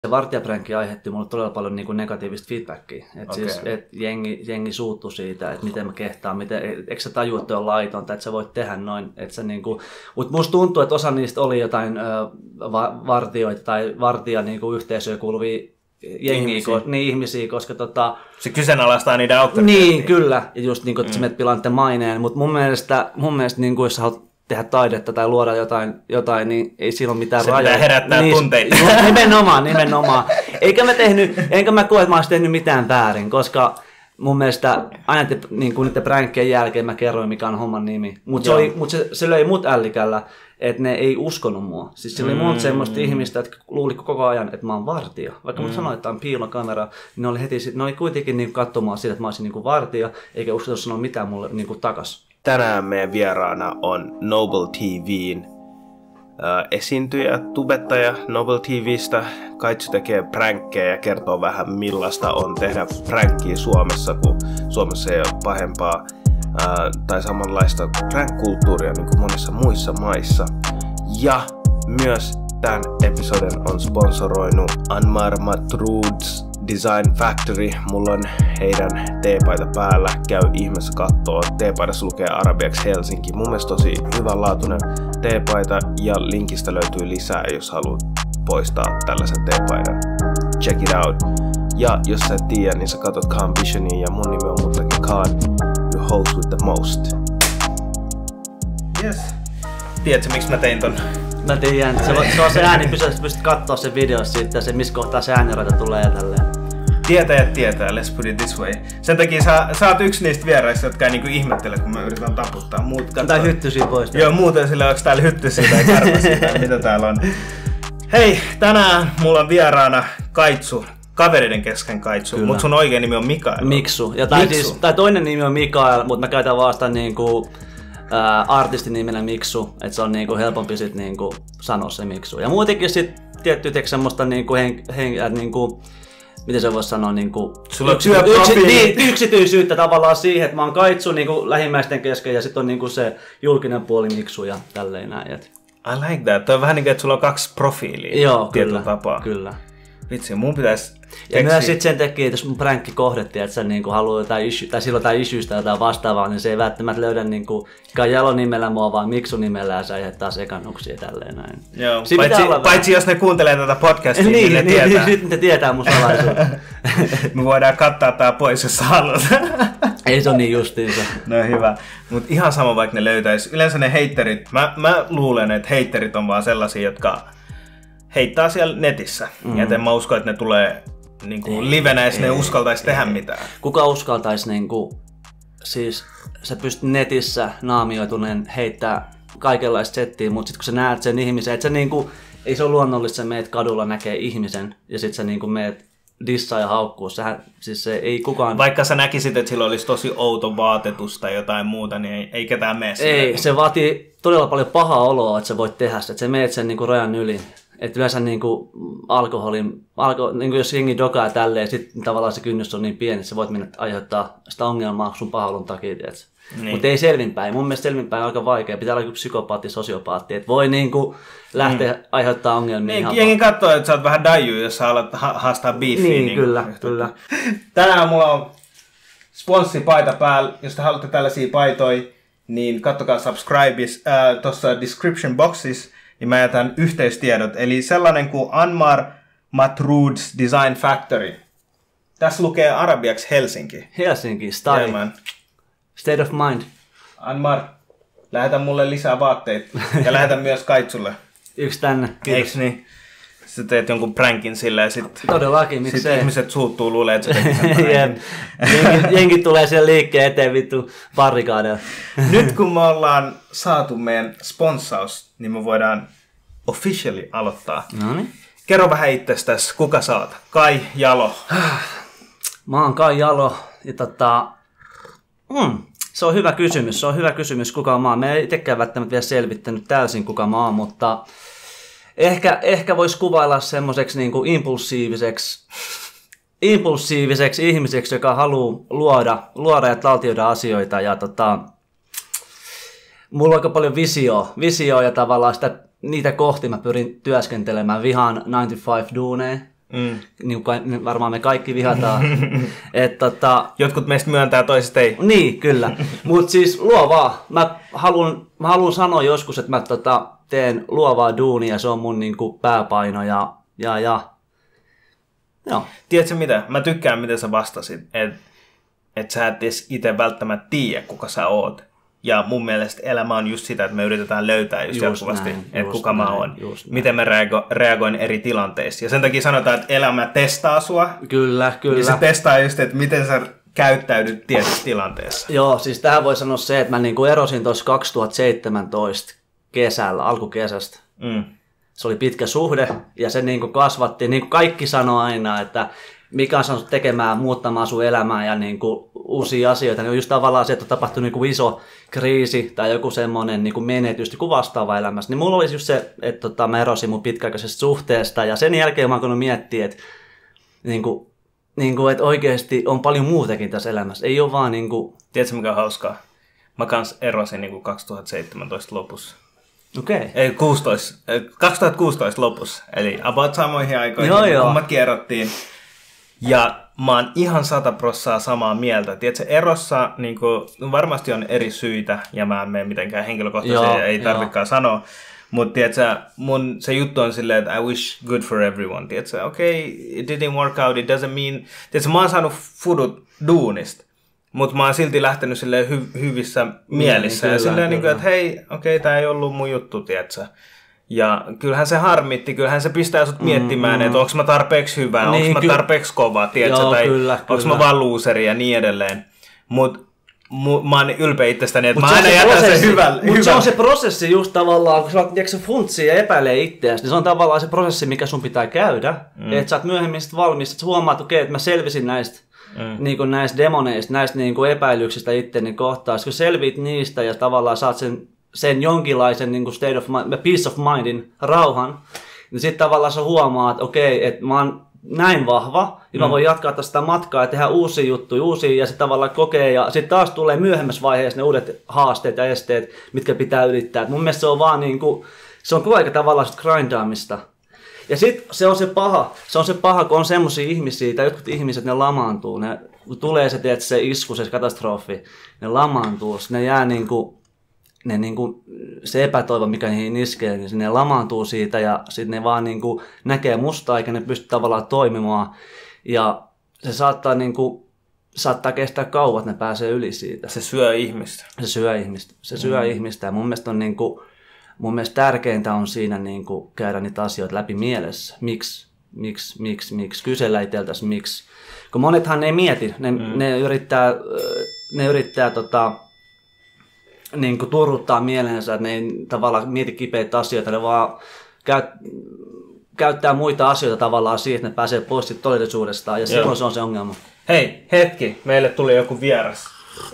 Se vartijapränkki aiheutti mulle todella paljon niin kuin negatiivista feedbackia. Että siis, jengi suuttui siitä, että miten mä kehtaan, eikö sä tajua, että on laitonta, että sä voit tehdä noin. Mutta musta tuntuu, että osa niistä oli jotain vartijoita tai vartija niin kuin yhteisöön kuuluvia ihmisiä, koska se kyseenalaistaa niiden auktoriteettia. Niin, kyllä. Ja just niin kuin, että se menet pilanteen maineen. Mutta mun mielestä niin kuin, jos sä haluat tehdä taidetta tai luoda jotain, niin ei siinä ole mitään rajoja. Se pitää herättää tunteita. Nimenomaan. Enkä mä koe, että mä olisin tehnyt mitään väärin, koska mun mielestä aina niin niiden pränkkien jälkeen mä kerroin, mikä on homman nimi. Mutta se löi mut ällikällä, että ne ei uskonut mua. Siis se oli mun semmoista ihmistä, että luuli koko ajan, että mä oon vartija. Vaikka mä sanoin, että on piilokamera, niin ne oli kuitenkin niin katsomaan siitä, että mä olisin niin vartija, eikä uskalta sanoa mitään mulle niin takas. Tänään meidän vieraana on Noble TV:n esiintyjä, tubettaja Noble TV:stä. Kaitsu tekee pränkkejä ja kertoo vähän millaista on tehdä pränkkiä Suomessa, kun Suomessa ei ole pahempaa tai samanlaista prank-kulttuuria niin kuin monissa muissa maissa. Ja myös tämän episodin on sponsoroinut Anmar Matroods Design Factory. Mulla on heidän teepaita päällä. Käy ihmeessä kattoo. Teepaidassa lukee arabiaksi Helsinki. Mun mielestä tosi hyvänlaatuinen teepaita ja linkistä löytyy lisää, jos haluat poistaa tällaisen teepaidan. Check it out. Ja jos sä et tiedä, niin sä katot Khan Visionia ja mun nimi on muutenkin Khan. You host with the most. Yes. Tiedätkö miksi mä tein ton? Mä tiedän, se on se ääni, pystyt kattoo sen videossa siitä, se missä kohtaa se ääniraita tulee ja tälleen. Tietäjät tietää, let's put it this way. Sen takia sä oot yksi niistä vieraista, jotka ei niinku ihmettele, kun mä yritän taputtaa. Tai hyttysiä pois. Joo, muuten sillä onko täällä hyttysiä tai kärpäsiä tai mitä täällä on. Hei, tänään mulla on vieraana Kaitsu. Kavereiden kesken Kaitsu, mutta sun oikea nimi on Mikael. Miksu. Tai toinen nimi on Mikael, mutta mä käytän vasta niinku artistin nimenä Miksu, että se on niinku helpompi sit niinku sanoa se Miksu. Ja muutenkin sit tietty semmoista niinku niinku miten se voisi sanoa niinku yksityisyyttä tavallaan siihen, että mä oon Kaitsu niinku lähimmäisten kesken ja sit on niinku se julkinen puoli Miksu ja tälleen näin. I like that. Toi on vähän niin kuin, että sulla on kaksi profiilia. Joo, kyllä. Vitsi, mun pitäisi ja myös sit sen takia, että jos mun pränkki kohdettiin, että sä niinku haluaa jotain tai silloin jotain issuesta jotain vastaavaa, niin se ei välttämättä löydä niinku Kajalo nimellä mua, vaan Miksu nimellä ja sä aiheuttaa sekannuksia tälleen näin. Joo, paitsi jos ne kuuntelee tätä podcastia, niin ne tietää. Sitten ne tietää mun salaisuuden. Me voidaan kattaa tää pois, jos sä haluat. Ei se on niin justiinsa. No hyvä. Mut ihan sama vaikka ne löytäis. Yleensä ne heitterit, mä luulen, että heitterit on vaan sellaisia, jotka heittää siellä netissä. Ja en mä usko, että ne tulee niinku livenä, jos ne uskaltaisi tehdä mitään. Kuka uskaltaisi niinku, siis sä pystyt netissä naamioituneen heittää kaikenlaista settiä, mutta sit kun sä näet sen ihmisen, että sä niinku, ei se ole luonnollista, sä meet kadulla näkee ihmisen ja sit sä niinku meet dissaa ja haukkuu. Siis se ei kukaan... Vaikka sä näkisit, että sillä olisi tosi outo vaatetus tai jotain muuta, niin ei ketään mene. Ei, se vaatii todella paljon pahaa oloa, että sä voit tehdä se, että sä meet sen niinku rajan yli. Että yleensä niinku niinku jos jengi dokaa tälleen, sitten tavallaan se kynnys on niin pieni, että sä voit mennä aiheuttaa sitä ongelmaa sun pahalun takia, niin. Mutta ei selvinpäin. Mun mielestä selvinpäin on aika vaikea. Pitää olla joku psykopaatti, sosiopaatti. Että voi niinku lähteä aiheuttaa ongelmia ihan jengi katsoo, että sä oot vähän daju, jos sä alat haastaa beefiä. Niin, kyllä. Tänään mulla on sponssipaita päällä. Jos te haluatte tällaisia paitoja, niin kattokaa subscribes tuossa description boxissa. Niin mä jätän yhteystiedot. Eli sellainen kuin Anmar Matroods Design Factory. Tässä lukee arabiaksi Helsinki. Helsinki, style. Yeah, state of mind. Anmar, lähetä mulle lisää vaatteita. Ja lähetä myös Kaitsulle. Yksi tänne. Eiks niin? Sä teet jonkun prankin sillä ja sit... Todellakin, miksei? Sit ihmiset suuttuu, luulee, että sä teet sen prankin. Jengi tulee siellä liikkeen eteen vittu barrikaadella. Nyt kun me ollaan saatu meidän sponssaus, niin me voidaan officially aloittaa. Noniin. Kerro vähän itsestäsi, kuka sä oot? Kai Jalo. Mä oon Kai Jalo ja se on hyvä kysymys, kuka mä oon. Mä en itsekään välttämättä vielä selvittänyt täysin kuka mä oon, mutta ehkä voisi kuvailla semmoiseksi niinku impulsiiviseksi ihmiseksi, joka haluaa luoda ja taltioida asioita. Ja mulla on aika paljon visioa ja tavallaan niitä kohti mä pyrin työskentelemään. Vihaan 9 to 5 duuneja. Niin kuin varmaan me kaikki vihataan. Jotkut meistä myöntää, toiset ei. Niin, kyllä. Mutta siis luovaa. Mä haluan sanoa joskus, että mä teen luovaa duunia, se on mun niinku pääpaino ja. Joo. Tiedätkö mitä? Mä tykkään, miten sä vastasit, että sä et edes itse välttämättä tiedä, kuka sä oot. Ja mun mielestä elämä on just sitä, että me yritetään löytää just jatkuvasti, että kuka mä oon. Miten mä reagoin eri tilanteissa. Ja sen takia sanotaan, että elämä testaa sua. Kyllä. Ja se testaa just, että miten sä käyttäydyt tietyssä tilanteessa. Joo, siis tähän voi sanoa se, että mä niinku erosin tuossa 2017 kesällä, alkukesästä. Se oli pitkä suhde ja se niinku kasvatti, niin kuin kaikki sanoo aina, että mikä on saanut tekemään, muuttamaan sun elämää ja niinku uusia asioita, niin on just tavallaan se, että on tapahtunut niinku iso kriisi tai joku semmoinen niinku menetys, joku vastaava elämässä. Niin mulla olisi just se, että mä erosin mun pitkäaikaisesta suhteesta ja sen jälkeen mä oon miettiä, että että oikeasti on paljon muutakin tässä elämässä. Ei ole vaan niinku... Tiedätkö mikä on hauskaa? Mä kans erosin niinku 2017 lopussa. Okei. Ei, 2016 lopussa. Eli about samoihin aikoihin. Kummatkin erottiin. Ja mä oon ihan 100% samaa mieltä. Tiedätkö, erossa niinku, varmasti on eri syitä, ja mä en mene mitenkään henkilökohtaisesti, ei tarvitsekaan sanoa. Mutta tiedätkö, se juttu on silleen, että I wish good for everyone. Tiedätkö, it didn't work out, it doesn't mean... Tiedätkö, mä oon saanut fudut duunista. Mutta mä oon silti lähtenyt silleen hyvissä mielissä. Ja silleen, niin kuin, että hei, tää ei ollut mun juttu, tiedätkö. Ja kyllähän se harmitti, kyllähän se pistää sut miettimään, että onko mä tarpeeksi hyvä, niin, onko mä tarpeeksi kova, tiedätkö, tai onko mä vaan looseri ja niin edelleen. Mä oon ylpeä itsestäni, että mä aina jätän sen hyvän. Mutta se on se prosessi just tavallaan, kun sä funtsii ja epäilee itseäsi, niin se on tavallaan se prosessi, mikä sun pitää käydä. Että sä oot myöhemmin sit valmis, että sä huomaat, että mä selvisin näistä. Niin näistä demoneista, näistä niin epäilyksistä itteni kohtaan. Kun selviit niistä ja tavallaan saat sen jonkinlaisen niin state of mind, peace of mindin, rauhan, niin sitten tavallaan sä huomaat, että että mä oon näin vahva, ja mä voin jatkaa tästä matkaa ja tehdä uusia juttuja, ja sitten tavallaan kokee, ja sitten taas tulee myöhemmässä vaiheessa ne uudet haasteet ja esteet, mitkä pitää ylittää. Et mun mielestä se on vaan se on koko ajan tavallaan grindaamista. Ja sitten se on se paha, kun on semmosia ihmisiä, tai jotkut ihmiset, ne lamaantuu, kun tulee se isku, se katastrofi, ne lamaantuu, ne jää se epätoivo, mikä niihin iskee, niin ne lamaantuu siitä, ja sitten ne vaan näkee mustaa, eikä ne pysty tavallaan toimimaan, ja se saattaa kestää kauan, että ne pääsee yli siitä. Se syö ihmistä. Se syö ihmistä, ja mun mielestä on mun mielestä tärkeintä on siinä käydä niitä asioita läpi mielessä. Miksi? Kysellä itseltäsi miksi. Kun monethan ei mieti, ne yrittää turruttaa mielensä, että ne ei tavallaan mieti kipeitä asioita, ne vaan käyttää muita asioita tavallaan siihen, että ne pääsee pois siitä todellisuudestaan, ja silloin se on se ongelma. Hei, hetki, meille tuli joku vieras.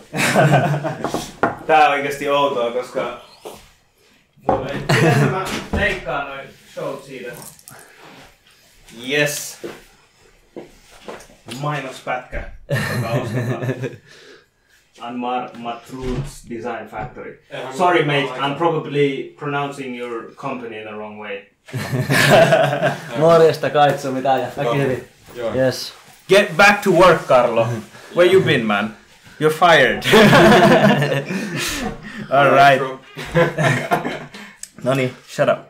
Tää on oikeesti outoa, koska... Miten mä leikkaan noin showt siitä? Yes. Mainospätkä, joka ostetaan. Anmar Matruds Design Factory. Sorry mate, I'm probably pronouncing your company in the wrong way. Morjesta Kaitsu, mitä ja Väkivi. Yes. Get back to work, Carlo. Where you been, man? You're fired. All right. Noniin, shut up.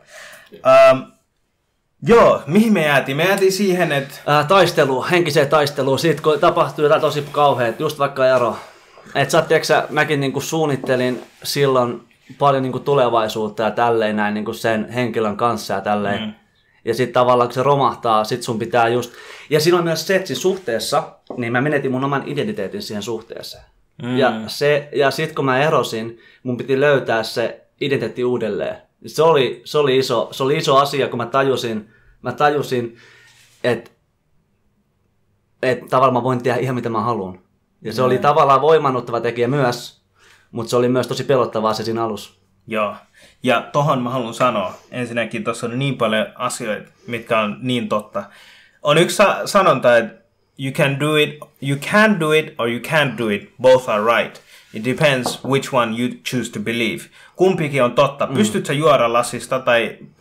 Joo, mihin me jäätiin? Me jäätiin siihen, että... Henkiseen taisteluun, siitä kun tapahtui jotain tosi kauheat, just vaikka ero. Että mäkin suunnittelin silloin paljon tulevaisuutta ja tälleen näin sen henkilön kanssa ja tälleen. Ja sitten tavallaan kun se romahtaa, sit sun pitää just... Ja siinä on myös se, että siinä suhteessa, niin mä menetin mun oman identiteetin siihen suhteeseen. Ja sit kun mä erosin, mun piti löytää se identiteetti uudelleen. Se oli iso asia, kun mä tajusin, että tavallaan mä voin tehdä ihan mitä mä haluan. Ja se oli tavallaan voimannuttava tekijä myös, mutta se oli myös tosi pelottavaa se siinä alussa. Joo, ja tohon mä haluan sanoa, ensinnäkin tuossa on niin paljon asioita, mitkä on niin totta. On yksi sanonta, että you can do it or you can't do it, both are right. It depends which one you choose to believe. Kumpikin on totta. Pystyt sä juoda lasista tai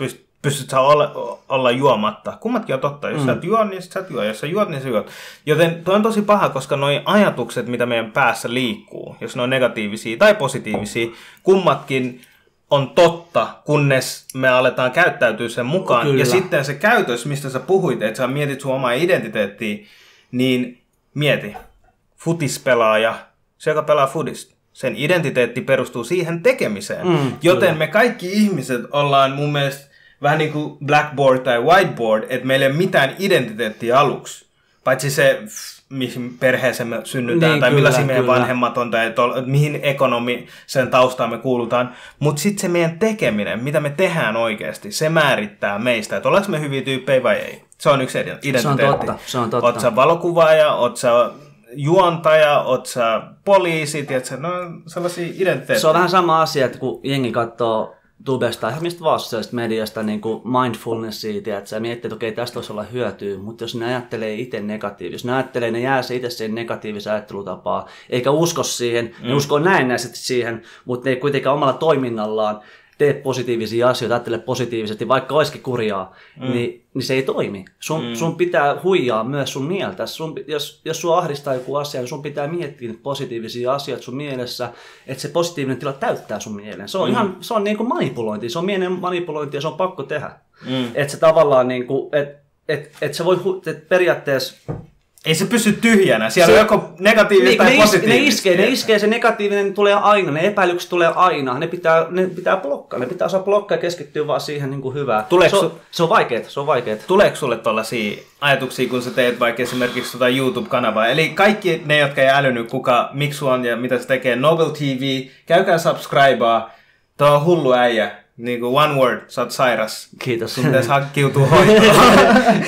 pystyt sä olla juomatta. Kummatkin on totta. Jos sä et juo, niin sä et juo. Jos sä juot, niin sä juot. Joten toi on tosi paha, koska noi ajatukset, mitä meidän päässä liikkuu, jos ne on negatiivisia tai positiivisia, kummatkin on totta, kunnes me aletaan käyttäytyä sen mukaan. Kyllä. Ja sitten se käytös, mistä sä puhuit, että sä mietit sun omaa identiteettiä, niin mieti. Futispelaaja, se joka pelaa futista. Sen identiteetti perustuu siihen tekemiseen. Joten me kaikki ihmiset ollaan mun mielestä vähän niin kuin blackboard tai whiteboard, että meillä ei ole mitään identiteettiä aluksi. Paitsi se, mihin perheeseen me synnytään, niin, tai millaisia meidän vanhemmat on, tai mihin ekonomisen taustaan me kuulutaan. Mutta sitten se meidän tekeminen, mitä me tehdään oikeasti, se määrittää meistä, että ollaanko me hyviä tyyppejä vai ei. Se on yksi identiteetti. Se on totta. Oot sä valokuvaaja, oot sä juontaja, oot sä poliisi, tiedätkö? No sellaisia identiteettejä. Se on vähän sama asia, että kun jengi katsoo tubesta, ihan mistä vaan mediasta, niin kuin mindfulnessia, tiedätkö? Ja miettii, että okei, tästä voisi olla hyötyä, mutta jos ne ajattelee itse negatiivisesti, jos ne ajattelee, ne jää se itse siihen negatiiviseen ajattelutapaan, eikä usko siihen, ne uskoo näennäisesti siihen, mutta ne ei kuitenkaan omalla toiminnallaan tee positiivisia asioita, ajattele positiivisesti, vaikka olisikin kurjaa, niin se ei toimi. Sun pitää huijaa myös sun mieltä. Jos sua ahdistaa joku asia, niin sun pitää miettiä positiivisia asioita sun mielessä, että se positiivinen tila täyttää sun mielen. Se on se on niin kuin manipulointi, se on mielen manipulointi ja se on pakko tehdä. Että se tavallaan, niin kuin, että se voi periaatteessa... Ei se pysy tyhjänä. Siellä on joko negatiivista tai positiivista. Ne iskee, se negatiivinen tulee aina, ne epäilykset tulee aina. Ne pitää blokkaa, ne pitää osaa blokkaa ja keskittyä vaan siihen niin kuin hyvään. Se on vaikeet. Tuleeko sulle tollaisia ajatuksia, kun sä teet vaikka esimerkiksi YouTube-kanavaa? Eli kaikki ne, jotka ei älynyt, kuka Miksu on ja mitä se tekee, Noble TV, käykää subscribea. Tuo on hullu äijä. Niin kuin one word, sä oot sairas. Kiitos. Sun pitäisi hakkiutua hoitoon.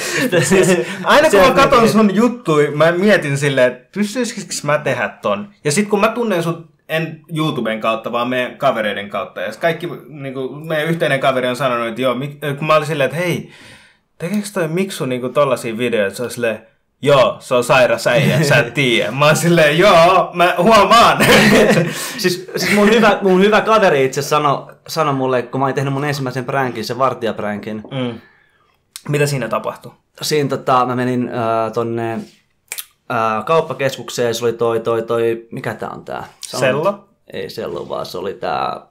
Aina kun mä katson sun juttui, mä mietin silleen, että pystyisikö mä tehdä ton? Ja sit kun mä tunnen sut en YouTuben kautta, vaan meidän kavereiden kautta. Ja kaikki, niin kuin meidän yhteinen kaveri on sanonut, että joo, kun mä olin silleen, että hei, tekeekö toi Miksu niin kuin tollasia videoita? Se on silleen, joo, se on sairas äijä, sä et tiedä. Mä oon silleen, joo, mä huomaan. siis mun hyvä kaveri itse sanoi mulle, kun mä olin tehnyt mun ensimmäisen pränkin, sen vartijapränkin. Mitä siinä tapahtui? Siinä mä menin tonne kauppakeskukseen, se oli toi, mikä tää on tää? Sello? Ei Sello, vaan se oli tää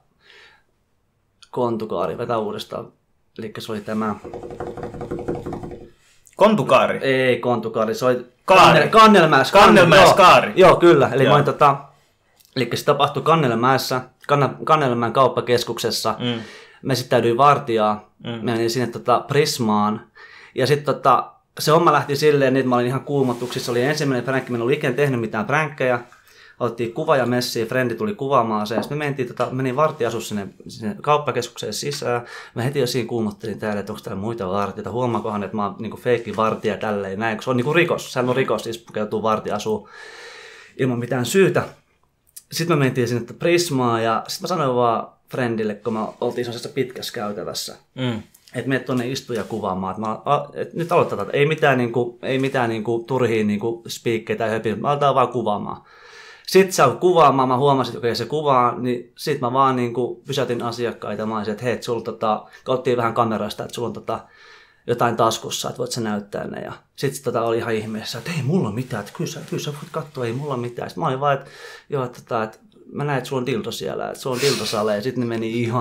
Kontukaari, vetää uudestaan. Eli se oli tämä... Kontukaari? Ei Kontukaari, se oli Kannelmäeskaari. Joo, kyllä. Eli se tapahtui Kannelmäen kauppakeskuksessa. Me sitten täydyin vartijaa. Me menin sinne Prismaan. Ja sitten se homma lähti silleen, että mä olin ihan kuumotuksissa. Se oli ensimmäinen pränkki, mä en ollut ikinä tehnyt mitään pränkkejä. Otettiin kuva ja messi, frendi tuli kuvaamaan sen. Sitten me menin vartijasus sinne kauppakeskukseen sisään. Mä heti jo siinä kuumottelin täällä, että onko täällä muita vartijoita. Huomaakohan, että mä oon niinku feikki vartija tälleen näin. Se on niinku rikos. Sehän on rikos, siis pukeutuu vartijasuun ilman mitään syytä. Sitten me mentiin sinne Prismaan ja sitten mä sanoin vaan frendille, kun me oltiin sellaisessa pitkässä käytävässä. Että mene tuonne istuja kuvaamaan. Et nyt aloitetaan. Ei mitään turhiin spiikkejä tai höpiä. Mä aletaan vaan kuvaamaan. Sitten sä kuvaamaan, mä huomasin, että se kuvaa, niin sit mä vaan pysäytin asiakkaita. Mä olisin, että hei, sulla kauttiin vähän kamerasta, että sulla on jotain taskussa, että voit sä näyttää ne. Ja sit oli ihan ihmeessä, että ei mulla mitään, että kyllä sä voit katsoa, ei mulla mitään. Sitten mä olin vaan, että joo, että mä näin, että sulla on dildo siellä, että sulla on dildosale. Ja sitten ne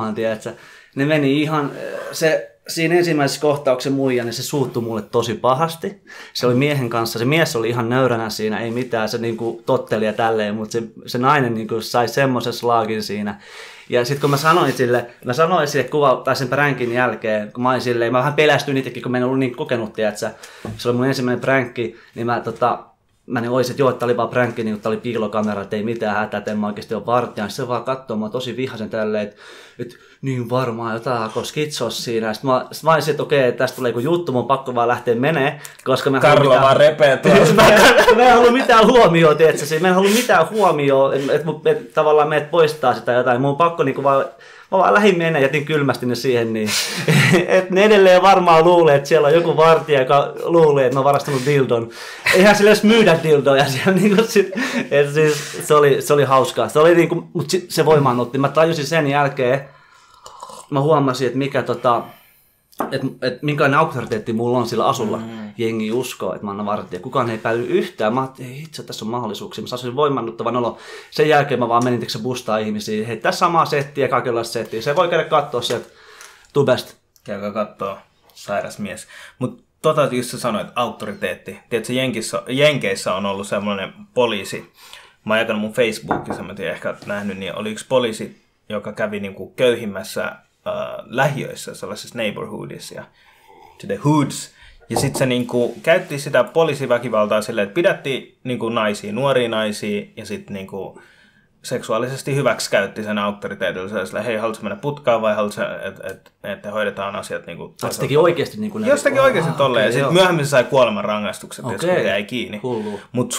meni ihan, siinä ensimmäisessä kohtauksen muija, niin se suuttui mulle tosi pahasti. Se oli miehen kanssa, se mies oli ihan nöyränä siinä, ei mitään, se totteli ja tälleen, mutta se nainen sai semmoisen slaagin siinä. Ja sitten kun mä sanoin sille sen pränkin jälkeen, kun mä olin silleen, mä vähän pelästyin itsekin, kun mä en ollut niin kokenut, tiiätsä. Se oli mun ensimmäinen pränkki, niin mä olisin, että joo, että tää oli vaan pränkki, niin tää oli piilokamera, että ei mitään hätää, että en mä oikeasti ole vartija. Se vaan katsoo, mä tosi vihaisen tälleen, että niin varmaan jotain alkoi skitsoa siinä. Sitten mä olisin, että okei, tästä tulee joku juttu, mun pakko vaan lähteä menee, koska Karlo vaan repee tuossa. Mä en halua mitään huomioon, tietsä. Mä en halua mitään huomioon, että tavallaan meidät poistaa sitä jotain. Mun pakko mä vaan lähdin mennä, jätin kylmästi ne siihen, niin että ne edelleen varmaan luulee, että siellä on joku vartija, joka luulee, että mä oon varastanut dildon. Eihän sille edes myydä dildoja siellä, että siis se oli hauskaa. Se oli mutta se voimaanotti. Mä tajusin sen jälkeen, mä huomasin, että mikä että minkälainen auktoriteetti mulla on sillä asulla. Jengi uskoo, että mä annan vartija. Kukaan ei päädy yhtään. Mä ajattelin, että itse tässä on mahdollisuuksia. Mä saisin voimannuttavan olo. Sen jälkeen mä vaan menin bustaa ihmisiä. Hei, tässä samaa settiä, kaikenlaista settiä. Se voi käydä katsoa sieltä tubesta. Käykää kattoo, sairas mies. Mutta just sä sanoit, auktoriteetti. Tiedätkö, Jenkeissä on ollut semmoinen poliisi. Mä oon jakanut mun Facebookissa, mä tiedän ehkä nähnyt, niin oli yksi poliisi, joka kävi niinku köyhimmässä lähiöissä, sellaisissa neighborhoodissa ja the hoods. Ja sitten se niinku käytti sitä poliisiväkivaltaa silleen, että pidätti niinku naisia, nuoria naisia ja sitten niinku seksuaalisesti hyväksikäytti sen auktoriteetilla sillä, hei, haluatko mennä putkaan vai haluatko, että hoidetaan asiat niinku... Se teki oikeasti niin kuin... Jos teki oikeasti tolleen, ja sitten myöhemmin se sai kuoleman rangaistukset, jos se jäi kiinni. Mutta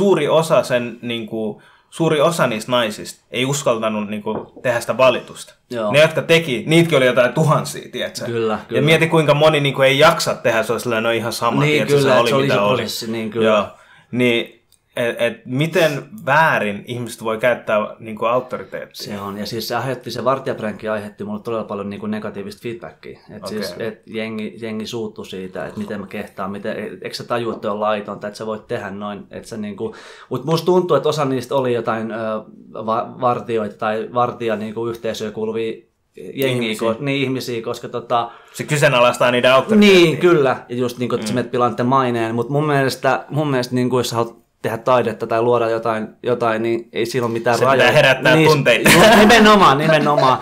suuri osa niistä naisista ei uskaltanut niinku tehdä sitä valitusta. Joo. Ne, jotka teki, niitäkin oli jotain tuhansia, tiedätkö? Kyllä. Ja mieti, kuinka moni niinku ei jaksa tehdä, se oli sellainen, no ihan sama, niin, tiedätkö, kyllä, se oli mitä oli. Prosessi, niin kyllä. Joo. Niin, miten väärin ihmiset voi käyttää niinku auktoriteettia? Se on, ja siis se vartijapränkki aiheutti mulle todella paljon niinku negatiivista feedbackia. Siis, jengi suuttui siitä, että miten mä kehtaan, eikö sä tajua, että on laitonta, että sä voit tehdä noin. Niinku, mutta musta tuntuu, että osa niistä oli jotain vartijoita tai vartija niinku yhteisöön kuuluvia ihmisiä, koska se kyseenalaistaa niiden auktoriteettia. Niin, kyllä, ja just niinku, että se menet pilanteen maineen, mutta mun mielestä niinku, jos sä haluat tehdä taidetta tai luoda jotain, niin ei siinä ole mitään rajoja. Se pitää herättää tunteita. Nimenomaan.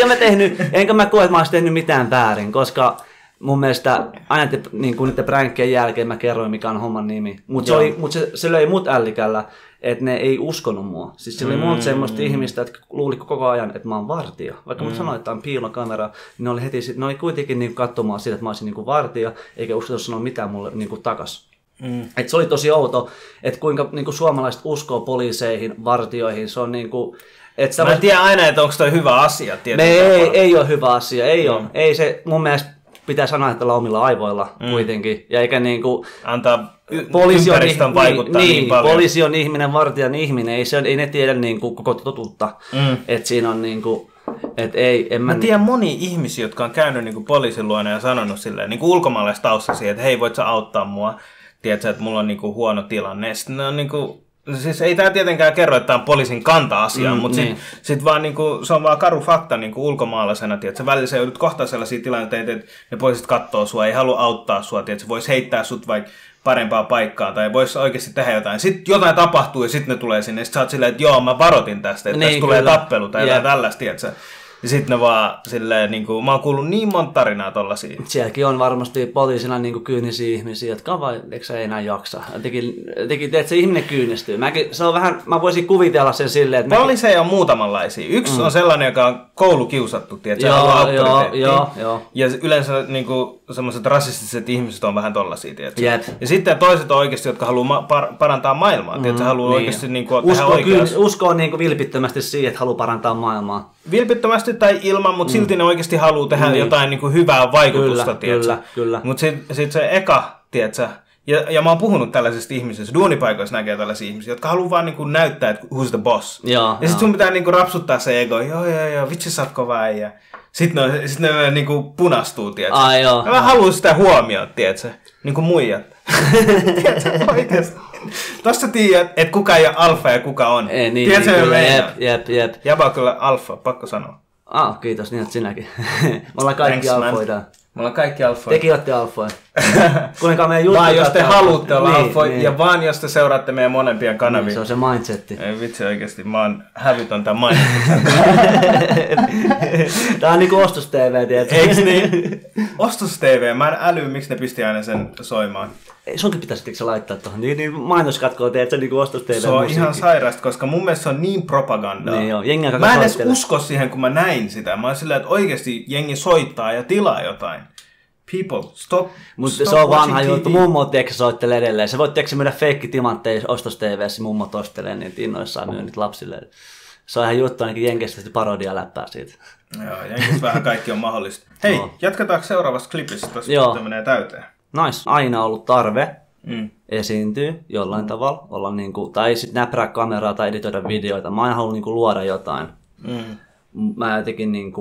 Enkä mä koe, että mä olisin tehnyt mitään väärin, koska mun mielestä aina niiden pränkkien jälkeen mä kerroin, mikä on homman nimi. Mutta se löi mut ällikällä, että ne ei uskonut mua. Siis sillä oli monta semmoista ihmistä, että luuli koko ajan, että mä oon vartija. Vaikka mä sanoin, että on piilokamera, niin ne oli kuitenkin niin katsomaan siitä, että mä olisin niin vartija, eikä uskaltanut sanoa mitään mulle niin takas. Et se oli tosi outo, että kuinka niinku suomalaiset uskoo poliiseihin, vartioihin, se on niinku... Mä en tiedä aina, että onko toi hyvä asia. Ei ole hyvä asia, ei ole. Ei se, mun mielestä pitää sanoa, että ollaan omilla aivoilla kuitenkin. Ja eikä niinku... Antaa ympäristön vaikuttaa niin paljon. Poliisi on ihminen, vartija on ihminen, ei ne tiedä niinku koko totuutta. Että siinä on niinku... Mä tiedän monia ihmisiä, jotka on käynyt niinku poliisin luona ja sanonut silleen, niinku ulkomaalaistaustaisia, että hei, voit sä auttaa mua? Tiedätkö, että mulla on niinku huono tilanne. Sitten ne on niinku, siis ei tää tietenkään kerro, että tää on poliisin kanta-asia, mutta sit vaan niinku, se on vaan karu fakta niinku ulkomaalaisena. Tiedätkö, välillä sä joudut kohtaa sellaisia tilanteita, että ne poliisit kattoo sua, ei halua auttaa sua, tiedätkö, vois heittää sut vaikka parempaa paikkaa tai vois oikeasti tehdä jotain. Sitten jotain tapahtuu ja sitten ne tulee sinne. Sitten sä oot silleen, että joo, mä varoitin tästä, että tästä tulee tappelu tai jotain tällaista, tiedätkö. Ja sitten ne vaan silleen, niin kuin, mä oon kuullut niin monta tarinaa tollasia. Sielläkin on varmasti poliisina niin kuin kyynisiä ihmisiä, jotka vaan, eikö sä enää jaksa. Jotenkin että se ihminen kyynistyy. Se on vähän, mä voisin kuvitella sen silleen, että... Poliiseja on muutamanlaisia. Yksi on sellainen, joka on koulukiusattu, tiedätkö? Joo. Ja yleensä niin kuin, semmoiset rasistiset ihmiset on vähän tollasia, tiedätkö? Jep. Ja sitten toiset on oikeasti, jotka haluaa parantaa maailmaa, tiedätkö? Haluaa oikeasti niin kuin, tehdä oikeasti. Uskoo niin kuin vilpittömästi siihen, että haluaa parantaa maailmaa. Vilpittömästi tai ilman, mutta silti ne oikeasti haluaa tehdä jotain niin kuin hyvää vaikutusta, tiedätkö? Kyllä. Mutta sitten se eka, tiedätkö? Ja mä oon puhunut tällaisista ihmisistä, duunipaikoissa näkee tällaisia ihmisiä, jotka haluaa vaan niinku näyttää, että who's the boss. Ja sit sun pitää niinku rapsuttaa se ego, joo, vitsi sä oot kova äijä. Sitten ne niinku punastuu, tiedätkö? Mä haluan sitä huomioon, tiedätkö? Niinku muijat. Tiedätkö, oikeesti. Tossa tiedät, että kuka ei ole alfa ja kuka on. Tiedätkö, jep. Jäbä on kyllä alfa, pakko sanoa. Kiitos, niin että sinäkin. Me ollaan kaikki alfoida. Me ollaan kaikki alfoja. Tekin olette alfoja. Kuinka meidän juttu... Vaan jos te haluatte olla alfoja, ja vaan jos te seuraatte meidän molempien kanavia. Se on se mindsetti. Ei vitsi oikeesti, mä oon hävytön tän mindsetin. Tää on niinku Ostos-TV, tiedätkö? Eiks niin? Ostos-TV, mä en äly, miksi ne pisti aina sen soimaan. Sunkin pitäisi se laittaa tuohon. Niin mainoskatkoon teet sen niinku Ostos-TV. Se on ihan sairasta, koska mun mielestä se on niin propagandaa. Niin joo, mä en edes usko siihen, kun mä näin sitä. Mä oon silleen, että oikeesti jengi soittaa ja tilaa jotain. People, stop. Mutta se on vanha juttu. Mummo soittelee edelleen. Se voit myydä feikki timantteja Ostos-TV:ssä, mummo tostelee niitä innoissaan myy niitä lapsille. Se on ihan juttu, ainakin Jenkistä parodia läppää siitä. Joo, Jenkissä vähän kaikki on mahdollista. Hei, jatketaanko seuraavassa klipissä, koska menee täyteen? Nice. Aina ollut tarve esiintyä jollain tavalla, olla niinku, tai sitten näprää kameraa tai editoida videoita. Mä aina haluan niinku luoda jotain. Mä jotenkin niinku,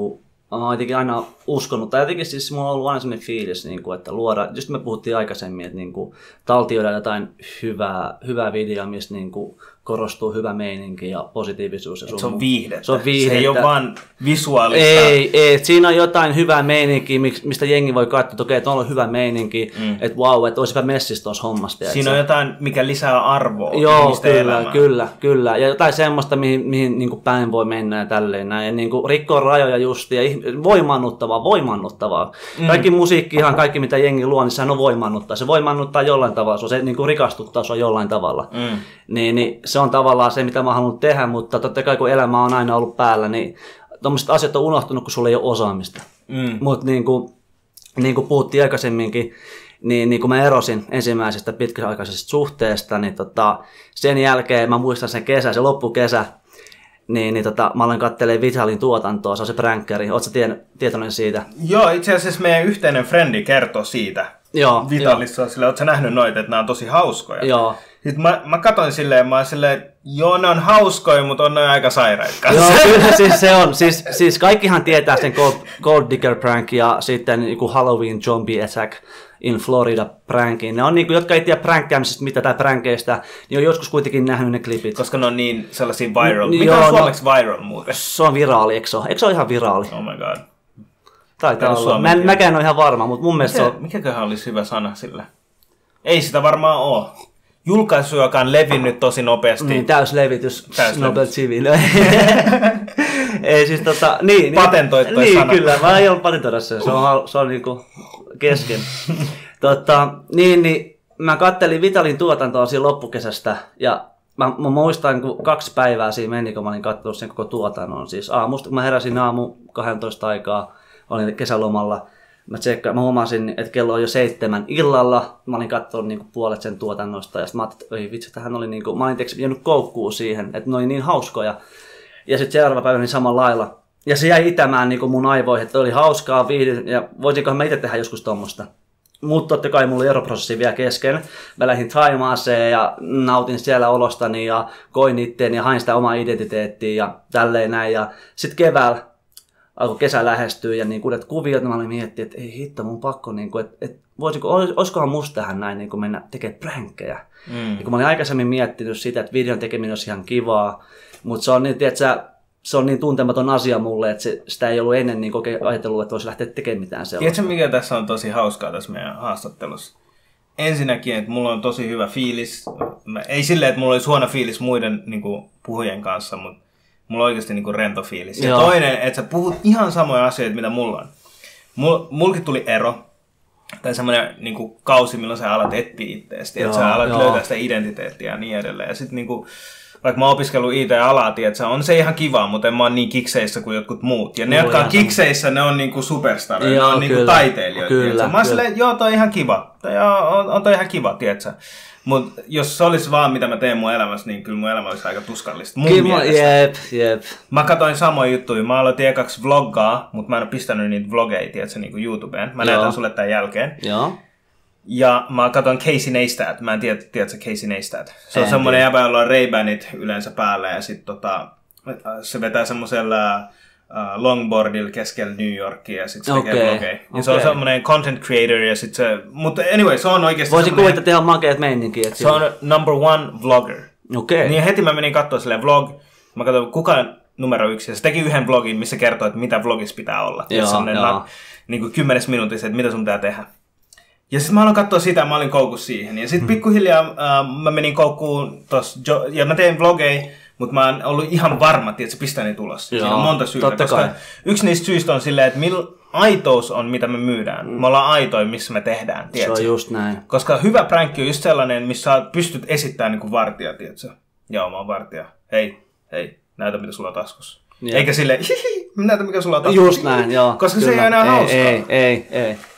mä oon jotenkin aina uskonut, tai jotenkin siis mulla on ollut aina sellainen fiilis, niin kuin, että luoda, just me puhuttiin aikaisemmin, että niin kuin, taltioida jotain hyvää videoa, missä niin kuin, korostuu hyvä meininki ja positiivisuus. Ja se on viihdettä. Se ei ole vaan visuaalista. Ei, siinä on jotain hyvää meininkiä, mistä jengi voi katsoa, että okei, että on hyvä meininki, että vau, että olisipa messissä tuossa hommasta. Siinä on jotain, mikä lisää arvoa. Joo, kyllä. Ja jotain semmoista, mihin niin kuin päin voi mennä ja tälleen näin. Ja niin kuin rikkoo rajoja just ja voimannuttavaa. Kaikki musiikkihan, kaikki mitä jengi luo, niin sehän on voimannuttaa. Se voimannuttaa jollain tavalla, se niin kuin rikastuttaa sua jollain tavalla. Niin se on tavallaan se, mitä mä haluan tehdä, mutta totta kai kun elämä on aina ollut päällä, niin tommoset asiat on unohtunut, kun sulla ei ole osaamista. Mutta niin kuin puhuttiin aikaisemminkin, niin kun mä erosin ensimmäisestä pitkäaikaisesta suhteesta, niin sen jälkeen mä muistan se loppukesä, niin mä aloin katselemaan Vitalin tuotantoa, se on se pränkkäri. Ootko tietoinen siitä? Joo, itse asiassa meidän yhteinen frendi kertoi siitä. Joo, Vitalissa silleen, ootko sä nähnyt noita, että nämä on tosi hauskoja? Joo. Sitten mä katsoin silleen, mä oon silleen, joo, ne on hauskoja, mutta on ne aika sairaita kanssa. Joo, kyllä siis se on. Siis kaikkihan tietää sen Gold Digger prank ja sitten niin Halloween Zombie Attack in Florida prankin. Ne on niin kuin, jotka ei tiedä pränkkäämisestä mitä tai pränkeistä, niin on joskus kuitenkin nähnyt ne klipit. Koska ne on niin sellaisia viral. Mikä on suomeksi viral muuten? Se on viraali, eikö se ole? Eikö se ole ihan viraali? Oh my god. Taitaa olla. Mäkään en ole ihan varma, mutta mun mielestä se on... Mikäköhän olisi hyvä sana sille? Ei sitä varmaan ole. Julkaisu, joka on levinnyt tosi nopeasti. Niin, täyslevitys. Nobel Civil. Ei siis niin. Patentoit toi niin, sana. Kyllä, mä aion patentoida sen. Se on niinku kesken. Niin, mä kattelin Vitalin tuotantoa siinä loppukesästä ja mä muistan, kun 2 päivää siinä meni, kun mä olin kattonut sen koko tuotannon. Siis aamusta, kun mä heräsin aamu 12 aikaa, olin kesälomalla. Mä huomasin, että kello on jo 7 illalla. Mä olin katsonut niinku puolet sen tuotannosta ja sitten mä ajattelin, että oi vitsi, tähän oli niinku, mä olin jäänyt koukkuun siihen, että ne oli niin hauskoja. Ja sitten seuraava päivä niin samalla lailla. Ja se jäi itämään niinku mun aivoihin, että oli hauskaa, viihdyn ja voisinkohan mä itse tehdä joskus tommosta. Mutta totta kai mulla oli eroprosessi vielä kesken. Mä lähdin Thaimaaseen ja nautin siellä olostani ja koin itteeni ja hain sitä omaa identiteettiä ja tälleen näin. Ja sitten keväällä alkoi kesä lähestyä ja niin uudet kuviot, mä olin miettinyt, että ei hitto, mun pakko, niin kuin, että olisikohan musta tähän näin niin kuin mennä tekemään pränkkejä. Ja kun mä olin aikaisemmin miettinyt sitä, että videon tekeminen olisi ihan kivaa, mutta se on niin, tiedätkö, se on niin tuntematon asia mulle, että sitä ei ollut ennen niin ajatellut, että voisi lähteä tekemään mitään sellaista. Tiedätkö, mikä tässä on tosi hauskaa tässä meidän haastattelussa? Ensinnäkin, että mulla on tosi hyvä fiilis. Ei silleen, että mulla olisi huono fiilis muiden niin kuin, puhujien kanssa, mutta mulla on oikeasti niin kuin, rento fiilis. Ja toinen, että sä puhut ihan samoja asioita, mitä mulla on. Mulkin tuli ero. Tai semmoinen niin kuin, kausi, milloin sä alat etsiä itseäsi. Että sä alat löytää sitä identiteettiä ja niin edelleen. Ja sit niin kuin, vaikka mä oon opiskellut IT-alaa, että on se ihan kiva, mutta en mä oon niin kikseissä kuin jotkut muut. Ja ne, jotka on kikseissä, ne on niinku superstaroja, ne on niinku taiteilijoita. Kyllä, mä oon silleen, joo, toi on ihan kiva. On toi ihan kiva, tietsä. Mutta jos se olisi vaan mitä mä teen mun elämässä, niin kyllä mun elämä olisi aika tuskallista. Mun mielestä. Jep. Mä katsoin samoja juttuja. Mä aloitin ekaksi vloggaa, mutta mä en ole pistänyt niitä vlogeja, tietsä, niinku YouTubeen. Mä näytän sulle tämän jälkeen. Joo. Ja mä katson Casey Neistat. Mä en tiedä Casey Neistat. Se on semmonen jäbä, jolla on Ray-Banit yleensä päällä ja sit se vetää semmosella longboardilla keskellä New Yorkia ja sit se tekee vlogeja. Ja se on semmonen content creator ja sit se... Mutta anyway, se on oikeesti voisin kuvitella tehdä makeat meininkiä. Se on number 1 vlogger. Okei. Niin heti mä menin kattoo silleen vlog. Mä katsoin kuka numero 1 ja se teki yhden vlogin, missä kertoo, että mitä vlogissa pitää olla. Joo. Niin kuin 10 minuutissa, että mitä sun pitää tehdä. Ja sitten mä aloin katsoa sitä, mä olin koukussa siihen. Ja sitten pikkuhiljaa mä menin koukkuun tossa, ja mä tein vlogeja, mutta mä oon ollut ihan varma, että se pistää niitä ulos. Siinä on monta syytä, koska yksi niistä syistä on silleen, että aitous on, mitä me myydään. Me ollaan aitoja, missä me tehdään, tiedätkö? Se on just näin. Koska hyvä pränkki on just sellainen, missä sä pystyt esittämään niin kuin vartija, tiedätkö? Joo, mä oon vartija. Hei, näytä mitä sulla on taskussa. Ja. Eikä silleen, näytä mikä sulla on taskussa. Just näin, joo. Koska kyllä. Se ei enää hauskaa. Ei.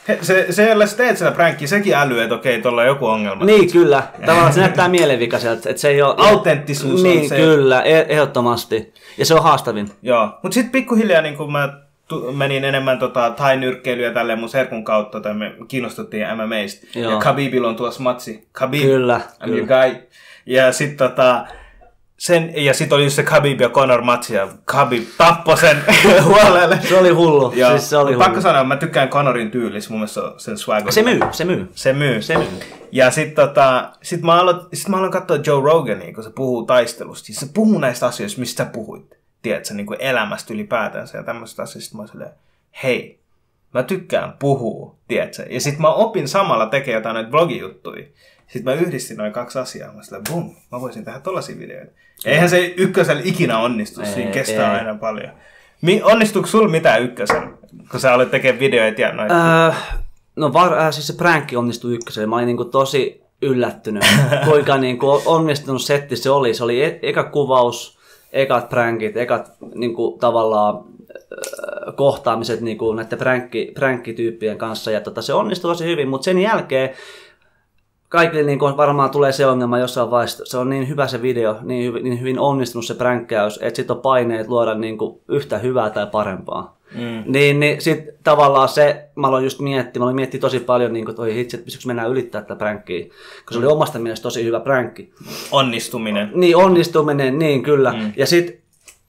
Se jolla sä teet sitä pränkkiä, sekin älyy, että okei, tuolla on joku ongelma. Niin, kyllä. Tavallaan se näyttää mielenvikaiselta, että se ei ole... Autenttisuus niin, on se. Niin, kyllä, ehdottomasti. Ja se on haastavin. Joo, mutta sitten pikkuhiljaa niin kun mä menin enemmän thai-nyrkkeilyä tälleen mun serkun kautta, tai me kiinnostuttiin MMA:stä. Ja Khabibilla on tuossa matsi. Khabib, kyllä, I'm your guy. Ja sitten Ja sit oli just se Khabib ja Conor match ja Khabib tappoi sen huolelle. Se oli hullu. Siis se oli hullu. Pakko sanoa, mä tykkään Conorin tyylis, mun mielestä sen swag. Se myy. Ja sit mä aloin katsoa Joe Rogania, kun se puhuu taistelusta. Se puhuu näistä asioista, mistä sä puhuit. Tiedätkö, niin kuin elämästä ylipäätänsä ja tämmöistä asioista. Mä oon silleen, hei, mä tykkään puhua, tiedätkö. Ja sit mä opin samalla tekemään jotain näitä blogijuttuja. Sitten mä yhdistin noin 2 asiaa. Mä silleen, bum, mä voisin tehdä tollaisia videoita. Eihän se ykkösellä ikinä onnistu, siinä kestää aina paljon. Onnistuuko sulla mitään ykkösellä, kun sä olet tekemään videoita ja noita? Siis se pränkki onnistui ykkösellä. Mä olin niinku tosi yllättynyt, kuinka niinku onnistunut setti se oli. Se oli eka kuvaus, ekat pränkit, ekat niinku tavallaan kohtaamiset niinku näiden pränkkityyppien kanssa. Ja se onnistui tosi hyvin, mutta sen jälkeen kaikille niin varmaan tulee se ongelma jossain vaiheessa. Se on niin hyvä se video, niin hyvin onnistunut se pränkkäys, että sitten on paineet luoda niin kuin yhtä hyvää tai parempaa. Niin sitten tavallaan se, mä aloin miettiä tosi paljon, niin kuin hitsi, että pystyykö mennään ylittää tätä pränkkiä, kun se oli omasta mielestä tosi hyvä pränkki. Onnistuminen. Niin, onnistuminen, niin kyllä. Ja sitten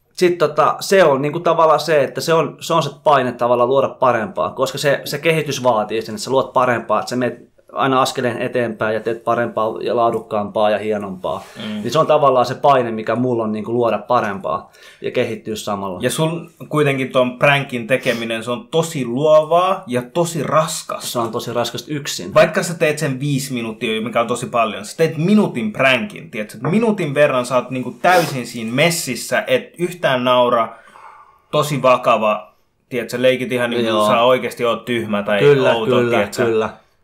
se on niin kuin tavallaan se, että se on se paine tavallaan luoda parempaa, koska se kehitys vaatii sen, että sä luot parempaa, että sä menet aina askeleen eteenpäin ja teet parempaa ja laadukkaampaa ja hienompaa. Niin se on tavallaan se paine, mikä mulla on niin kuin luoda parempaa ja kehittyä samalla. Ja sun kuitenkin tuon pränkin tekeminen, se on tosi luovaa ja tosi raskas. Se on tosi raskasta yksin. Vaikka sä teet sen 5 minuuttia, mikä on tosi paljon, sä teet minuutin pränkin, tiedätkö? Minuutin verran sä oot niin kuin täysin siinä messissä, et yhtään naura, tosi vakava, tiedätkö? Leikit ihan niin kuin sä oikeasti oot tyhmä tai outo, tiedätkö? Kyllä.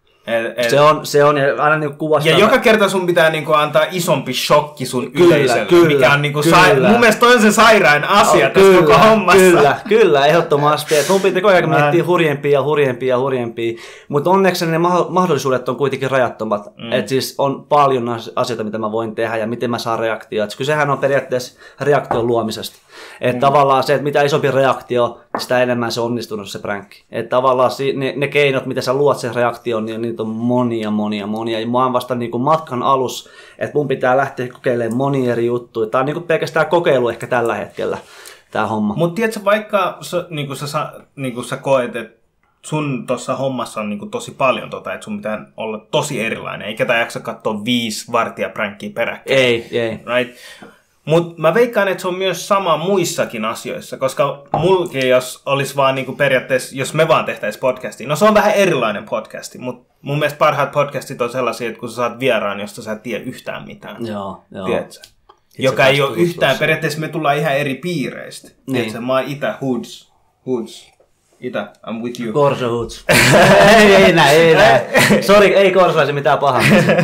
Se on ja aina niinku kuvastaa. Ja joka kerta sun pitää niinku antaa isompi shokki sun yleisölle, mikä on niinku mun mielestä toi on se sairain asia tässä koko hommassa. Kyllä, ehdottomasti. Mun pitää koko ajan miettiä hurjempia. Mutta onneksi ne mahdollisuudet on kuitenkin rajattomat. Että siis on paljon asioita, mitä mä voin tehdä ja miten mä saan reaktioita. Kysehän on periaatteessa reaktion luomisesta. Että tavallaan se, että mitä isompi reaktio, sitä enemmän se onnistunut se pränkki. Että tavallaan ne keinot, mitä sä luot sen reaktion, niin niitä on monia. Ja mä oon vasta niin kuin matkan alus, että mun pitää lähteä kokeilemaan monia eri juttuja. Tää on niin kuin pelkästään kokeilu ehkä tällä hetkellä, tää homma. Mutta tiedätkö, vaikka niin sä koet, että sun tuossa hommassa on niin kuin tosi paljon että sun pitää olla tosi erilainen, eikä tää jaksa katsoa 5 vartia pränkkiä peräkkäin. Ei. Right? Mutta mä veikkaan, että se on myös sama muissakin asioissa, koska mulkin, jos olisi vaan niinku periaatteessa, jos me vaan tehtäisiin podcastia, no se on vähän erilainen podcasti, mutta mun mielestä parhaat podcastit on sellaisia, että kun sä saat vieraan, josta sä et tiedä yhtään mitään. Joo. Tiedätkö? Joka ei ole yhtään, periaatteessa me tullaan ihan eri piireistä. Niin. Tiedätkö? Mä oon Hoods. Itä, I'm with you. Korso Hoods. ei näin. Sori, ei korsolaisi mitään pahaa.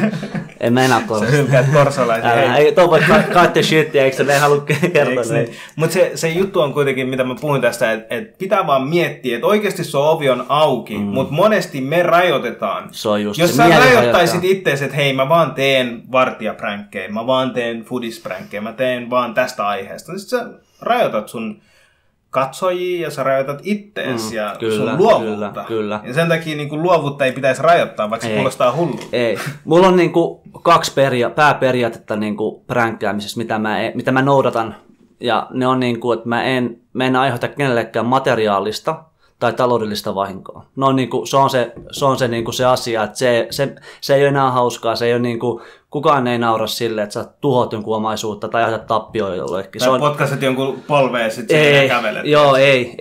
En mä enää korso. Sä hylkäät korsolaisia. Ei, tuo voi cut the shit, eikö se ne halua kertoa. Mutta se juttu on kuitenkin, mitä mä puhuin tästä, että pitää vaan miettiä, että oikeasti se ovi on auki, mutta monesti me rajoitetaan. Se on just jos sä rajoittaisit itseäsi, että hei, mä vaan teen vartijapränkkejä, mä vaan teen foodispränkkeja, mä teen vaan tästä aiheesta, niin sit sä rajoitat sun katsojia ja sä rajoitat ittees ja sun luovuutta. Kyllä. Ja sen takia niin kuin luovuutta ei pitäisi rajoittaa, vaikka se kuulostaa hullulta. Ei. Mulla on niin kuin 2 pääperiaatetta niin kuin pränkkäämisessä, mitä mä noudatan. Ja ne on niin kuin, että mä en aiheuta kenellekään materiaalista tai taloudellista vahinkoa. No, niin kuin, se on niin kuin se asia, että se ei ole enää hauskaa, se ei ole niin kuin, kukaan ei naura sille, että sä tuhot jonkun omaisuutta tai aiheutat tappioa jollekin. Tai potkaset jonkun polveen ja sitten kävelet. Joo,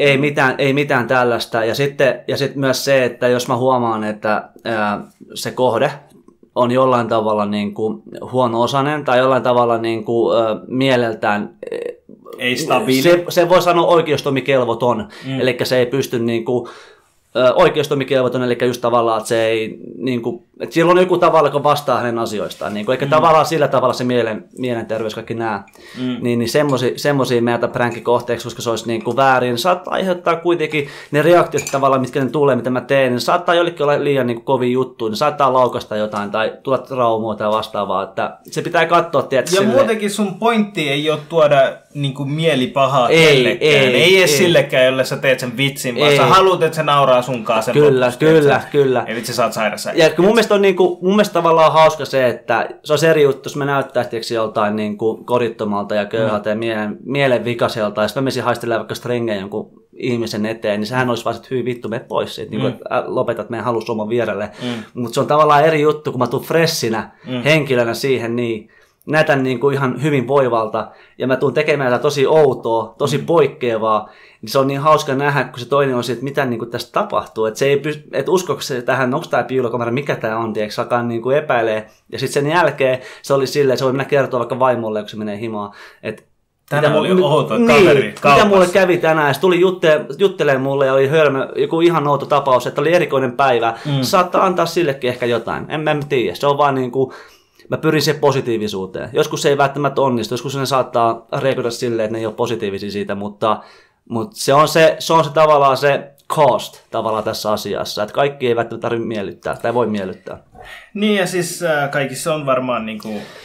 ei mitään tällaista. Ja sitten myös se, että jos mä huomaan, että se kohde on jollain tavalla niin kuin huono-osainen tai jollain tavalla niin kuin, mieleltään ei stabiili. Se voi sanoa oikeustomikelvoton, eli se ei pysty niin kuin, oikeustomikelvoton, eli just tavallaan, että se ei, niin kuin, että sillä on joku tavalla, kun vastaa hänen asioistaan, niin kuin, eikä tavallaan sillä tavalla se mielenterveys, kaikki nämä, niin semmoisia meitä pränkkikohteeksi, koska se olisi niin kuin väärin, saattaa aiheuttaa kuitenkin ne reaktiot tavallaan, mitkä ne tulee, mitä mä teen, niin saattaa jollekin olla liian niin kuin kovia juttuja, niin saattaa laukasta jotain tai tulla traumaa tai vastaavaa, että se pitää katsoa, tietysti. Ja muutenkin sun pointti ei ole tuoda niin kuin mielipahaa kellekään, ei edes sillekään, jolle sä teet sen vitsin, vaan sä haluat, että se nauraa sunkaan sen Kyllä. Ei vitsi, sä oot sairassa. Ja mun mielestä mielestä on niinku, mun mielestä tavallaan hauska se, että se on eri juttu, jos me näyttäisi joltain niinku kodittomalta ja köyhältä ja mielenvikaiselta, ja sitten mä menisin haistelemaan vaikka strengejä jonkun ihmisen eteen, niin sehän olisi vaan, että hyi vittu, mene pois siitä, niin että lopetat meidän halus oman vierelle. Mutta se on tavallaan eri juttu, kun mä tuun freshinä henkilönä siihen, niin näytän niin kuin ihan hyvin voivalta, ja mä tuun tekemään tätä tosi outoa, tosi poikkeavaa, niin se on niin hauska nähdä, kun se toinen on siitä, että mitä niin kuin tästä tapahtuu. Että se ei et uskoiko se tähän, onko tämä piilokamera, mikä tämä on, tiedätkö, alkaa niin kuin epäilee. Ja sitten sen jälkeen se oli silleen, että se voi mennä kertoa vaikka vaimolle, kun se menee himaan, että tänään oli outo kaveri niin, mitä mulle kävi tänään, se tuli juttelemaan mulle ja oli joku ihan outo tapaus, että oli erikoinen päivä. Saattaa antaa sillekin ehkä jotain, en mä tiedä, se on vaan niin kuin, mä pyrin siihen positiivisuuteen. Joskus se ei välttämättä onnistu, joskus ne saattaa reagoida silleen, että ne ei ole positiivisia siitä, mutta se on se tavallaan se cost tavallaan tässä asiassa, että kaikki ei välttämättä tarvitse miellyttää tai voi miellyttää. Niin ja siis kaikissa on varmaan niinku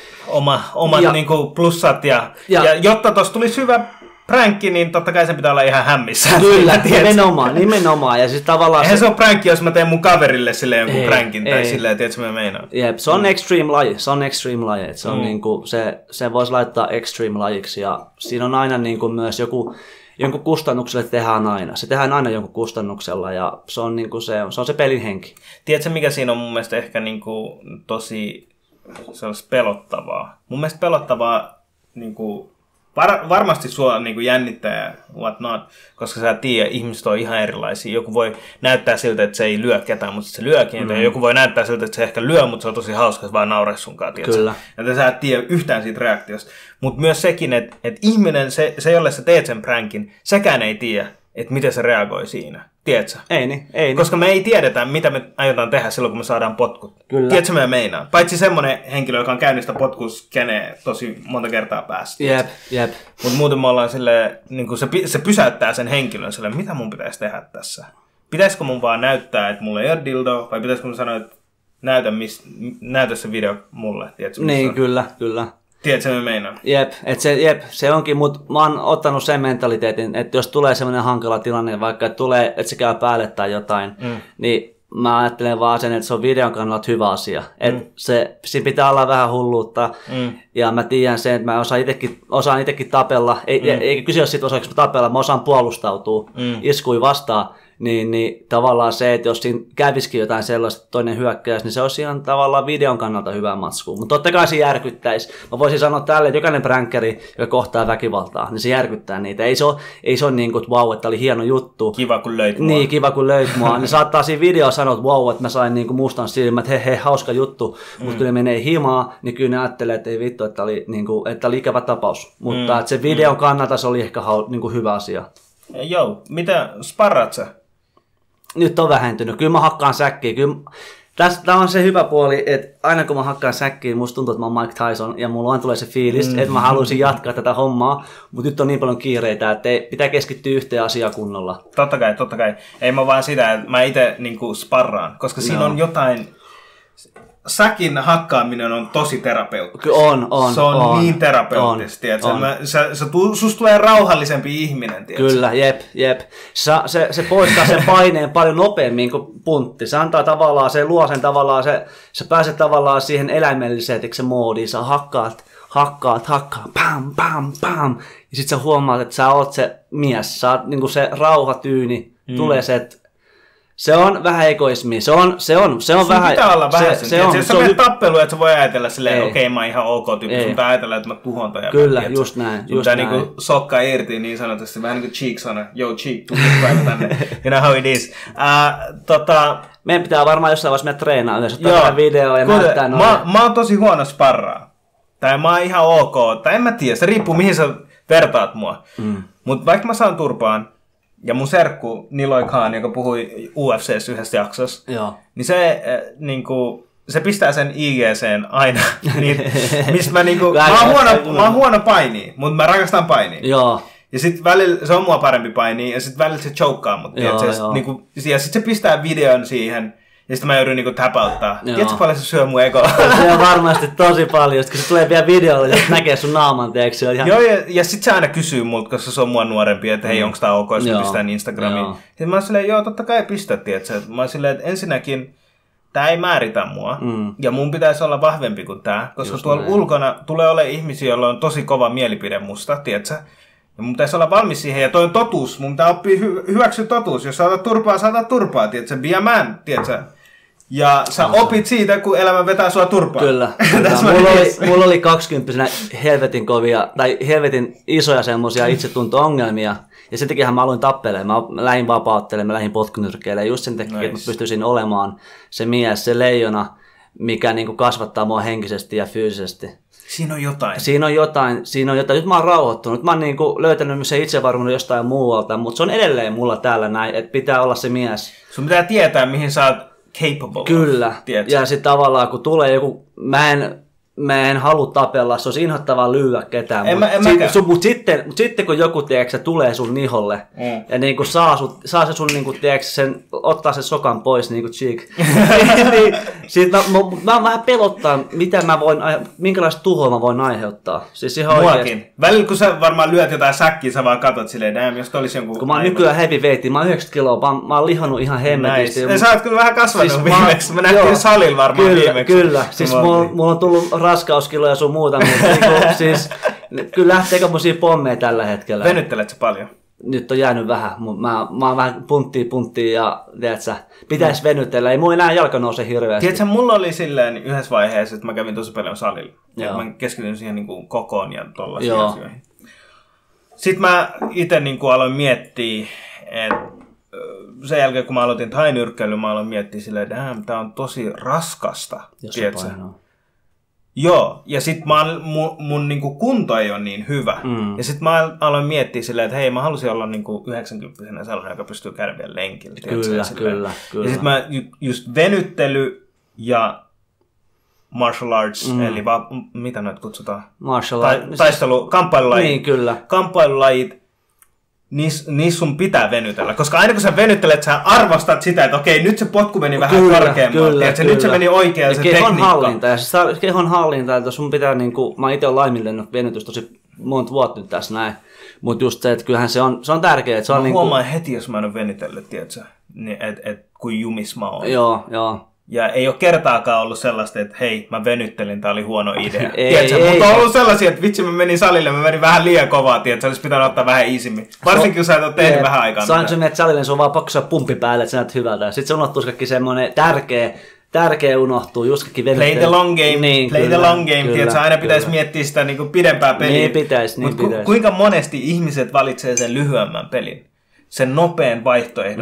omat niinku plussat ja jotta tuossa tulisi hyvä pränkki, niin totta kai sen pitää olla ihan hämmissä. Kyllä, nimenomaan. Ja siis tavallaan eihän se on pränkki, jos mä teen mun kaverille sille jonkun pränkin tai silleen, tiedätkö mä meinaan. Jep, se on extreme laji, se on niinku, se voisi laittaa extreme lajiksi ja siinä on aina niinku myös jonkun kustannukselle tehdään aina. Se tehdään aina jonkun kustannuksella ja se on niinku se on se pelin henki. Tiedätkö mikä siinä on mun mielestä ehkä niinku tosi sellaista pelottavaa? Mun mielestä pelottavaa niinku varmasti sua niin jännittää ja whatnot, koska sä tiedät, ihmiset on ihan erilaisia. Joku voi näyttää siltä, että se ei lyö ketään, mutta se lyökin. Ja joku voi näyttää siltä, että se ehkä lyö, mutta se on tosi hauska, että vaan nauraa sunkaan. Kyllä. Ja sä et tiedä yhtään siitä reaktiosta. Mutta myös sekin, että ihminen, se jolle sä teet sen pränkin, sekään ei tiedä, että miten se reagoi siinä. Tiedätkö? Ei niin. Koska me ei tiedetä, mitä me aiotaan tehdä silloin, kun me saadaan potkut. Kyllä. Tiedätkö, mä meinaan? Paitsi semmoinen henkilö, joka on käynyt sitä potkuskeneen tosi monta kertaa päässä. Jep. Mutta muuten me ollaan silleen, niin se pysäyttää sen henkilön silleen, mitä mun pitäisi tehdä tässä? Pitäisikö mun vaan näyttää, että mulla ei ole dildo, vai pitäisikö mun sanoa, että näytä se video mulle? Tiedätkö, niin, kyllä. Tiedätkö, mä meinaan? Jep, se onkin, mutta mä oon ottanut sen mentaliteetin, että jos tulee semmoinen hankala tilanne, vaikka että se käy päälle tai jotain, niin mä ajattelen vaan sen, että se on videon kannalta hyvä asia. Että siinä pitää olla vähän hulluutta, ja mä tiedän sen, että mä osaan itekin tapella, eikä kyse ole siitä osaanko tapella, mä osaan puolustautua iskui vastaan. Niin tavallaan se, että jos siinä kävisikin jotain sellaista toinen hyökkäys, niin se olisi ihan tavallaan videon kannalta hyvä matsku. Mutta totta kai se järkyttäisi. Mä voisin sanoa tälle, että jokainen pränkkäri, joka kohtaa väkivaltaa, niin se järkyttää niitä. Ei se ole niin kuin, että vau, että oli hieno juttu. Kiva kun löit mua. Niin, kiva kun löit mua. Ne saattaa siinä videossa sanoa, että vau, että mä sain niin kuin mustan silmät, he, hauska juttu. Mutta kun ne menee himaan, niin kyllä ne ajattelee, että ei vittu, että oli, niin kuin, että oli ikävä tapaus. Mutta että se videon kannalta se oli ehkä niin kuin hyvä asia. Joo, mitä sparraat sä? Nyt on vähentynyt. Kyllä mä hakkaan säkkiä. Tämä on se hyvä puoli, että aina kun mä hakkaan säkkiä, musta tuntuu, että mä oon Mike Tyson ja mulla aina tulee se fiilis, että mä haluaisin jatkaa tätä hommaa, mutta nyt on niin paljon kiireitä, että pitää keskittyä yhteen asiaan kunnolla. Totta kai. Ei mä vaan sitä, että mä itse niinku sparraan, koska siinä on jotain. Säkin hakkaaminen on tosi terapeuttista. Se on niin terapeuttista. Susta tulee rauhallisempi ihminen. Tiedätkö? Kyllä, jep. Se poistaa sen paineen paljon nopeammin kuin puntti. Se antaa tavallaan, se luo sen tavallaan, sä pääset tavallaan siihen eläimelliseen moodiin. Sä hakkaat, pam. Ja sit sä huomaat, että sä oot se mies. Sä oot niinku se rauhatyyni. Tulee se, että se on vähän egoismia. Se on vähän. Pitää olla vähän sen. Jos sä menet tappeluun, että sä voi ajatella silleen, okei, mä oon ihan ok tyyppi. Sun pitää ajatella, että mä tuhon toi. Kyllä, just näin. Sun pitää niinku sokkaa irti niin sanotusti. Vähän niin kuin Cheek sanoo. Yo, Cheek, tuu päivä tänne. You know how it is. Meidän pitää varmaan jossain vaiheessa mennä treenaa yleensä. Ottaa videoa ja näyttää noin. Mä oon tosi huono sparraa. Tai mä oon ihan ok. Tai en mä tiedä. Se riippuu mihin sä vertaat mua. Mut vaikka mä saan turpaan, ja mun serkku Niloy Khan, joka puhui UFC:ssä yhdessä jaksossa, niin se, se pistää sen IGC:n aina. Mistä mä oon huono painia, mutta mä rakastan painia. Joo. Ja sit välillä se on mua parempi painia, ja sit välillä se choukkaa mut. Ja sit se pistää videon siihen. Ja sitten mä joudun niinku täpäyttää. Tiedätkö paljon se syö mun ekoa? Se on varmasti tosi paljon, kun se tulee vielä videolla ja näkee sun naaman, teeksi. Ihan... Joo, ja sit se aina kysyy multa, koska se on mua nuorempi, että hei, onko tää ok, jos mä pistän Instagramiin. Ja mä oon silleen, joo, totta kai pistät, tiedätkö? Mä oon silleen, että ensinnäkin tää ei määritä mua. Ja mun pitäisi olla vahvempi kuin tää, koska just tuolla ulkona tulee olemaan ihmisiä, joilla on tosi kova mielipide musta, tiedätkö? Ja mun pitäisi olla valmis siihen, ja toi on totuus. Mun pitää oppia hyväksyä totuus. Jos saatat turpaa, tiedätkö? Be a man, tiedätkö? Ja sä opit siitä, kun elämä vetää sua turpaan. Kyllä. mulla oli 20-vuotiaana helvetin kovia, tai helvetin isoja semmosia itsetunto-ongelmia. Ja sen takia mä aloin tappelemaan. Mä lähdin vapauttelemaan, mä lähdin potkunyrkkeilemään. Just sen takia, että mä pystyisin olemaan se mies, se leijona, mikä niinku kasvattaa mua henkisesti ja fyysisesti. Siinä on jotain. Siinä on jotain. Nyt mä oon rauhoittunut. Mä oon niinku löytänyt sen itsevarmuuden jostain muualta, mutta se on edelleen mulla täällä näin, että pitää olla se mies. Sun pitää tietää, mihin sä oot capable. Kyllä. Ja sitten tavallaan, kun tulee joku, mä en halua tapella, se olisi inhottavaa lyödä ketään. Mutta sitten kun joku tiedätkö, tulee sun niholle ja niinku saa se sun niinku, tiedätkö, sen, ottaa sen sokan pois niinku cheek, niin sit mä vähän pelottaa, minkälaista tuhoa mä voin aiheuttaa. Siis ihan muakin. Oikeasti. Välillä kun sä varmaan lyöt jotain säkkiä, sä vaan katot silleen, jos olisi jonkun... Kun mä oon nykyään heavyweight, mä oon 90 kiloa, mä oon lihannut ihan hemmetisti. Nice. Sä oot kyllä vähän kasvanut siis viimeksi. Mä nähtiin salilla varmaan viimeksi. Kyllä. Siis mulla on tullut raskauskiloja ja sun muuta, mutta siis kyllä lähtee aikamoisia pommeja tällä hetkellä. Venyttelet sä paljon? Nyt on jäänyt vähän, mutta mä oon vähän punttia ja tiedätkö, pitäisi venytellä. Ei mulla enää jalka nouse hirveästi. Tiedätkö, mulla oli silleen yhdessä vaiheessa, että mä kävin tosi paljon salilla. Ja mä keskityin siihen niin kuin kokoon ja tollaisiin asioihin. Sitten mä itse niin kuin aloin miettiä, että sen jälkeen kun mä aloitin thainyrkkeilyn, mä aloin miettiä silleen, että tää on tosi raskasta. Jos Joo, ja sit mun niinku kunto ei ole niin hyvä. Ja sit mä aloin miettiä silleen, että hei, mä halusin olla niinku 90-vuotiaana sellainen, joka pystyy käydä vielä lenkillä. Kyllä. Ja sit mä just venyttely ja martial arts, eli mitä noita kutsutaan? Martial arts. Taistelu, kamppailulajit. Niin, kyllä. Kamppailulajit. Niissä sun pitää venytellä, koska aina kun sä venyttelet, sä arvostat sitä, että okei, nyt se potku meni vähän korkeammalle, nyt se meni oikein se tekniikka. Kehon hallinta, että sun pitää, niinku, mä itse olen laiminlyönyt venytys tosi monta vuotta nyt tässä näin, mutta just se, että kyllähän se on tärkeää. Mä huomaan heti, jos mä en ole venytellyt, tiedätkö, että kuin jumis mä oon. Joo. Ja ei ole kertaakaan ollut sellaista, että hei, mä venyttelin, tää oli huono idea. Mutta on ollut sellaisia, että vitsi, mä menin salille, mä menin vähän liian kovaa, tiedätkö, olisi pitänyt ottaa vähän iisimmin. Varsinkin, jos sä et ole tehnyt vähän aikaa. Saanko sä menet salille, se on vaan pakko saada pumppi päälle, että sä näet hyvältä. Sitten se unohtuu kaikki semmoinen tärkeä unohtuu, just kaikki venyttely. Play the long game, niin, play the long game, tiedätkö, aina pitäisi miettiä sitä niin kuin pidempää peliä. Niin pitäisi. Kuinka monesti ihmiset valitsee sen lyhyemmän pelin? Sen nopean vaihtoehdon.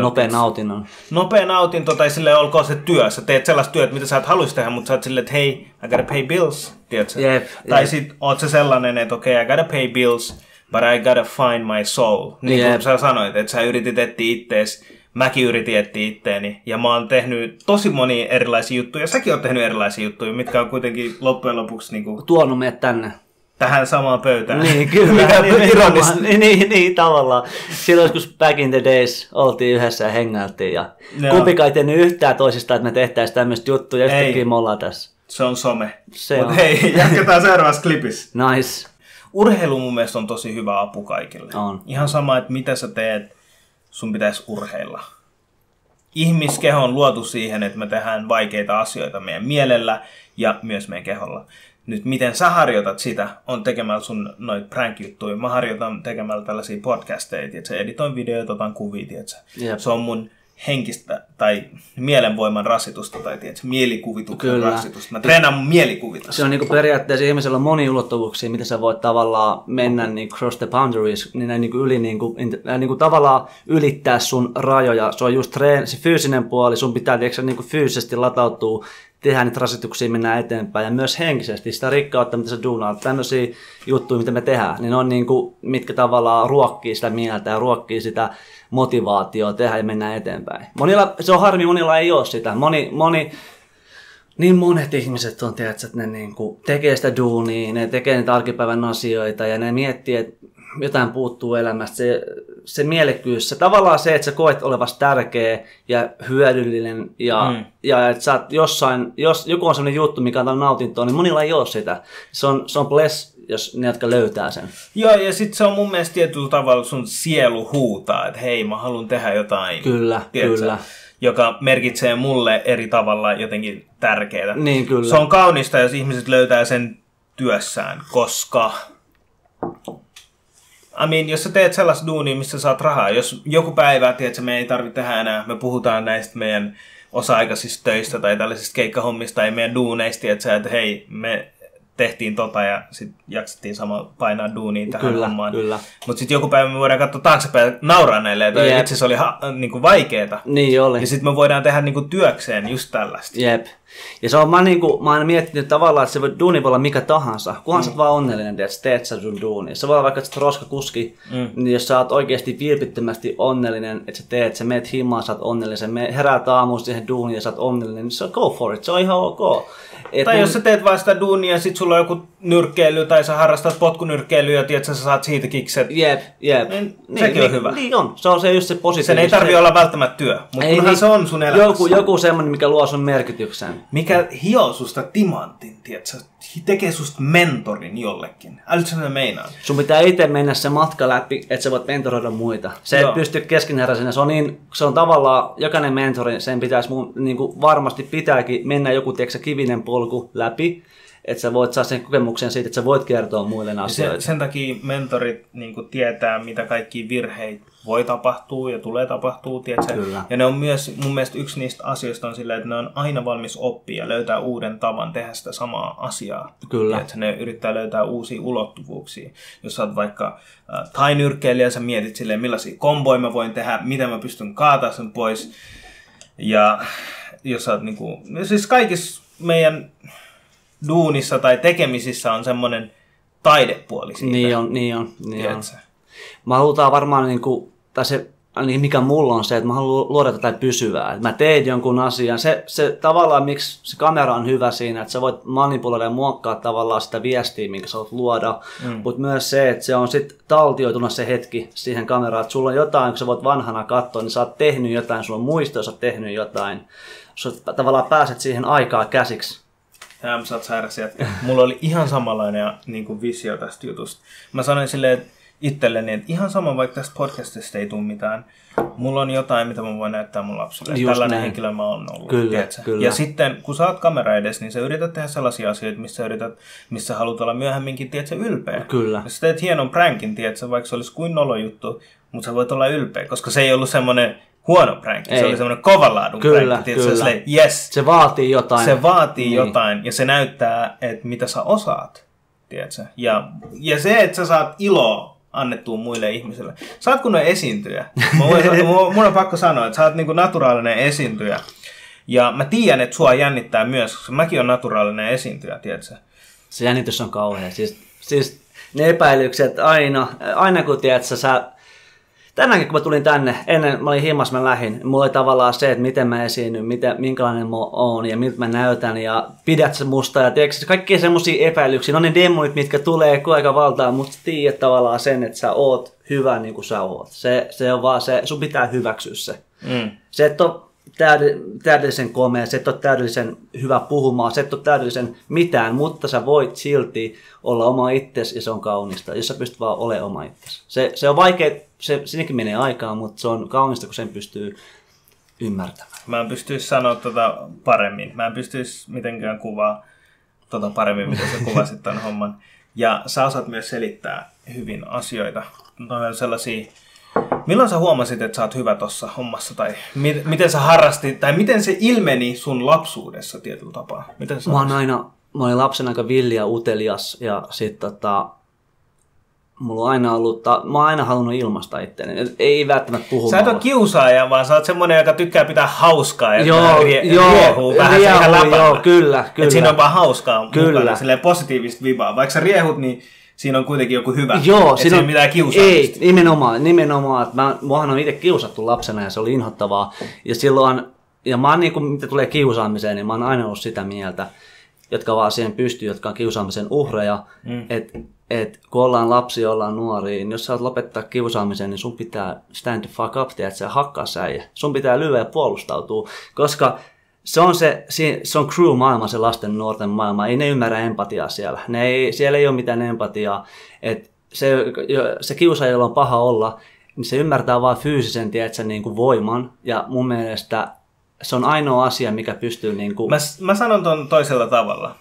Nopea nautinto, tai silleen olkoon se työ. Sä teet sellaista työt, mitä sä et haluaisi tehdä, mutta sä oot silleen, että hei, I gotta pay bills. Tiedätkö? Tai sit oot sä sellainen, että okei, I gotta pay bills, but I gotta find my soul. Niin kuin sä sanoit, että sä yritit etsiä ittees, mäkin yritin etsiä itteeni. Ja mä oon tehnyt tosi monia erilaisia juttuja. Säkin oot tehnyt erilaisia juttuja, mitkä on kuitenkin loppujen lopuksi niinku tuonut meidät tänne. Tähän samaan pöytään. Niin, kyllä. Mikä on ironista. Niin, tavallaan. Silloin joskus back in the days oltiin yhdessä ja hengailtiin. Ja kumpikaan ei tehnyt yhtään toisista, että me tehtäisiin tämmöistä juttuja. Ja yhtäkkiä me ollaan tässä. Se on some. Mutta hei, jatketaan seuraavassa klipissä. Nice. Urheilu mun mielestä on tosi hyvä apu kaikille. On. Ihan sama, että mitä sä teet, sun pitäisi urheilla. Ihmiskeho on luotu siihen, että me tehdään vaikeita asioita meidän mielellä ja myös meidän keholla. Nyt miten sä harjoitat sitä, on tekemällä sun noita prank-juttuja. Mä harjoitan tekemällä tällaisia podcasteja, tiiätkö? Editoin videoita, otan kuvia, tiiätkö? Se on mun henkistä tai mielenvoiman rasitusta tai tiiätkö? Mielikuvituksen rasitusta. Mä treenaan mun mielikuvitusta. Se on niinku periaatteessa ihmisellä on monia ulottuvuuksia, mitä sä voit tavallaan mennä niin cross the boundaries, niin niinku tavallaan ylittää sun rajoja. Se on just se fyysinen puoli, sun pitää tiiätkö, niinku fyysisesti latautua, tehdään niitä rasituksia, mennään eteenpäin ja myös henkisesti sitä rikkautta, mitä sä duunaat, tämmöisiä juttuja, mitä me tehdään, niin on niinku, mitkä tavallaan ruokkii sitä mieltä ja ruokkii sitä motivaatiota tehdä ja mennään eteenpäin. Se on harmi, monilla ei ole sitä. Niin monet ihmiset on, tiedätkö, että ne niinku tekee sitä duunia, ne tekee niitä arkipäivän asioita ja ne miettii, että jotain puuttuu elämästä. Se mielekkyys, se tavallaan se, että sä koet olevasi tärkeä ja hyödyllinen ja että sä oot jossain, jos joku on sellainen juttu, mikä antaa nautintoa, niin monilla ei ole sitä. Se on bless, jos ne, jotka löytää sen. Joo, ja sitten se on mun mielestä tietyllä tavalla sun sielu huutaa, että hei, mä haluan tehdä jotain. Kyllä. joka merkitsee mulle eri tavalla jotenkin tärkeää. Niin, kyllä. Se on kaunista, jos ihmiset löytää sen työssään, koska jos sä teet sellaista duunia, missä saat rahaa, jos joku päivä, tiedätkö, me ei tarvitse tehdä enää, me puhutaan näistä meidän osa-aikaisista töistä tai tällaisista keikkahommista tai meidän duuneista, tiedätkö, että hei, me tehtiin ja sitten jaksettiin sama painaa duuniin tähän hommaan. Mutta sitten joku päivä me voidaan katsoa taaksepäin ja nauraa näille, että itse asiassa oli niinku vaikeeta. Niin oli. Ja sitten me voidaan tehdä niinku työkseen just tällaista. Jep. Ja se on, mä oon aina miettinyt tavallaan, että se duuni voi olla mikä tahansa. Kunhan sä oot vaan onnellinen, että teet sä sun duuni. Se voi olla vaikka, että sä oot roskakuski, niin jos sä oot oikeasti vilpittömästi onnellinen, että sä meet himaan, sä oot onnellisen, heräät aamuun siihen duuniin ja sä oot onnellinen, niin se on go for it, se on ihan ok. Tai jos sä teet vaan sitä duunia ja sit sulla on joku nyrkkeily tai sä harrastat potkunyrkkeilyä ja tiedät, sä saat siitä kikset. Jep. Niin, sekin on hyvä. Niin on. Se on se just se positiivinen. Sen ei tarvitse olla välttämättä työ, mutta kunhan se on sun elämässä. Joku semmoinen, mikä luo sun merkityksen. Mikä hioo susta timantin, tiedätkö? Tekee susta mentorin jollekin. Älytkö sä meinaan? Sun pitää itse mennä se matka läpi, että sä voit mentoroida muita. Se ei pysty keskeneräisenä. Se on tavallaan, jokainen mentori, sen pitäisi niin varmasti pitääkin mennä joku kivinen polku läpi, että sä voit saada sen kokemuksen siitä, että sä voit kertoa muille asioita. Sen takia mentorit niin tietää, mitä kaikki virheitä voi tapahtua ja tulee tapahtua, tiedätkö? Ja ne on myös, mun mielestä yksi niistä asioista on silleen, että ne on aina valmis oppia ja löytää uuden tavan tehdä sitä samaa asiaa. Kyllä. Tiedätkö? Ne yrittää löytää uusia ulottuvuuksia. Jos sä oot vaikka thai-nyrkkeilijä, sä mietit silleen, millaisia komboja mä voin tehdä, miten mä pystyn kaataa sen pois. Ja jos sä oot niinku, siis kaikissa meidän duunissa tai tekemisissä on semmoinen taidepuoli siitä. Niin on. Mä halutaan varmaan, tai se, mikä mulla on se, että mä haluan luoda jotain pysyvää. Että mä teen jonkun asian. Se tavallaan, miksi se kamera on hyvä siinä, että sä voit manipuloida ja muokkaa tavallaan sitä viestiä, minkä sä voit luoda. Mutta myös se, että se on sitten taltioitunut se hetki siihen kameraan. Että sulla on jotain, kun sä voit vanhana katsoa, niin sä oot tehnyt jotain, sulla on muistoja, sä oot tehnyt jotain. Sä tavallaan pääset siihen aikaan käsiksi. Sä oot sairas jätkä. Mulla oli ihan samanlainen visio tästä jutusta. Mä sanoin silleen itselleni, että ihan sama, vaikka tästä podcastista ei tule mitään. Mulla on jotain, mitä mä voin näyttää mun lapsille. Just tällainen näin. henkilö mä oon ollut. Kyllä. Ja sitten, kun sä oot kamera edes, niin sä yrität tehdä sellaisia asioita, missä haluat olla myöhemminkin, ylpeä. Kyllä. Ja sä teet hienon prankin, vaikka se olisi kuin nolo juttu, mutta sä voit olla ylpeä, koska se ei ollut semmoinen huono pränkki, se oli semmoinen kovan laadun pränkki. Kyllä. Yes, se vaatii jotain. Se vaatii jotain ja se näyttää, että mitä sä osaat. Tiedätkö? Ja se, että sä saat iloa annettua muille ihmisille. Sä oot kunnon esiintyjä. Mun on pakko sanoa, että sä oot niinku naturaalinen esiintyjä. Ja mä tiedän, että sua jännittää myös, koska mäkin on naturaalinen esiintyjä, tiedätkö? Se jännitys on kauhea. Siis ne epäilykset aina kun tiedätkö, tänäänkin kun mä tulin tänne, ennen mä olin himas, mä lähdin. Mulla oli tavallaan se, että miten mä esiinnyn, minkälainen mä oon ja miltä mä näytän ja pidät sä musta ja tiedätkö, kaikkia semmosia epäilyksiä. No ne demonit, mitkä tulee aika valtaan, mutta tiedät tavallaan sen, että sä oot hyvä niin kuin sä oot. Se on vaan se, sun pitää hyväksyä se. Se, et ole täydellisen komea, se et ole täydellisen hyvä puhumaan, se et ole täydellisen mitään, mutta sä voit silti olla oma itsesi ja se on kaunista, jos sä pystyt vaan olemaan oma itsesi. Se on vaikea, sinnekin menee aikaa, mutta se on kaunista, kun sen pystyy ymmärtämään. Mä en pystyisi sanoa paremmin. Mä en pystyisi mitenkään kuvaa paremmin, miten sä kuvasit tämän homman. Ja sä osaat myös selittää hyvin asioita. On sellaisia. Milloin sä huomasit, että sä oot hyvä tossa hommassa? Tai miten sä harrastit? Tai miten se ilmeni sun lapsuudessa tietyllä tapaa? Mä olin lapsen aika villi ja utelias. Ja sit mulla on aina ollut, mä oon aina halunnut ilmaista itseäni. Ei välttämättä puhumaan. Sä et ole kiusaaja, vaan sä oot semmonen, joka tykkää pitää hauskaa. Ja riehuu vähän siihen läpällä. Joo, kyllä. Et siinä on vaan hauskaa mukana, silleen positiivista vibaa. Vaikka sä riehut, niin siinä on kuitenkin joku hyvä. Joo, siinä on mitään kiusaamista. Ei, nimenomaan. Muahan on itse kiusattu lapsena ja se oli inhottavaa. Ja silloin, ja mä oon mitä tulee kiusaamiseen, niin mä oon aina ollut sitä mieltä, jotka vaan siihen pystyy, jotka on kiusaamisen uhreja, että kun ollaan lapsia, ollaan nuoria, niin jos sä oot lopettaa kiusaamisen, niin sun pitää stand the fuck up, että sä hakkaa säijä. Sun pitää lyödä ja puolustautua, koska se on crew-maailma, se lasten nuorten maailma. Ei ne ymmärrä empatiaa siellä. Siellä ei ole mitään empatiaa. Et se kiusaaja, jolla on paha olla, niin se ymmärtää vaan fyysisen niin kuin voiman. Ja mun mielestä se on ainoa asia, mikä pystyy niinku... Mä sanon ton toisella tavalla.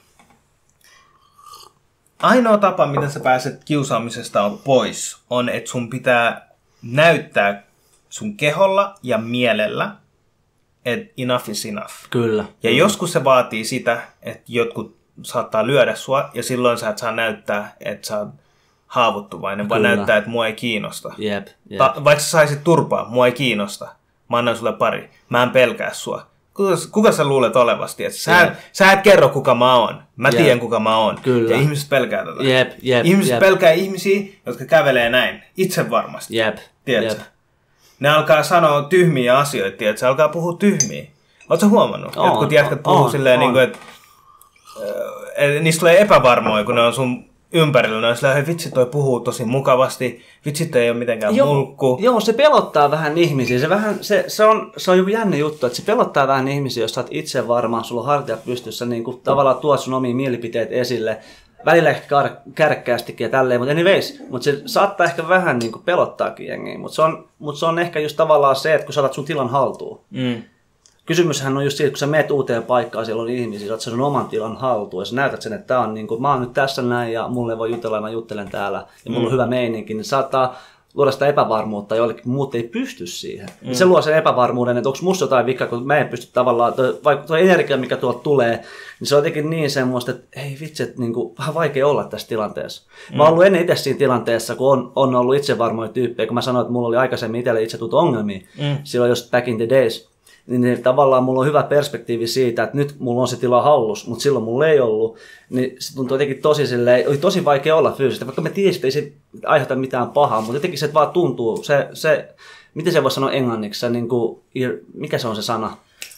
Ainoa tapa, miten sä pääset kiusaamisesta pois, on, että sun pitää näyttää sun keholla ja mielellä, että enough is enough. Kyllä. Ja joskus se vaatii sitä, että jotkut saattaa lyödä sua, ja silloin sä et saa näyttää, että sä oot haavoittuvainen, vaan näyttää, että mua ei kiinnosta. Jep. Vaikka sä saisit turpaa, mua ei kiinnosta. Mä annan sulle pari. Mä en pelkää sua. Kuka sä luulet olevasti? Sä et kerro, kuka mä oon. Mä tiedän, kuka mä oon. Kyllä. Ja ihmiset pelkää tätä. Jep. Ihmiset pelkää ihmisiä, jotka kävelee näin. Itse varmasti. Tiedätkö? Ne alkaa sanoa tyhmiä asioita, tiedätkö? Se alkaa puhua tyhmiä. Ootko sä huomannut? Jotkut jätkät puhuu silleen, niin kuin, että niistä tulee epävarmoja, kun ne on sun ympärillä. Ne on silleen, hei vitsi, toi puhuu tosi mukavasti. Vitsi, ei ole mitenkään mulkku. Joo, se pelottaa vähän ihmisiä. Se on joku jännä juttu, että se pelottaa vähän ihmisiä, jos sä oot itse varma, sulla on hartiat pystyssä, niin kuin tavallaan tuot sun omia mielipiteet esille. Välillä ehkä kärkkäästikin ja tälleen, mutta anyways. Mutta se saattaa ehkä vähän niin kuin pelottaakin jengiä. Mutta se on ehkä just tavallaan se, että kun sä otat sun tilan haltuun. Kysymyshän on just siitä, kun sä meet uuteen paikkaan, siellä on ihmisiä, sä otat sun oman tilan haltuun ja sä näytät sen, että tää on niin kuin, mä oon nyt tässä näin ja mulle voi jutella, mä juttelen täällä ja mulla on hyvä meininki, niin saattaa luoda sitä epävarmuutta, jollekin muut ei pysty siihen. Se luo sen epävarmuuden, että onko musta jotain vikaa, kun mä en pysty tavallaan, vaikka tuo energia, mikä tuolta tulee, niin se on jotenkin niin semmoista, että ei vitsi, että niin kuin, vähän vaikea olla tässä tilanteessa. Mä oon ollut ennen itse siinä tilanteessa, kun on ollut itsevarmoja tyyppejä, kun mä sanoin, että mulla oli aikaisemmin itselle itse tuttu ongelmia, silloin just back in the days. Niin tavallaan mulla on hyvä perspektiivi siitä, että nyt mulla on se tila hallus, mutta silloin mulla ei ollut. Niin se tuntui jotenkin oli tosi vaikea olla fyysisesti, vaikka me tiesin, että ei se aiheuta mitään pahaa, mutta jotenkin se vaan tuntuu, miten se voi sanoa englanniksi, se niin kuin, mikä se on se sana?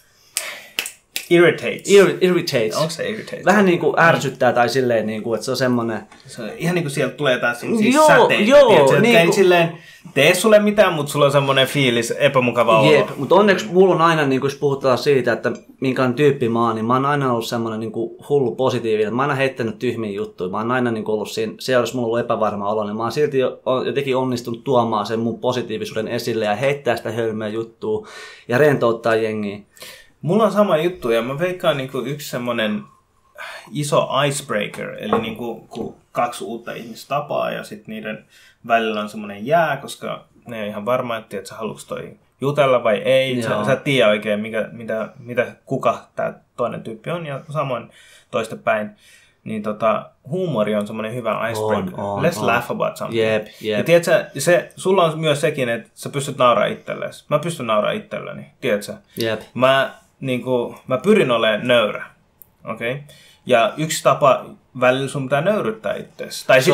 Irritates. Onko se irritates? Vähän niin kuin ärsyttää tai silleen, niin kuin, että se on semmoinen... Se on ihan niin kuin sieltä tulee taas siis säteitä, jotka niin ei silleen tee sulle mitään, mutta sulla on semmoinen fiilis, epämukava olo. Jep, mutta onneksi mulla on aina, niin kuin, jos puhutaan siitä, että minkälainen tyyppi mä oon, niin mä oon aina ollut semmoinen niin kuin hullu positiivinen. Mä oon aina heittänyt tyhmiä juttuja. Mä oon aina niin kuin ollut siinä, siellä jos mulla on ollut epävarma olo, niin mä oon silti jotenkin onnistunut tuomaan sen mun positiivisuuden esille ja heittää sitä hölmöä juttua ja rentouttaa jengiä. Mulla on sama juttu ja mä veikkaan niin kuin yksi semmoinen iso icebreaker, eli niin kuin, kun kaksi uutta ihmistä tapaa ja sitten niiden välillä on semmoinen jää, koska ne ei ihan varma, että sä haluatko toi jutella vai ei. Sä et tiedä oikein, kuka tämä toinen tyyppi on ja samoin toista päin. Niin huumori on semmoinen hyvä icebreaker. Let's laugh about something. Jep. Ja tiedätkö, sulla on myös sekin, että sä pystyt nauraa itsellesi. Mä pystyn nauraa itselleni, tiedätkö? Jep. Mä pyrin olemaan nöyrä. Okay? Ja yksi tapa välillä sun pitää nöyryttää itseäsi. Tai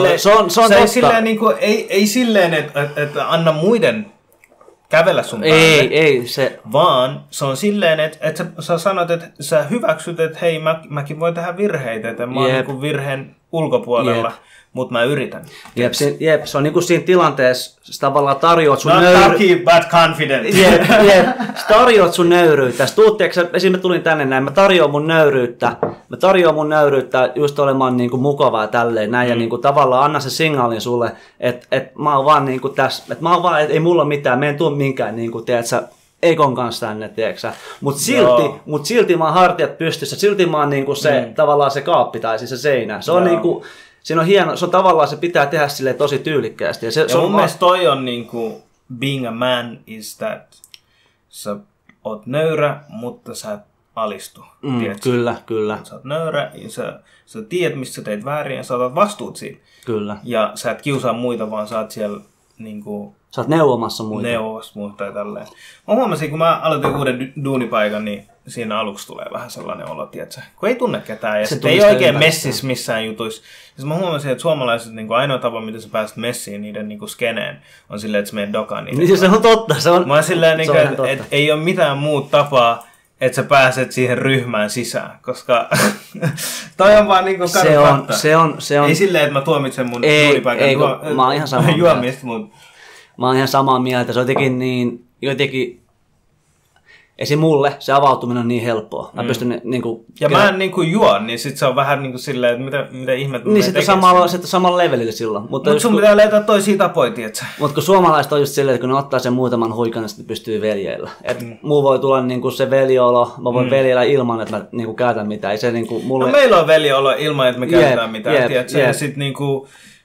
ei silleen, että anna muiden kävellä sun päälle. Ei se. Vaan se on silleen, että sä sanot, että sä hyväksyt, että hei, mäkin voin tehdä virheitä, että mä oon niin virheen ulkopuolella. Mutta mä yritän. Jep, se on niinku siinä tilanteessa, sä tavallaan tarjoat sun cocky, but confident. Jep, sä tarjoat sun nöyryyttä. Esimerkiksi mä tulin tänne näin, mä tarjoan mun nöyryyttä just olemaan niinku mukavaa tälleen näin. Ja niinku tavallaan anna se signaalin sulle, että mä oon vaan niinku tässä, että mä oon vaan, että ei mulla mitään, mä en tuu minkään niinku, tiedätkö, Eikon kanssa tänne, tiedätkö. Mutta silti mä oon hartiat pystyssä, silti mä oon niinku se, tavallaan se kaappi tai siis se seinä. Se on niinku... Siinä on hieno, se on tavallaan, se pitää tehdä silleen tosi tyylikkäästi. Ja mun mielestä toi on niinku, being a man is that sä oot nöyrä, mutta sä et alistu. Kyllä. Sä oot nöyrä ja sä tiedät, missä sä teit väärin ja sä otat vastuut siitä. Kyllä. Ja sä et kiusaa muita, vaan sä oot siellä niinku... Sä oot neuvomassa muita. Tai tälleen. Mä huomasin, kun mä aloitin uuden duunipaikan, niin siinä aluksi tulee vähän sellainen olo, tietsä, kun ei tunne ketään ja sitten ei oikein messissä missään jutuissa. Ja mä huomasin, että suomalaiset niin ainoa tapa, miten sä pääset messiin niiden niin skeneen, on silleen, että sä menet dokaan niiden. Niin se on totta. Mä oon silleen, niin että ei ole mitään muuta tapaa, että sä pääset siihen ryhmään sisään, koska toi on vaan niinku karu fakta. Se on. Ei silleen, että mä tuomitsen mun duunipaikan mä oon ihan samaa juomista, mutta... Mä oon ihan samaa mieltä. Se on jotenkin mulle se avautuminen on niin helppoa. Mä pystyn niinku... Ja mä en niinku juo, niin sit se on vähän niinku silleen, että mitä ihmettä niin, sitten samalla levelillä silloin. Mutta sun pitää löytää toisia tapoja, tietsä. Mutta kun suomalaiset on just silleen, että kun ne ottaa sen muutaman huikan, niin sitten pystyy veljeillä. Muu voi tulla niinku se veljeolo, mä voin veljeillä ilman, että mä niinku käytän mitään. Ei se niinku mulle... No meillä on veljeolo ilman, että me käytetään mitään, tietsä. Ja sit niinku...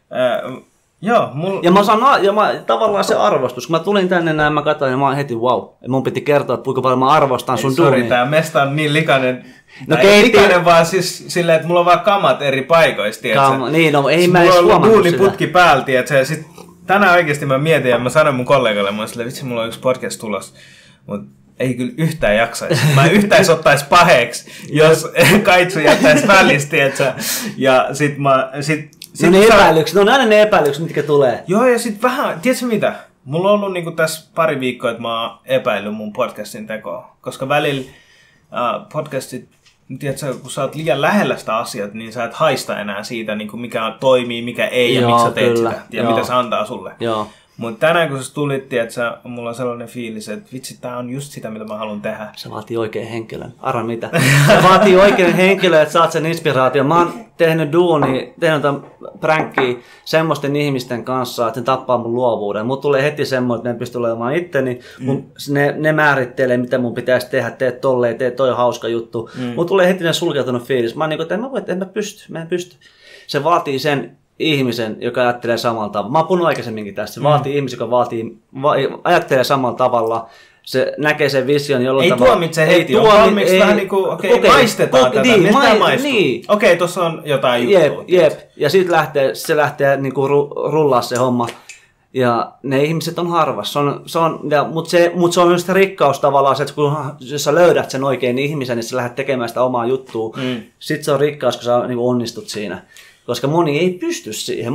Joo, tavallaan se arvostus. Kun mä tulin tänne näin, mä katsoin ja mä oon heti wow. Ja mun piti kertoa, että kuinka paljon mä arvostan sun duunia. Sori, tää mesta on niin likainen. No ei likainen vaan siis silleen, että mulla on vaan kamat eri paikoista, tietsä. Niin, no ei mä edes huomannut sitä. Mulla on duuniputki päällä, tietsä. Ja sit tänään oikeesti mä mietin ja mä sanoin mun kollegalle, mä silleen, vitsi, mulla on yksi podcast tulos. Mut ei kyllä yhtään jaksaisi. Mä yhtään ottais paheeksi, jos Kaitsu jättäis välistä, tietsä. Ja sit ne on aina ne epäilykset, mitkä tulee. Joo, ja sit vähän, tiedätkö mitä? Mulla on ollut niinku tässä pari viikkoa, että mä oon epäillyt mun podcastin tekoa. Koska välillä podcastit, tiedätkö, kun sä oot liian lähellä sitä asiat, niin sä et haista enää siitä, niinku mikä toimii, mikä ei, ja miksi sä teet sitä, ja mitä se antaa sulle. Joo. Mutta tänään kun sä tulit, tiiätsä, mulla on sellainen fiilis, että vitsi, tää on just sitä, mitä mä haluan tehdä. Se vaatii oikein henkilön. Arva mitä? Se vaatii oikein henkilön, että saat sen inspiraation. Mä oon tehnyt pränkkiä semmoisten ihmisten kanssa, että ne tappaa mun luovuuden. Mut tulee heti semmoinen, että ne pystyy olemaan itteni. Ne määrittelee, mitä mun pitäisi tehdä. Teet tolleen, teet toi hauska juttu. Mut tulee heti ne sulkeutunut fiilis. Mä oon niinku, että mä en pysty. Se vaatii sen ihmisen, joka ajattelee samalla tavalla. Mä oon puhunut aikaisemminkin tästä. Se vaatii ihmisen, joka ajattelee samalla tavalla. Se näkee sen vision jollain tavalla. Ei tuomitse heti. On valmiiksi vähän niin kuin, maistetaan tätä. Mistä maistuu? Niin. Okei, tossa on jotain juttua. Jep. Ja sitten se lähtee niin kuin rullaa se homma. Ja ne ihmiset on harvassa. Mutta se on myös rikkaus tavallaan, että jos sä löydät sen oikein ihmisen, niin sä lähdet tekemään sitä omaa juttua. Sitten se on rikkaus, kun sä niin onnistut siinä. Koska moni ei pysty siihen.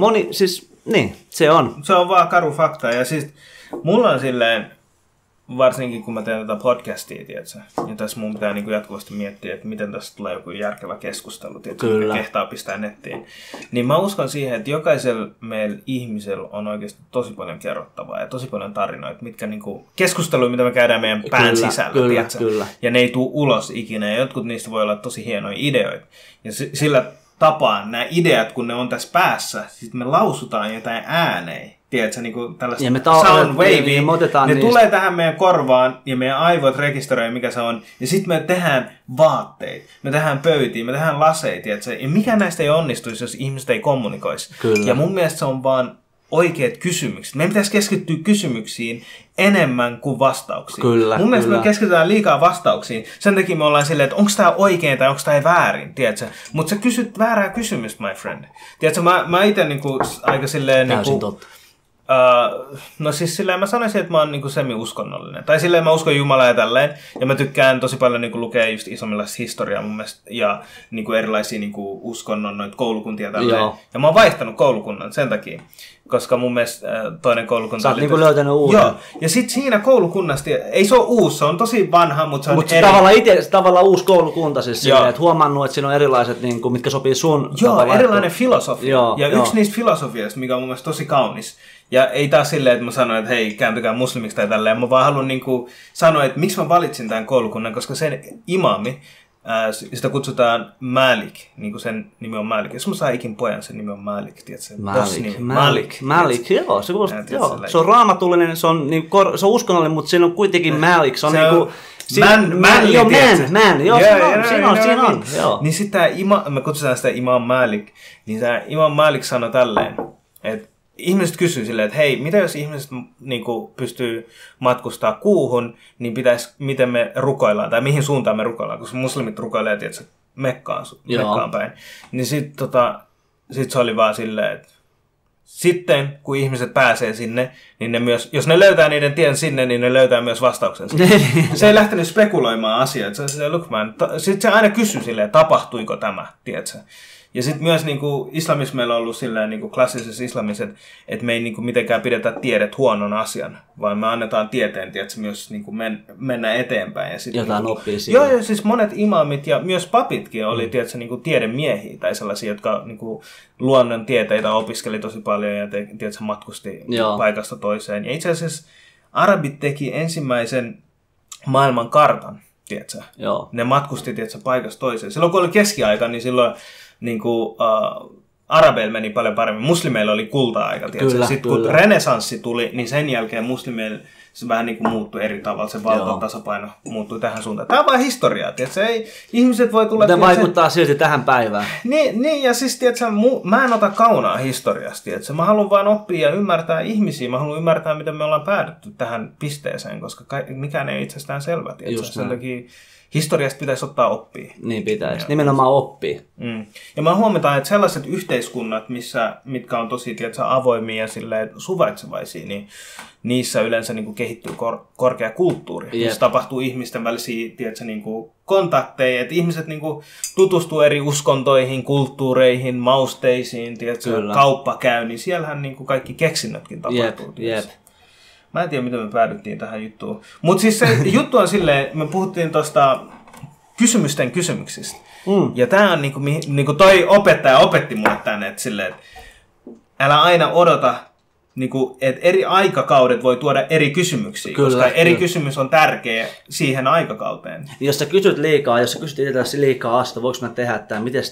Se on. Se on vaan karu fakta. Ja siis mulla on silleen, varsinkin kun mä teen tätä podcastia, tiiätsä, ja tässä mun pitää niin kuin jatkuvasti miettiä, että miten tässä tulee joku järkevä keskustelu, tiiätsä, mikä kehtaa pistää nettiin. Niin mä uskon siihen, että jokaisella meillä ihmisellä on oikeasti tosi paljon kerrottavaa ja tosi paljon tarinoita, mitkä niin kuin keskusteluja, mitä me käydään meidän pään sisällä, tiiätsä. Ja ne ei tule ulos ikinä, ja jotkut niistä voi olla tosi hienoja ideoita. Ja sillä tapaan nämä ideat, kun ne on tässä päässä, sitten me lausutaan jotain ääneen. Tiedätkö, niin kuin tällaista sound wavea, ne tulee tähän meidän korvaan ja meidän aivot rekisteröi, mikä se on. Ja sitten me tehdään vaatteita, me tehdään pöytiä, me tehdään laseja, tiedätkö? Ja mikä näistä ei onnistuisi, jos ihmiset ei kommunikoisi. Kyllä. Ja mun mielestä se on vaan oikeat kysymykset. Meidän pitäisi keskittyä kysymyksiin enemmän kuin vastauksiin. Mun mielestä me keskitytään liikaa vastauksiin. Sen takia me ollaan silleen, että onko tämä oikein tai onko tämä väärin, tiedätkö? Mutta sä kysyt väärää kysymystä, my friend. Tiedätkö, mä itse niinku aika silleen... Täysin totta. No siis silleen mä sanoisin, että mä oon niinku semi-uskonnollinen. Tai silleen mä uskon Jumalaa ja tälleen. Ja mä tykkään tosi paljon niinku lukea just islamilaista historiaa mun mielestä. Ja niinku erilaisia niinku uskonnon noita koulukuntia tälleen. Joo. Ja mä oon vaihtanut koulukunnan sen takia. Koska mun mielestä toinen koulukunta... Sä oot niinku löytänyt uuden. Joo. Ja sit siinä koulukunnasta, ei se ole uusi, se on tosi vanha, mutta se on eri... tavallaan uusi koulukunta siis silleen, että huomannut, että siinä on erilaiset, niinku, mitkä sopii sun... Joo, erilainen filosofia. Yksi niistä filosofiasta, mikä on mun mielestä tosi kaunis. Ja ei taas silleen, että mä sanoin, että hei, kääntykää muslimiksi tai tälleen. Mä vaan haluan niinku sanoa, että miksi mä valitsin tämän koulukunnan, koska sen imami, sitä kutsutaan Malik, niin kuin sen nimi on Malik. Jos mä saan ikin pojan, sen nimi on Malik, tiedätkö? Malik, joo. Se on raamatullinen, se on uskonnollinen, mutta siinä on kuitenkin Malik. Se on niinku... Man. Joo, siinä on. Niin sitten me kutsutaan sitä Imam Malik, niin tämä Imam Malik sanoi tälleen, että ihmiset kysyy silleen, että hei, mitä jos ihmiset niinku pystyy matkustaa kuuhun, niin miten me rukoillaan, tai mihin suuntaan me rukoillaan, koska muslimit rukoilee, tietysti Mekkaan päin. Niin sit se oli vaan silleen, että sitten kun ihmiset pääsee sinne, niin ne myös, jos ne löytää niiden tien sinne, niin ne löytää myös vastauksensa. Se ei lähtenyt spekuloimaan asiaa. Sitten se aina kysyi silleen, tapahtuiko tämä, tiedätkö? Ja sitten myös niinku islamissa meillä on ollut silleen niinku klassisessa islamissa, että me ei niinku mitenkään pidetä tiedet huonon asian, vaan me annetaan tieteen, tiedätkö, myös niinku mennä eteenpäin. Ja sit jotain niinku, oppii siitä. Joo, siis monet imamit ja myös papitkin oli tiedätkö, niinku tiedemiehiä tai sellaisia, jotka niinku luonnon tieteitä opiskeli tosi paljon ja tiedätkö, matkusti paikasta toiseen. Ja itse asiassa arabit teki ensimmäisen maailman kartan, tiedätkö? Joo. Ne matkusti, tiedätkö, paikasta toiseen. Silloin kun oli keskiaika, niin silloin niin kuin, arabeilla meni paljon paremmin. Muslimeilla oli kulta-aika, tiedätkö? Sitten kun renesanssi tuli, niin sen jälkeen muslimeilla se vähän niin kuin muuttui eri tavalla. Se vallan tasapaino muuttui tähän suuntaan. Tämä on vain historiaa, tiedätkö? Ei, ihmiset voi tulla... Ne vaikuttaa silti tähän päivään. Niin, ja siis, tiedätkö, mä en ota kaunaa historiasta, tiedätkö? Mä haluan vain oppia ja ymmärtää ihmisiä. Mä haluan ymmärtää, miten me ollaan päädytty tähän pisteeseen, koska mikään ei itsestään selvä, tiedätkö? Sen takia historiasta pitäisi ottaa oppia. Niin pitäisi. Nimenomaan oppia. Ja mä huomataan, että sellaiset yhteiskunnat, mitkä on tosi, tiedätkö, avoimia ja silleen suvaitsevaisia, niin niissä yleensä niin kuin kehittyy korkea kulttuuri. Niissä tapahtuu ihmisten välisiä, tiedätkö, niin kuin kontakteja, että ihmiset niin kuin tutustuu eri uskontoihin, kulttuureihin, mausteisiin, tiedätkö, kauppakäynnin. Siellähän niin kuin kaikki keksinnötkin tapahtuu. Mä en tiedä, miten me päädyttiin tähän juttuun. Mutta siis se juttu on silleen, me puhuttiin tuosta kysymysten kysymyksistä. Ja tää on niinku toi opettaja opetti mulle tänne, että silleen, että älä aina odota, niinku, että eri aikakaudet voi tuoda eri kysymyksiä, koska eri kysymys on tärkeä siihen aikakauteen. Jos sä kysyt liikaa, jos sä kysyt itseltäsi liikaa asta, voiko mä tehdä tämän, miten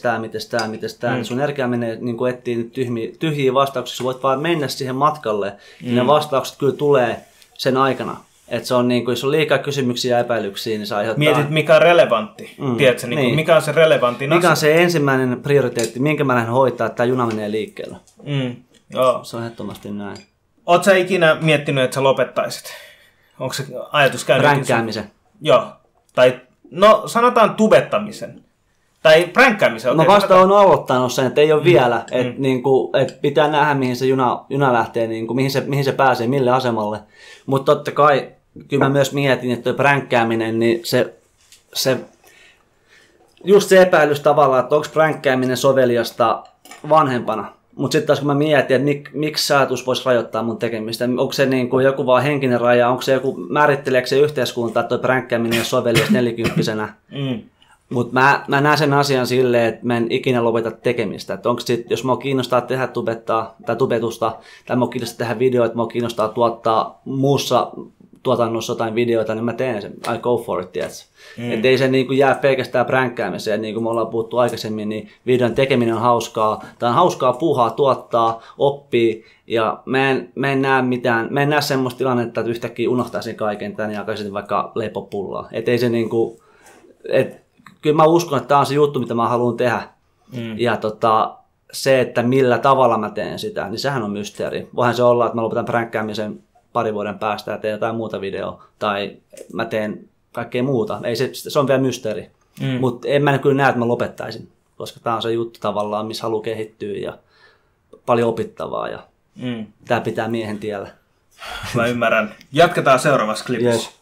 tää, niin sun energia menee niin etsiin tyhjiä vastauksia, sä voit vaan mennä siihen matkalle, ja ne vastaukset kyllä tulee sen aikana. Että se on niin kuin, jos on liikaa kysymyksiä ja epäilyksiä, niin se aiheuttaa... Mietit, mikä on relevantti. Tiedätkö, niin. Mikä on se relevantti asia? Mikä on se ensimmäinen prioriteetti, minkä mä lähden hoitaa, että tämä juna menee liikkeelle. Joo. Se on ehdottomasti näin. Ootko sä ikinä miettinyt, että sä lopettaisit? Onko se ajatus käynyt? Pränkkäämisen. Joo. Tai, no sanotaan tubettamisen. Tai pränkkäämisen. No vasta on aloittanut sen, että ei ole vielä. Että niinku, et pitää nähdä, mihin se juna lähtee, niinku, mihin se pääsee, mille asemalle. Mutta totta kai, kyllä mä myös mietin, että tuo pränkkääminen, niin just se epäilys tavallaan, että onko pränkkääminen soveliasta vanhempana. Mutta sitten taas kun mä mietin, että miksi säätys voisi rajoittaa mun tekemistä, onko se niinku joku vaan henkinen raja, onko se joku, määritteleekö se yhteiskunta, että tuo pränkkääminen on soveliasta 40-vuotiaana. Mutta mä näen sen asian silleen, että mä en ikinä lopeta tekemistä. Että onko sit, jos mua kiinnostaa tehdä tubetusta, tai mua kiinnostaa tehdä videoita, mua kiinnostaa tuottaa muussa tuotannossa jotain videoita, niin mä teen sen. I go for it, tiedätkö? Että ei se niinku jää pelkästään pränkkäämiseen, niin kuin me ollaan puhuttu aikaisemmin, niin videon tekeminen on hauskaa. Tämä on hauskaa puuhaa, tuottaa, oppii, ja mä en näe semmoista tilannetta, että yhtäkkiä unohtaisin kaiken tämän ja alkaisin vaikka leipopullaa. Että ei se niinku... Kyllä mä uskon, että tämä on se juttu, mitä mä haluan tehdä. Ja se, että millä tavalla mä teen sitä, niin sehän on mysteeri. Voihan se olla, että mä lopetan pränkkäämisen 2 vuoden päästä ja teen jotain muuta videoa. Tai mä teen kaikkea muuta. Ei se on vielä mysteeri. Mutta en mä kyllä näe, että mä lopettaisin. Koska tämä on se juttu tavallaan, missä haluaa kehittyä ja paljon opittavaa. Ja tämä pitää miehen tiellä. Mä ymmärrän. Jatketaan seuraavassa klipissä. Yes.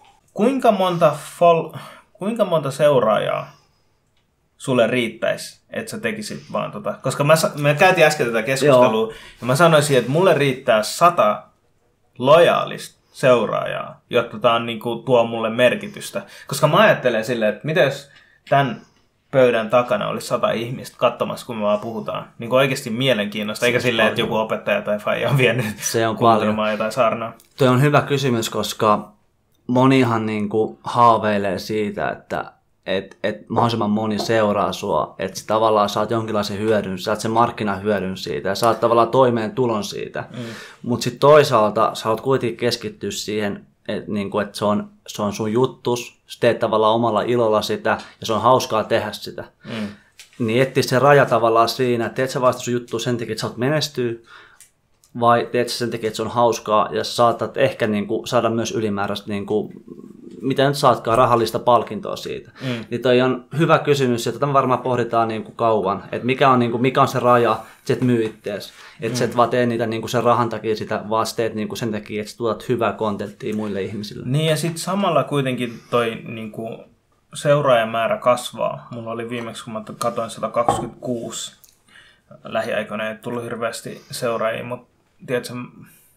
Kuinka monta seuraajaa sulle riittäisi, että sä tekisit vaan Koska me käytiin äsken tätä keskustelua, ja mä sanoisin, että mulle riittää 100 lojaalista seuraajaa, jotta tää on, niinku, tuo mulle merkitystä. Koska mä ajattelen silleen, että mitä jos tämän pöydän takana olisi 100 ihmistä katsomassa, kun me vaan puhutaan. Niin kuin oikeasti mielenkiinnosta, eikä silleen, että joku opettaja tai faija on vienyt kuuntelemaan jotain saarnaa. Tuo on hyvä kysymys, koska monihan niinku haaveilee siitä, että mahdollisimman moni seuraa sua, että tavallaan saat jonkinlaisen hyödyn, saat sen markkinahyödyn siitä ja saat tavallaan toimeentulon siitä. Mutta sitten toisaalta sä oot kuitenkin keskittyä siihen, että niinku, et se on sun juttus, sä teet tavallaan omalla ilolla sitä ja se on hauskaa tehdä sitä. Niin etsiä se raja tavallaan siinä, että teet sä vasta sun juttu sen takia, että sä oot menestyä, vai teet sen takia, että se on hauskaa ja saatat ehkä niinku saada myös ylimääräistä, niinku, mitä nyt saatkaan, rahallista palkintoa siitä. Niin toi on hyvä kysymys ja tätä varmaan pohditaan niinku kauan, että mikä on se raja, että et myy ittees. Että sä et vaan tee niitä niinku sen rahan takia sitä, vaan sä teet niinku sen takia, että sä tuotat hyvää kontenttia muille ihmisille. Niin ja sitten samalla kuitenkin toi niinku seuraajamäärä kasvaa. Mulla oli viimeksi, kun mä katsoin 126 lähiaikoina, ei tullut hirveästi seuraajia, mutta tiedätkö,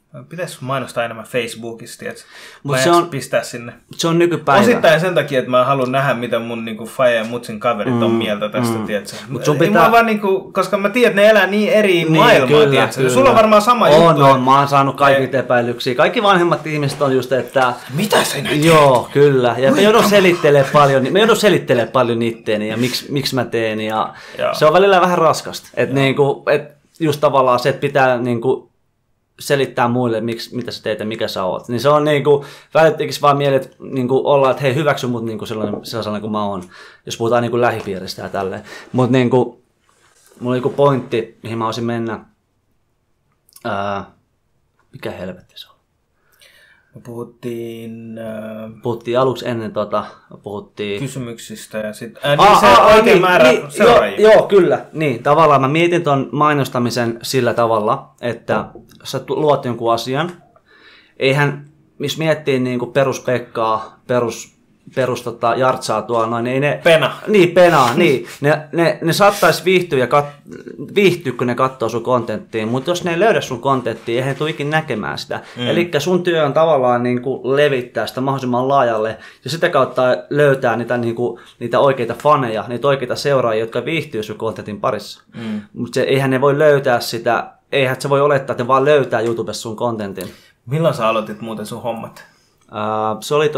Pitäisi mainostaa enemmän Facebookista, että Mut mä se on pistää sinne. Se on nykypäivä. Osittain sen takia, että mä haluan nähdä, mitä mun niinku faija ja mutsin kaverit on mieltä tästä, tietsä. Mut sun pitää... vaan niinku, koska mä tiedän, että ne elää niin eri maailmaa, kyllä, tietsä. kyllä. Sulla on varmaan sama juttu. On, mä oon saanut kaikilta epäilyksiä. Kaikki vanhemmat ihmiset on just, että... Mitä sä näet? Joo, kyllä. Ja mä joudun selittelemään paljon itteeni ja miksi mä teen. Ja se on välillä vähän raskasta. Että niinku, just tavallaan se, että pitää niinku selittää muille, mitä sä teet ja mikä sä oot. Niin se on niinku, välillä tekisi vaan mieli, että niinku olla, että hei, hyväksy mut niinku sellainen kuin mä oon, jos puhutaan niinku lähipiiristä ja tälleen. Mutta niinku, mulla on niinku pointti, mihin mä olisin mennä. Mikä helvetti se on? Me puhuttiin aluksi ennen puhuttiin kysymyksistä ja sitten oikein määrä seuraajia. Joo, kyllä. Niin, tavallaan mä mietin ton mainostamisen sillä tavalla, että sä luot jonkun asian. Eihän, jos miettii niinku perus-Pekkaa, Jartsaa tuolla noin, ei ne... Penaa, niin. Ne saattais viihtyä, kun ne katsoo sun kontenttia, mutta jos ne ei löydä sun kontenttia, eihän tule ikin näkemään sitä. Elikkä sun työ on tavallaan niinku levittää sitä mahdollisimman laajalle, ja sitä kautta löytää niitä oikeita faneja, niitä oikeita seuraajia, jotka viihtyy sun kontentin parissa. Mutta eihän ne voi löytää sitä, eihän se voi olettaa, että ne vaan löytää YouTubessa sun kontentin. Milloin sä aloitit muuten sun hommat? Se oli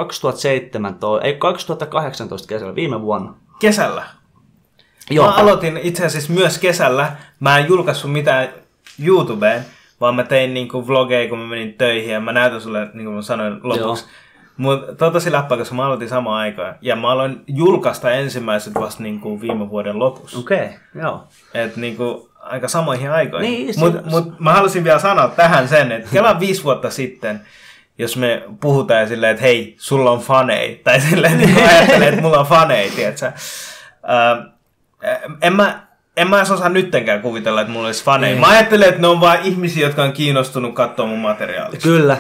2018 kesällä, viime vuonna. Kesällä? Joo. Mä aloitin itse asiassa myös kesällä. Mä en julkaissut mitään YouTubeen, vaan mä tein niinku vlogeja, kun mä menin töihin ja mä näytän sulle, niin kuin mä sanoin lopuksi. Mutta tosi läppä, koska mä aloitin samaan aikaan. Ja mä aloin julkaista ensimmäiset vasta niinku viime vuoden lopussa. Okei, joo. Et niinku aika samoihin aikoihin. Niin, mut mä halusin vielä sanoa tähän sen, että kelaa 5 vuotta sitten, jos me puhutaan silleen, että hei, sulla on fanei, tai silleen, että ajattelee, että mulla on fanei, tietsä. En mä edes osaa nyttenkään kuvitella, että mulla olisi fanei. Mä ajattelen, että ne on vaan ihmisiä, jotka on kiinnostunut katsoa mun materiaalista. Kyllä.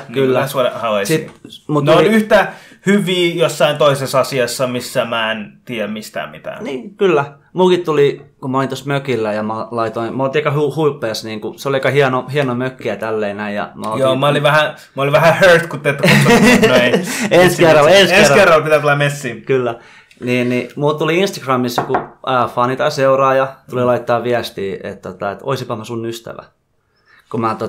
Ne on yhtä hyviä jossain toisessa asiassa, missä mä en tiedä mistään mitään. Niin, kyllä. Mullakin tuli, kun mä olin tuossa mökillä ja mä olin aika huippeas, niin se oli aika hieno mökki ja tälleen näin. Ja mä olin vähän hurt, kun te ette kutsunut. Ensi kerralla pitää tulla messiin. Kyllä. Niin, mulla tuli Instagramissa joku fani tai seuraaja, tuli laittaa viestiä, että oisipa mä sun ystävä. Kun mä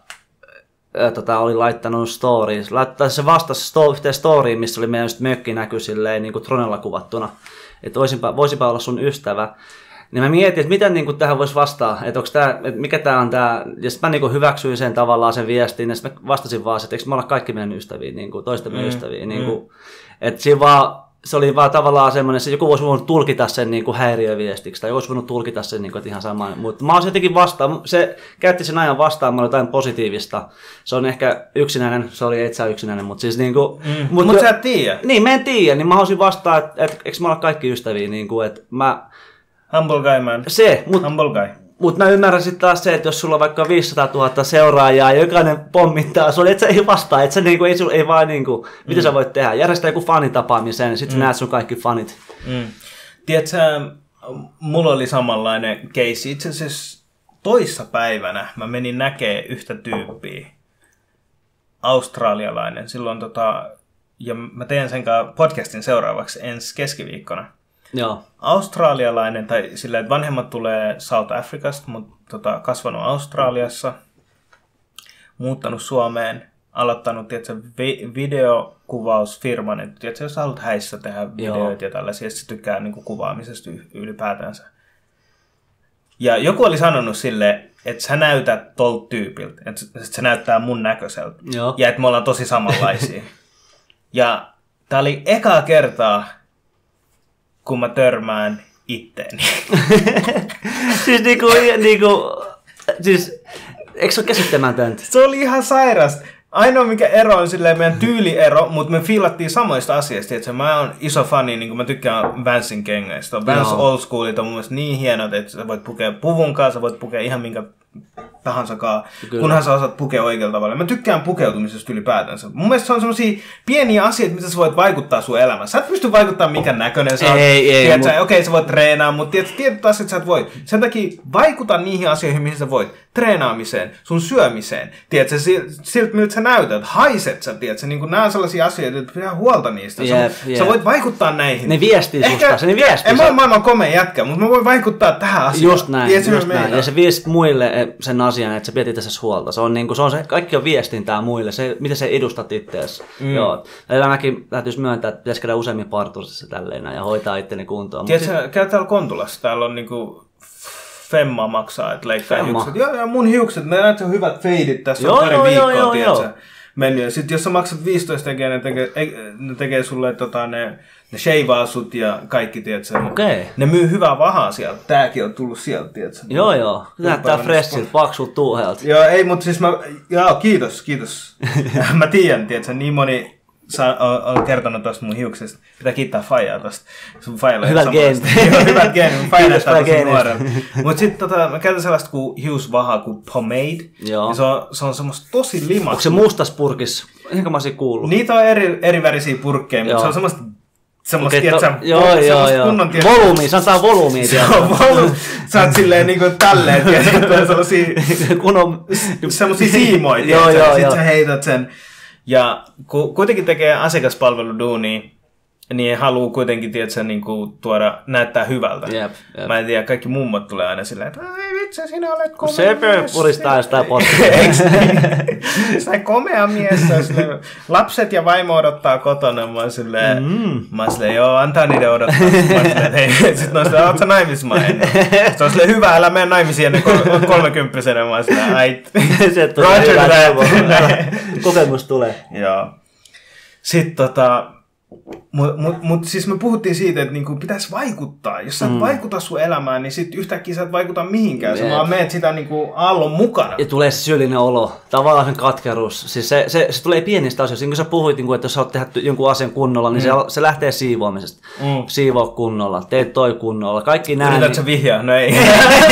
olin laittanut stories. Se vastasi yhteen storyin, missä oli meidän mökki näky silleen niin kuin Tronella kuvattuna. Että voisipa olla sun ystävä. Niin mä mietin, että miten niin kuin tähän voisi vastaa, että mikä tää on tää. Ja sitten mä niin kuin hyväksyin sen tavallaan sen viestin, ja sitten mä vastasin vaan, että eikö me olla kaikki meidän ystäviä, niin kuin toistemme ystäviä. Niin kuin, että siinä vaan, se oli vaan tavallaan semmoinen, että joku voisi voinut tulkita sen niin kuin häiriöviestiksi, tai olisi voinut tulkita sen niin kuin, että ihan sama. Mutta mä olisin jotenkin se käytti sen ajan vastaamaan jotain positiivista. Se on ehkä yksinäinen, et sä yksinäinen, mutta siis niinku... Mutta sä et tiedä. Niin, mä en tiedä, niin mä haluaisin vastaa, että eikö me olla kaikki ystäviä, niinku, että mä... Humble guy, man. Humble guy. Mutta mä ymmärrän sitten taas se, että jos sulla on vaikka 500 000 seuraajaa ja jokainen pommittaa sulle, että sä ei vastaa, että sä niinku, ei vaan niinku, mitä sä voit tehdä, järjestää joku fanitapaamisen, niin sitten sä näet sun kaikki fanit. Tiedätkö, mulla oli samanlainen case. Itse asiassa toissa päivänä mä menin näkee yhtä tyyppiä, australialainen, silloin ja mä teen sen podcastin seuraavaksi ensi keskiviikkona. Joo. Australialainen, tai sillä, että vanhemmat tulee South Africasta, mutta kasvanut Australiassa, muuttanut Suomeen, aloittanut videokuvausfirman, että jos haluat häissä tehdä videoita ja tällaisia, se tykkää niin kuin kuvaamisesta ylipäätänsä. Ja joku oli sanonut sille, että sä näytät tolta tyypiltä, että se näyttää mun näköiseltä, ja että me ollaan tosi samanlaisia. Ja tää oli ekaa kertaa, kun mä törmään itteeni. Siis siis, eikö se ole käsittämätöntä? Se oli ihan sairasta. Ainoa mikä ero on silleen meidän tyyliero, mutta me fiilattiin samoista asioista. Että mä oon iso fani, niin kuin mä tykkään Vansin kengäistä. Vans Old Schoolit on mun mielestä niin hienot, että sä voit pukea puvun kanssa, sä voit pukea ihan minkä tahansakaan, kunhan sä osaat pukea oikealla tavalla. Mä tykkään pukeutumisesta ylipäätänsä. Mun mielestä se on semmosia pieniä asioita, mitä sä voit vaikuttaa sun elämässä. Sä et pysty vaikuttamaan minkä näköinen sä oot. Okei, sä voit treenaa, mutta tietyt asiat sä et voi. Sen takia vaikuta niihin asioihin, mihin sä voit. Treenaamiseen, sun syömiseen, tiedätkö, siltä miltä sä näytät, haiset sä, tiedätkö, niin nämä on sellaisia asioita, että pitää huolta niistä. Sä voit vaikuttaa näihin. Ne viestii susta, ne viestii. En mä ole maailman komea jätkä, mutta mä voin vaikuttaa tähän asiaan. Just näin, ja sä viestit muille sen asian, että sä pidät itse huolta. Kaikki on viestintää muille, miten sä edustat itseäsi. Joo. Mäkin täytyisi myöntää, että pitäisi käydä useammin partursissa tälleen ja hoitaa itteni kuntoon. Tiedätkö, käy täällä Kontulassa, täällä on niinku Femma maksaa, että leikkaa hiukset. Joo, mun hiukset, ne näyttää hyvät feidit tässä on pari viikkoa, tiedätkö? Mennyt. Ja sit jos sä maksat 15 tekee, ne tekee sulle ne sheivaa sut ja kaikki, tiedätkö? Okei. Ne myy hyvää vahaa sieltä. Tääkin on tullut sieltä, tiedätkö? Joo. Näyttää freshiltä, paksulta tuuheelta. Joo, ei, mutta siis kiitos. Mä tiedän, tiedätkö? Niin moni on kertonut tosta mun hiuksesta. Pitää kiittää Fajaa tosta. Sun Fajalla hyvät geenit. Hyvät geenit. Mun Faja näyttää tosi nuorelta. Mut sit mä käytän sellaista hiusvahaa kuin pomade. Joo. Se on semmoista tosi limaista. Onko se mustas purkis? Enkä mä oon kuullut. Niitä on eri värisiä purkkeja, mutta se on semmoista joo. Volyymi, sanotaan volyymi. Sä oot silleen niinku tälleen, tiedätkö, sellaisia semmosia siimoja, tiedätkö, sit sä heität sen. Ja kuitenkin tekee asiakaspalveluduunia, niin haluu kuitenkin, tiedätkö, niinku näyttää hyvältä. Jep. Mä en tiedä, kaikki mummot tulee aina silleen, että ei vitsi, sinä olet komea mies. Se puristaa jostain postia. Sä komea mies. Lapset ja vaimo odottaa kotona. Mä oon silleen, joo, antaa niiden odottaa. Mä oon silleen, hei, sit noin silleen, oot sä naimisissa? Mä en ole. Se on silleen, hyvä, älä mene naimisiin ennen 30-vuotiaana. Mä oon silleen, ait. Roger that. Kokemus tulee. Joo. Sitten Mutta siis me puhuttiin siitä, että niinku pitäisi vaikuttaa. Jos sä et vaikuta sun elämään, niin sit yhtäkkiä sä et vaikuta mihinkään. Sä vaan meet sitä niinku aallon mukana. Ja tulee se syyllinen olo. Tavallaan sen katkeruus. Siis se tulee pienistä asioista. Niin kuin sä puhuit, että jos sä oot tehdä jonkun asian kunnolla, niin se lähtee siivoamisesta. Siivoo kunnolla. Teet toi kunnolla. Kaikki nää. Yrität sä vihjaa? No ei.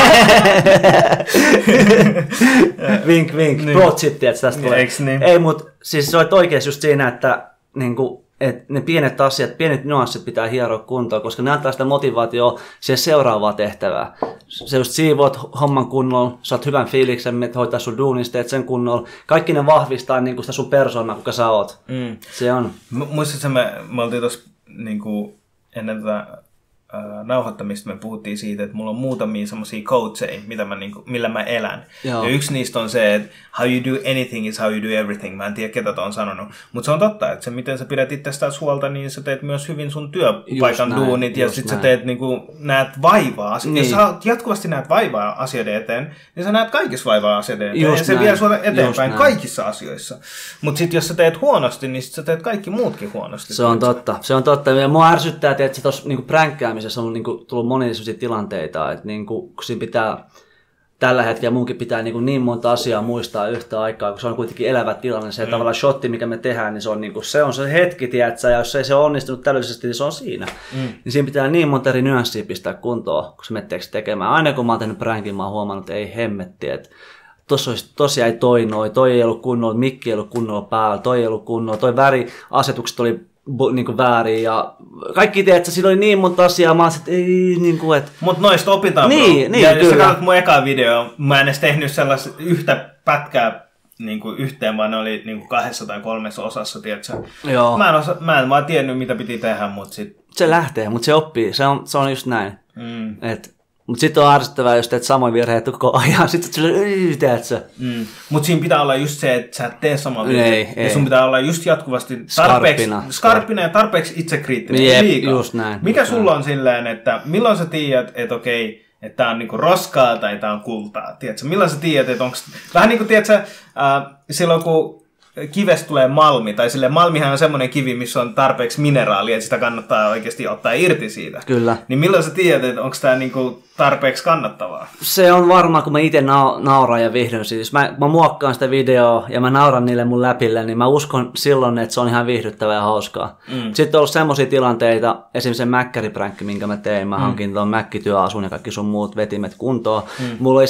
Vink. Niin. Pro-chipti, että tästä tulee. Niin? Ei, mutta siis se on oikeasti just siinä, että niinku, että ne pienet asiat, pienet nyanssit pitää hieroa kuntoon, koska ne antaa sitä motivaatiota siihen seuraavaan tehtävään. Se just siivoat homman kunnolla, saat hyvän fiiliksen, että hoitaa sun duunista, teet sen kunnolla. Kaikki ne vahvistaa niin kuin sitä sun persoonaa, kuka sä oot. Se on. Muistatko me oltiin tuossa niin ennen tätä nauhoittamista me puhuttiin siitä, että mulla on muutamia semmosia coacheja, millä mä elän. Joo. Ja yksi niistä on se, että how you do anything is how you do everything. Mä en tiedä, ketä on sanonut. Mutta se on totta, että se miten sä pidät itsestäsi huolta, niin sä teet myös hyvin sun työpaikan duunit ja sit sä teet näet vaivaa. Niin. Jos sä jatkuvasti näet vaivaa asioiden eteen, niin sä näet kaikissa vaivaa asioiden eteen. Ja se vie sua eteenpäin kaikissa asioissa. Mutta sit jos sä teet huonosti, niin sit sä teet kaikki muutkin huonosti. Se on totta. Ja mua ärsyttää, että se tuossa pränkkäämisessä on tullut monia sellaisia tilanteita, että kun siinä pitää tällä hetkellä munkin pitää niin monta asiaa muistaa yhtä aikaa, kun se on kuitenkin elävä tilanne. Se tavallaan shotti, mikä me tehdään, niin se on se hetki, tiedätkö, ja jos ei se ole onnistunut täydellisesti, niin se on siinä. Niin siinä pitää niin monta eri nyanssia pistää kuntoon, kun se menee tekemään. Aina kun mä oon tehnyt pränkin, mä oon huomannut, että ei hemmetti, että tossa ei toi ei ollut kunnolla, mikki ei ollut kunnolla päällä, toi ei ollut kunnolla, toi väriasetukset oli niinku väärin ja kaikki tiedät, että siinä oli niin monta asiaa, mä olisin, että ei niinku, että... Mut noista opitaan, niin, ja jos sä katsot mun ekaa videoa, mä en edes tehnyt sellaista yhtä pätkää niinku yhteen, vaan ne oli niinku 2 tai 3 osassa, tiedätkö? Joo. Mä en vaan tiennyt, mitä piti tehdä, mut sit... Se lähtee, mut se oppii, se on just näin. Mutta sitten on ärsyttävää, jos teet samoin virheet koko ajan. Sitten silleen, tiedätkö? Mutta siinä pitää olla just se, että sä et tee samaa virheet. Ja sun pitää olla just jatkuvasti skarppina ja tarpeeksi itsekriittinen. Just näin. Mikä sulla on silleen, että milloin sä tiedät, että okei, että tää on niinku roskaa tai tää on kultaa? Tiedätkö? Milloin sä tiedät, että onks... Vähän niin kuin, tiedätkö, silloin kun kivestä tulee malmi, tai silleen malmihan on semmoinen kivi, missä on tarpeeksi mineraalia, että sitä kannattaa oikeasti ottaa irti siitä. Kyllä. Niin milloin sä tiedät, että onko tämä niinku tarpeeksi kannattavaa? Se on varmaan, kun mä itse nauraan ja viihdyn. Siis mä muokkaan sitä videoa ja mä nauran niille mun läpille, niin mä uskon silloin, että se on ihan viihdyttävää ja hauskaa. Sitten on ollut semmoisia tilanteita, esimerkiksi se mäkkäripränkki, minkä mä tein. Mä hankin tuon mäkkityöasun ja kaikki sun muut vetimet kuntoon. Mulla oli sen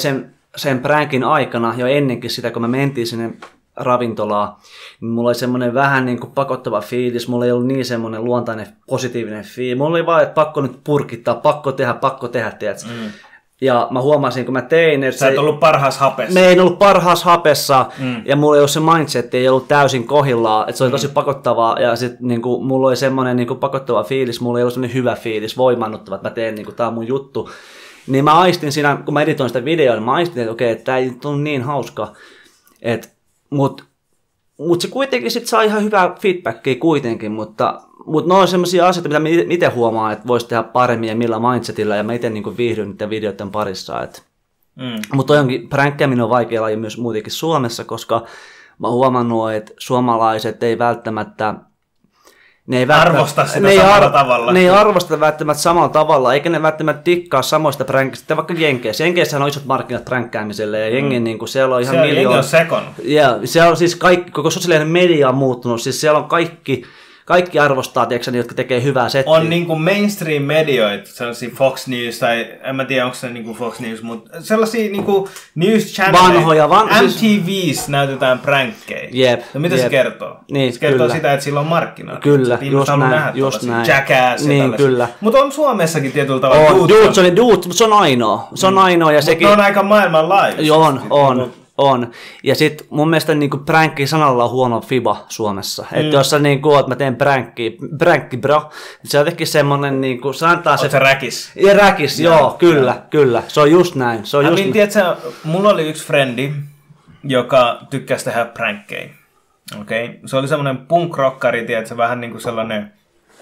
sen pränkin aikana, jo ennenkin sitä, kun me mentiin sinne ravintolaan, niin mulla oli semmoinen vähän niin kuin pakottava fiilis, mulla ei ollut niin semmoinen luontainen positiivinen fiilis. Mulla oli vaan, että pakko nyt purkittaa, pakko tehdä, tiedätkö? Ja mä huomasin, kun mä tein, että sä et ollut parhaassa hapessa. Me ei ollut parhaassa hapessa, ja mulla ei ollut se mindset, ei ollut täysin kohillaan, että se oli tosi pakottavaa, ja sitten niinku, mulla oli semmoinen niinku pakottava fiilis, mulla ei ollut semmoinen hyvä fiilis, voimannuttava, että mä teen, niinku, tää on mun juttu. Niin mä aistin siinä, kun mä editoin sitä videoa, niin mä aistin, että okei, tää ei ole niin hauska, mutta se kuitenkin sit saa ihan hyvää feedbackia kuitenkin, mutta ne on sellaisia asioita, mitä mä itse huomaan, että voisi tehdä paremmin ja millä mindsetillä, ja mä itse niin viihdyn niiden videoiden parissa. Mutta pränkkääminen on vaikea laji myös muutenkin Suomessa, koska mä oon huomannut, että suomalaiset ei välttämättä arvosta sitä samalla tavalla. Ne ei arvosta välttämättä samalla tavalla, eikä ne välttämättä tikkaa samoista pränkkistä, vaikka Jenkeissä. Jenkeissä on isot markkinat pränkkäämiselle, ja jengen niin siellä on ihan miljoona. Jengi on sekon. Ja siellä on siis koko sosiaalinen media on muuttunut, siis siellä on kaikki arvostaa, tiedätkö, jotka tekee hyvää settiä. On niinku mainstream-medioita, sellaisia Fox News, tai en mä tiedä, onko se niinku Fox News, mutta sellaisia niinku news channeleja. MTVs näytetään pränkkejä. Jep. No mitä se kertoo? Niin, se kertoo kyllä. sitä, että sillä on markkinoita. Kyllä, just näin. Jackass niin, kyllä. Mutta on Suomessakin tietyllä tavalla. Se on ainoa. Se on ainoa. Ja sekin... ne on aika maailmanlaajuisesti. On. Ja sit mun mielestä niinku pränkki sanalla on huono fiba Suomessa. Että jos sä niinku oot, mä teen pränkki bro, se on jotenkin semmonen niinku, se antaa se... Oot sä räkis? Ja räkis, joo, kyllä. Se on just näin. Tiedätkö, mulla oli yksi frendi, joka tykkäsi tehdä pränkkejä. Okay? Se oli semmonen punk-rockari, tiedätkö, vähän niinku sellainen...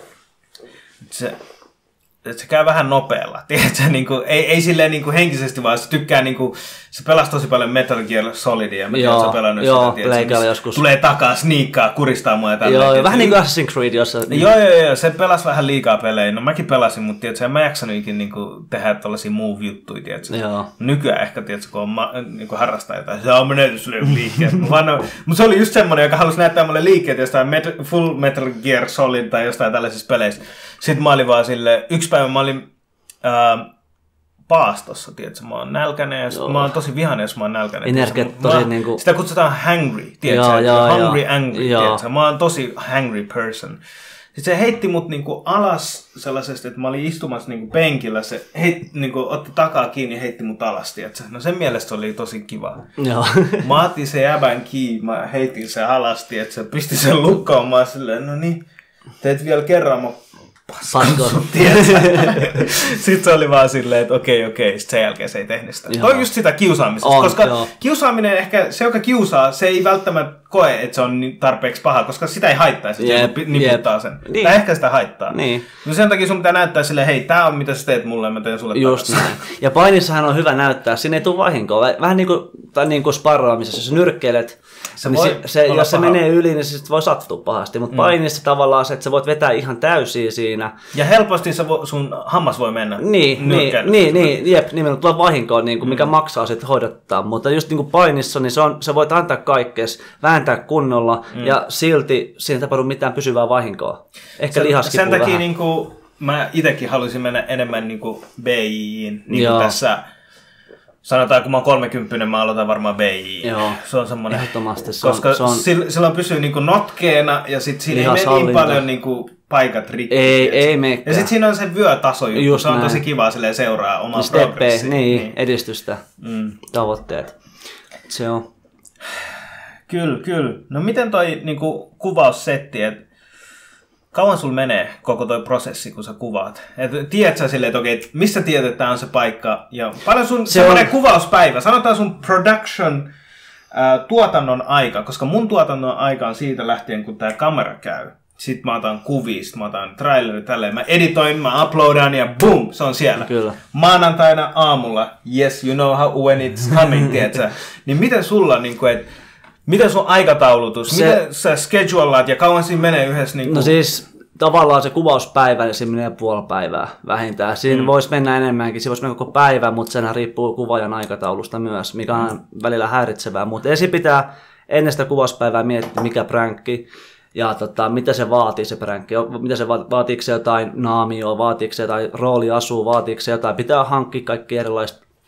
Se käy vähän nopealla, tiedätkö, niinku, ei silleen niinku henkisesti, vaan se tykkää, niinku, se pelasi tosi paljon Metal Gear Solidia, mä tiedän, sä pelannut sitä, tiedätkö, joskus. Tulee takaa, sniikkaa, kuristaa mua ja tälleen. Joo, vähän niin kuin Assassin's Creed, jossa... Joo, se pelasi vähän liikaa pelejä, no mäkin pelasin, mutta tiedätkö, en mä jaksanut ikin niinku, tehdä tällaisia move-juttuja, tiedätkö. Joo. Nykyään ehkä, tiedätkö, kun on niinku, harrastaa jotain, se on menetys liikkeet, mutta se oli just semmoinen, joka halusi näyttää mulle liikkeet jostain Full Metal Gear Solid tai jostain tällaisissa peleissä. Sitten mä olin vaan silleen, yksi päivä mä olin paastossa, tiedätkö, mä oon nälkäinen ja mä oon tosi vihainen, jos mä oon nälkäinen. Sitä kutsutaan hangry, tiedätkö, hungry, angry, tiedätkö, mä oon tosi hangry person. Sitten se heitti mut niinku alas sellaisesti, että mä olin istumassa niinku penkillä, se niinku otti takaa kiinni ja heitti mut alas, tiedätkö. No sen mielestä oli tosi kiva. Joo. Mä otin sen jäbän kiinni, mä heitin sen alas, tiedätkö, pistin sen lukkoon, mä silleen, no niin, teet vielä kerran, mä sitten se oli vaan silleen, että okei, sitten sen jälkeen se ei tehnyt sitä. Toi on just sitä kiusaamisesta, koska kiusaaminen ehkä, se joka kiusaa, se ei välttämättä koe, että se on tarpeeksi paha, koska sitä ei haittaisi, että se niputtaa sen. Niin. Tai ehkä sitä haittaa. Niin. No sen takia sun pitää näyttää silleen, hei, tää on mitä sä teet mulle ja mä teen sulle just näin. Ja painissahan on hyvä näyttää, siinä ei tule vahinkoa. Vähän niin kuin sparraamisessa, jos nyrkkeilet, niin jos se menee yli, niin se voi sattua pahasti. Mutta painissa tavallaan se, että sä voit vetää ihan täysiä siinä. Ja helposti sun hammas voi mennä. Niin, nimenomaan tulee vahinkoa, niin kuin mikä maksaa sitten hoidattaa. Mutta just niin kuin painissa, niin sä voit antaa kaikkees, vääntää kunnolla ja silti siinä ei tapahdu mitään pysyvää vahinkoa. Ehkä lihaskipua sen takia vähän. Niin kuin, mä itsekin haluaisin mennä enemmän niin kuin BI:in. Niin kuin tässä, sanotaan, kun mä oon 30, mä aloitan varmaan BI. Joo. Se on semmoinen, ehdottomasti. koska silloin pysyy niin kuin notkeena ja sit siinä ei mene niin paljon niin kuin paikat rikki. Ei meikään. Ja sit siinä on se vyötaso juttu. Just se on tosi kiva silleen seuraa omaa progressia. Niin, edistystä, tavoitteet. Se on. Kyllä. No miten toi niinku kuvaussetti, että kauan sulla menee koko toi prosessi, kun sä kuvaat? Et tiedät sä silleen, että okei, missä tiedät, että tää on se paikka? Ja paljon sun semmoinen kuvauspäivä, sanotaan sun production tuotannon aika, koska mun tuotannon aika on siitä lähtien, kun tää kamera käy. Sitten mä otan kuvia, sit mä otan trailerit tälleen, mä editoin, mä uploadan ja boom, se on siellä. Kyllä. Maanantaina aamulla, yes, you know how when it's coming, tiedätkö? Niin miten sulla, niinku, miten sun aikataulutus, miten sä scheduleat ja kauan siinä menee yhdessä? Niinku... No siis tavallaan se kuvauspäivä, niin siinä menee puoli päivää vähintään. Siinä voisi mennä enemmänkin, siinä voisi mennä koko päivä, mutta sen riippuu kuvaajan aikataulusta myös, mikä on välillä häiritsevää. Mutta ensin pitää ennen sitä kuvauspäivää miettiä, mikä pränkki. Ja mitä se vaatii se pränkki, mitä se vaatiiko se jotain naamioa, vaatiiko se jotain rooliasua, vaatiiko se jotain, pitää hankkia kaikki erilaiset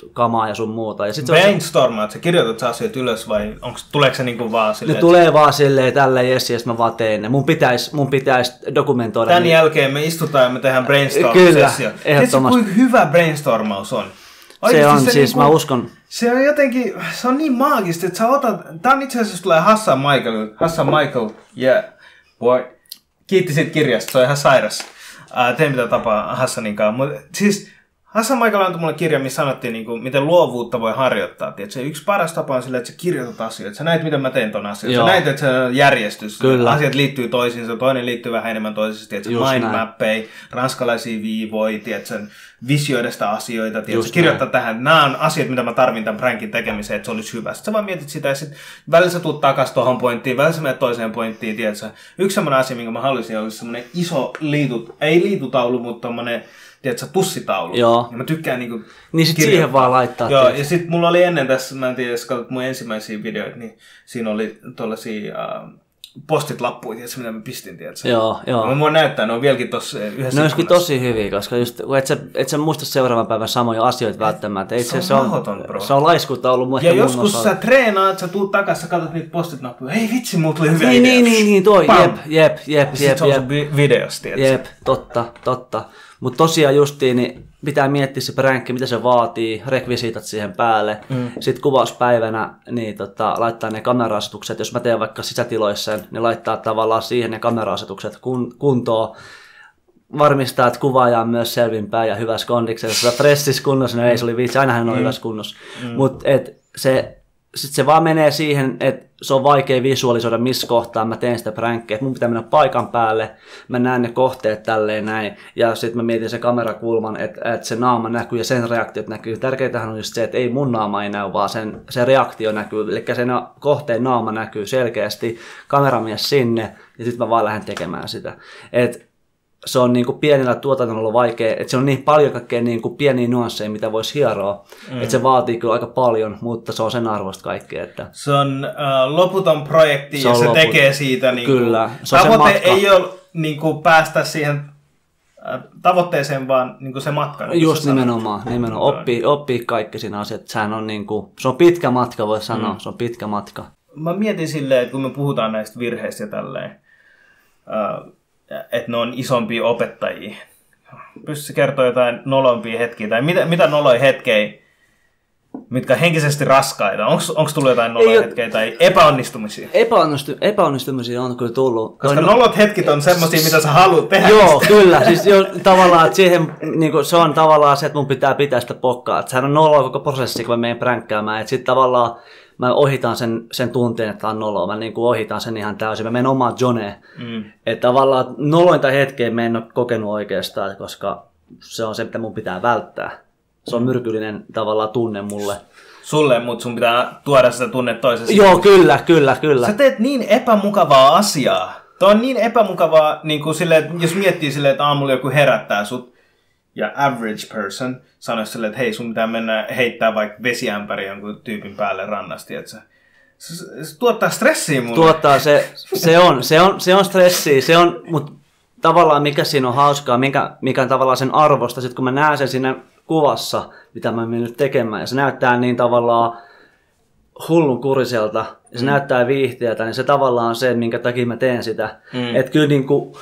kamaa ja sun muuta. Ja sit brainstormaat, sä kirjoitat sä asiat ylös vai tuleeko se niinku vaan silleen? Ne tulee vaan silleen tälleen ja mä vaan teen ne. Mun pitäis dokumentoida. Tän jälkeen me istutaan ja me tehdään brainstorm-sessio. Kyllä, ehdottomasti. Tiedätkö, kuinka hyvä brainstormaus on? Se on siis, niinku, mä uskon. Se on jotenkin, se on niin maagista, että sä otat, tää on itse asiassa tulee Hassan Michael, yeah, boy. Kiitti siitä kirjasta, se on ihan sairas. Tein mitä tapaa Hassaninkaan, mutta siis Hassan Michael antoi mulle kirja, missä sanottiin, niin kuin, miten luovuutta voi harjoittaa. Se yksi paras tapa on sillä, että sä kirjoitat asioita. Sä näet, miten mä teen ton asian. Sä näet, että se on järjestys. Kyllä. Asiat liittyy toisiinsa. Toinen liittyy vähän enemmän toisista. Mindmappeja, ranskalaisia viivoja, visioida sitä asioita. Kirjoittaa tähän. Nämä on asiat, mitä mä tarvin tämän prankin tekemiseen, että se olisi hyvä. Sitten sä vaan mietit sitä ja sitten välillä sä tuut takas tohon pointtiin, välillä sä menet toiseen pointtiin. Yksi semmoinen asia, minkä mä haluaisin, olisi semmoinen iso ei liitutaulu, mutta tommoinen tiedätkö, tussitaulu. Joo. Ja mä tykkään niinku niin sit siihen vaan laittaa. Joo, ja sit mulla oli ennen tässä, mä en tiedä, jos katsot mun ensimmäisiä videoita, niin siinä oli tollasia postit-lappuja, tiedätkö, mitä mä pistin, tiedätkö? Joo. Mä voin näyttää, ne on vieläkin tossa yhdessä. Ne olisikin tosi hyviä, koska just, et sä muista seuraavan päivän samoja asioita välttämättä. Se on mahdoton, bro. Se on laiskuutta ollut mun ja joskus sä treenaat, sä tuut takas, sä katsot niitä postit-nappuja. Hei vitsi, mulla tuli hyvä idea. Niin, toi. Jep. Sit se on se videosta, tiedätkö? Jep, totta. Mutta tosiaan justiin, niin pitää miettiä se pränkki, mitä se vaatii, rekvisiitat siihen päälle. Sitten kuvauspäivänä niin laittaa ne kamera-asetukset. Jos mä teen vaikka sisätiloissa, niin laittaa tavallaan siihen ne kamera-asetukset kuntoon. Varmistaa, että kuvaaja on myös selvinpäin ja hyvässä kondiksessa. Jos pressissä kunnossa, niin ei se oli viitsi, aina hän on hyvässä kunnossa. Mutta sitten se vaan menee siihen, että se on vaikea visualisoida, missä kohtaa mä teen sitä pränkkiä. Mun pitää mennä paikan päälle, mä näen ne kohteet tälleen näin, ja sitten mä mietin sen kamerakulman, että se naama näkyy ja sen reaktiot näkyy. Tärkeintähän on just se, että ei mun naama ei näy, vaan se reaktio näkyy. Eli sen kohteen naama näkyy selkeästi, kameramies sinne, ja sitten mä vaan lähden tekemään sitä. Se on niinku pienellä tuotannolla vaikea, että se on niin paljon kaikkea niinku pieniä nuansseja, mitä voisi hieroa. Että se vaatii kyllä aika paljon, mutta se on sen arvosta kaikkea. Että se on loputon projekti ja se tekee siitä. Niinku, kyllä, se on tavoite ei ole niinku, päästä siihen tavoitteeseen, vaan niinku, se matka. Niin just nimenomaan. Oppii kaikki siinä asiat. Sehän on, niinku, se on pitkä matka, voi sanoa. Se on pitkä matka. Mä mietin silleen, että kun me puhutaan näistä virheistä ja tälleen, että ne on isompia opettajia. Pystytkö kertoa jotain nolompia hetkiä? Tai mitä noloja hetkejä, mitkä on henkisesti raskaita? Onko tullut jotain noloja hetkejä tai epäonnistumisia? Epäonnistumisia on kyllä tullut. Koska nolot hetkit on semmosia, mitä sä haluat tehdä. Joo, kyllä. Siis tavallaan, että siihen, niinku, se on tavallaan se, että mun pitää sitä pokkaa. Että sehän on noloa koko prosessi, kun mä menen pränkkäämään. Että sitten tavallaan mä ohitan sen tunteen, että on noloa. Mä niinku ohitan sen ihan täysin. Mä menen omaan joneen. Että tavallaan nolointa hetkeä mä en ole kokenut oikeastaan, koska se on se, mitä mun pitää välttää. Se on myrkyllinen tavallaan tunne mulle. Sulle, mutta sun pitää tuoda sitä tunnetta toisessa. Joo, kyllä. Sä teet niin epämukavaa asiaa. Tuo on niin epämukavaa, niin kuin silleen, jos miettii silleen, että aamulla joku herättää sut, ja average person sanoisi silleen, että hei, sun pitää mennä heittää vaikka vesiämpäri jonkun tyypin päälle rannasti, että se tuottaa stressiä mulle. Tuottaa, se on stressiä, mutta tavallaan mikä siinä on hauskaa, mikä on tavallaan sen arvosta, sit kun mä näen sen siinä kuvassa, mitä mä menen nyt tekemään, ja se näyttää niin tavallaan hullun kuriselta, ja se näyttää viihteeltä, niin se tavallaan on se, minkä takia mä teen sitä. Että kyllä niinku,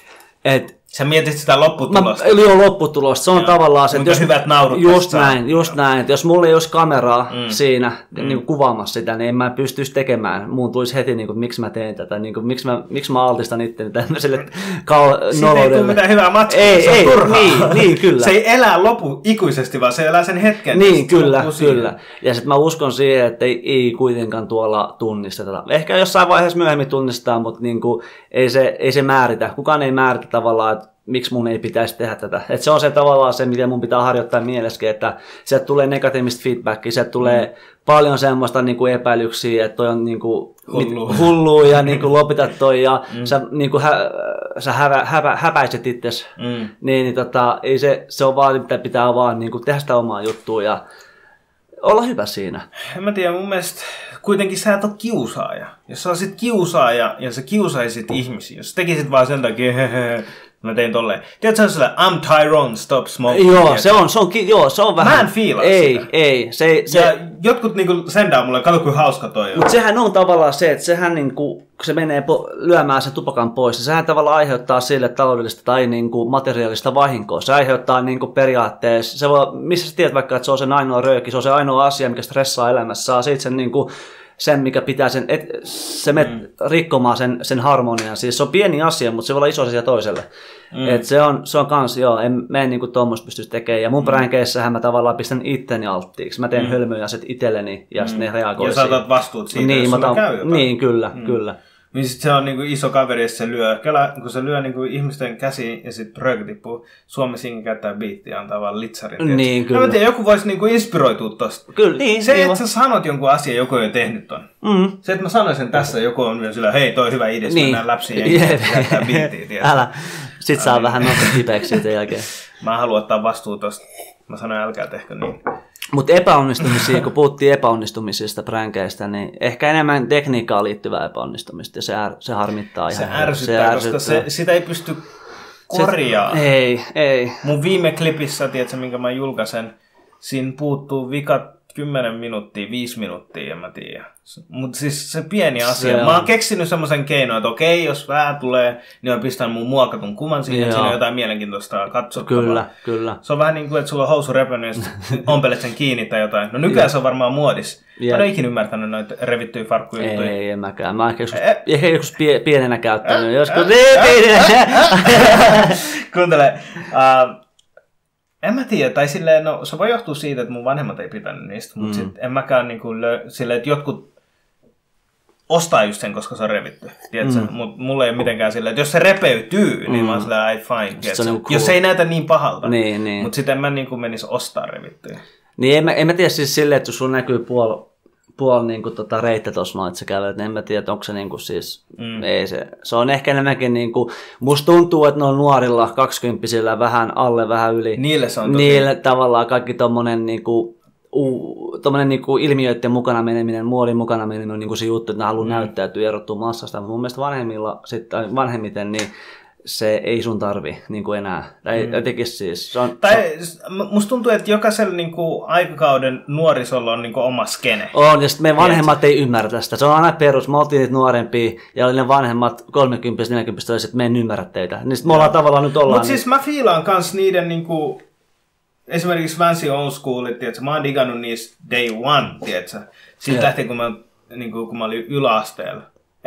sä mietit sitä lopputulosta. Lopputulosta. Se on tavallaan se, jos hyvät naurut. Just näin. Että jos mulla ei olisi kameraa siinä niin kuvaamassa sitä, niin en mä pystyisi tekemään. Muun tulisi heti, niin kuin, miksi mä teen tätä, niin kuin, miksi mä altistan itteni tämmöiselle noloudelle. Siitä ei tule mitään hyvää matkaa, se on turhaa. Niin, kyllä. Se ei elää ikuisesti, vaan se elää sen hetken. Niin, kyllä. Ja sitten mä uskon siihen, että ei kuitenkaan tuolla tunnisteta. Ehkä jossain vaiheessa myöhemmin tunnistetaan, mutta niin kuin, ei se määritä. Kukaan ei määritä tavallaan, miksi mun ei pitäisi tehdä tätä. Et se on se tavallaan se, miten mun pitää harjoittaa mielessäkin, että sieltä tulee negatiivista feedbackia, sieltä tulee paljon semmoista niinku epäilyksiä, että toi on niinku hullua ja niinku lopita toi ja sä, niinku häpäiset itsesi. Ei se on vaan, mitä pitää vaan niinku tehdä sitä omaa juttua ja olla hyvä siinä. En mä tiedä, mun mielestä kuitenkin sä et ole kiusaaja. Jos sä olisit kiusaaja ja sä kiusaisit ihmisiä, jos sä tekisit vaan sen takia, Mä tein tolleen. Tiedätkö sillä, I'm Tyrone, stop smoking. Joo, se on vähän. Mä en fiilaa sitä. Ei. Ja jotkut niinku sendaa mulle, kato kuin hauska toi on. Mutta sehän on tavallaan se, että sehän niinku, kun se menee lyömään sen tupakan pois, niin sehän tavallaan aiheuttaa sille taloudellista tai niinku materiaalista vahinkoa. Se aiheuttaa niinku periaatteessa, se voi, missä sä tiedät vaikka, että se on sen ainoa rööki, se on se ainoa asia, mikä stressaa elämässä, saa siitä sen niinku, sen, mikä pitää sen, se rikkomaan sen harmonian. Siis se on pieni asia, mutta se voi olla iso asia toiselle. Et se on kans, joo, mä en niinku tuommoista pystyisi tekemään. Ja mun pränkeissähän mä tavallaan pistän itteni alttiiksi. Mä teen hölmöjä sit itselleni ja sitten ne reagoi. Ja sä otat vastuut siitä, niin, jos sulla käy jotain. Niin, kyllä. Niin sit se on niinku iso kaveri, jos se lyö. Kun se lyö niinku ihmisten käsiin ja sit rööki tippuu. Suomessa käyttää biittiä ja antaa vaan litsarin. Niin, kyllä. Mä tiedän, joku voisi niinku inspiroitua tosta. Kyllä, niin. Se, että sä sanot jonkun asian, joku on jo tehnyt ton. Se, että mä sanoin sen tässä, joku on vielä sillä, hei, toi hyvä idea, mennään läpsiin ja käyttää biittiä. Älä. Sit saa vähän nostaa kipeäksi siitä jälkeen. Mä haluan ottaa vastuun tosta. Mä sanoin, älkää tehkö niin. Mutta epäonnistumisia, kun puhuttiin epäonnistumisista pränkeistä, niin ehkä enemmän tekniikkaan liittyvää epäonnistumista, ja se harmittaa ihan. Se ärsyttää, koska sitä ei pysty korjaamaan. Ei. Mun viime klipissä, tiedätkö, minkä mä julkaisen, siinä puuttuu vikat 10 minuuttia, 5 minuuttia, en mä tiedä. Mutta siis se pieni asia. Mä oon keksinyt semmoisen keinon, että okei, jos vähän tulee, niin mä pistän mun muokatun kuvan siihen, että siinä on jotain mielenkiintoista katsottavaa. Kyllä. Se on vähän niin kuin, että sulla on housu repennyt ja ompelet sen kiinni tai jotain. No nykyään se on varmaan muodis. Mä en ole ikinä ymmärtänyt noita revittyjä farkkujuttuja. Ei, en mäkään. Mä oon ehkä joskus pienenä käyttänyt. Joskus Kuuntele. En mä tiedä, tai silleen, no se voi johtua siitä, että mun vanhemmat ei pitänyt niistä, mutta sit en mäkään niinku silleen, että jotkut ostaa just sen, koska se on revitty, tiedätkö? Mutta mulla ei ole mitenkään silleen, että jos se repeytyy, niin mä oon silleen, ai fine, tiedätkö? Niinku cool. Jos se ei näytä niin pahalta, niin. Mutta sit en mä niinku menisi ostaa revittyä. Niin, en mä tiedä siis silleen, että jos sulla näkyy puoli niinku reittä tossa noin, että sä kävelet, niin en mä tiedä, että onko se niinku siis, ei se on ehkä enemmänkin niinku, musta tuntuu, että ne on nuorilla 20-sillä vähän alle, vähän yli. Niille se on tosi. Niille tavallaan kaikki tommonen niinku, tommonen niinku ilmiöiden mukana meneminen, muodin mukana meneminen on niinku se juttu, että ne haluaa näyttäytyä ja erottua massasta, mutta mun mielestä vanhemmiten, niin se ei sun tarvi niinku enää. Tai tekis siis. Musta tuntuu, että jokaisella niinku aikakauden nuorisolla on niinku oma skene. On, ja sitten meidän vanhemmat ei ymmärrä tästä. Se on aina perus. Me oltiin niitä nuorempia, ja oli ne vanhemmat 30-40, että me en ymmärrä teitä. Niin sitten me ollaan tavallaan nyt ollaan. Mutta siis mä fiilaan kans niiden niinku, esimerkiksi Fancy Old Schoolit, tiiätkö? Mä oon digannut niistä day one, tiiätkö? Siitä lähtien, kun mä olin yläasteella.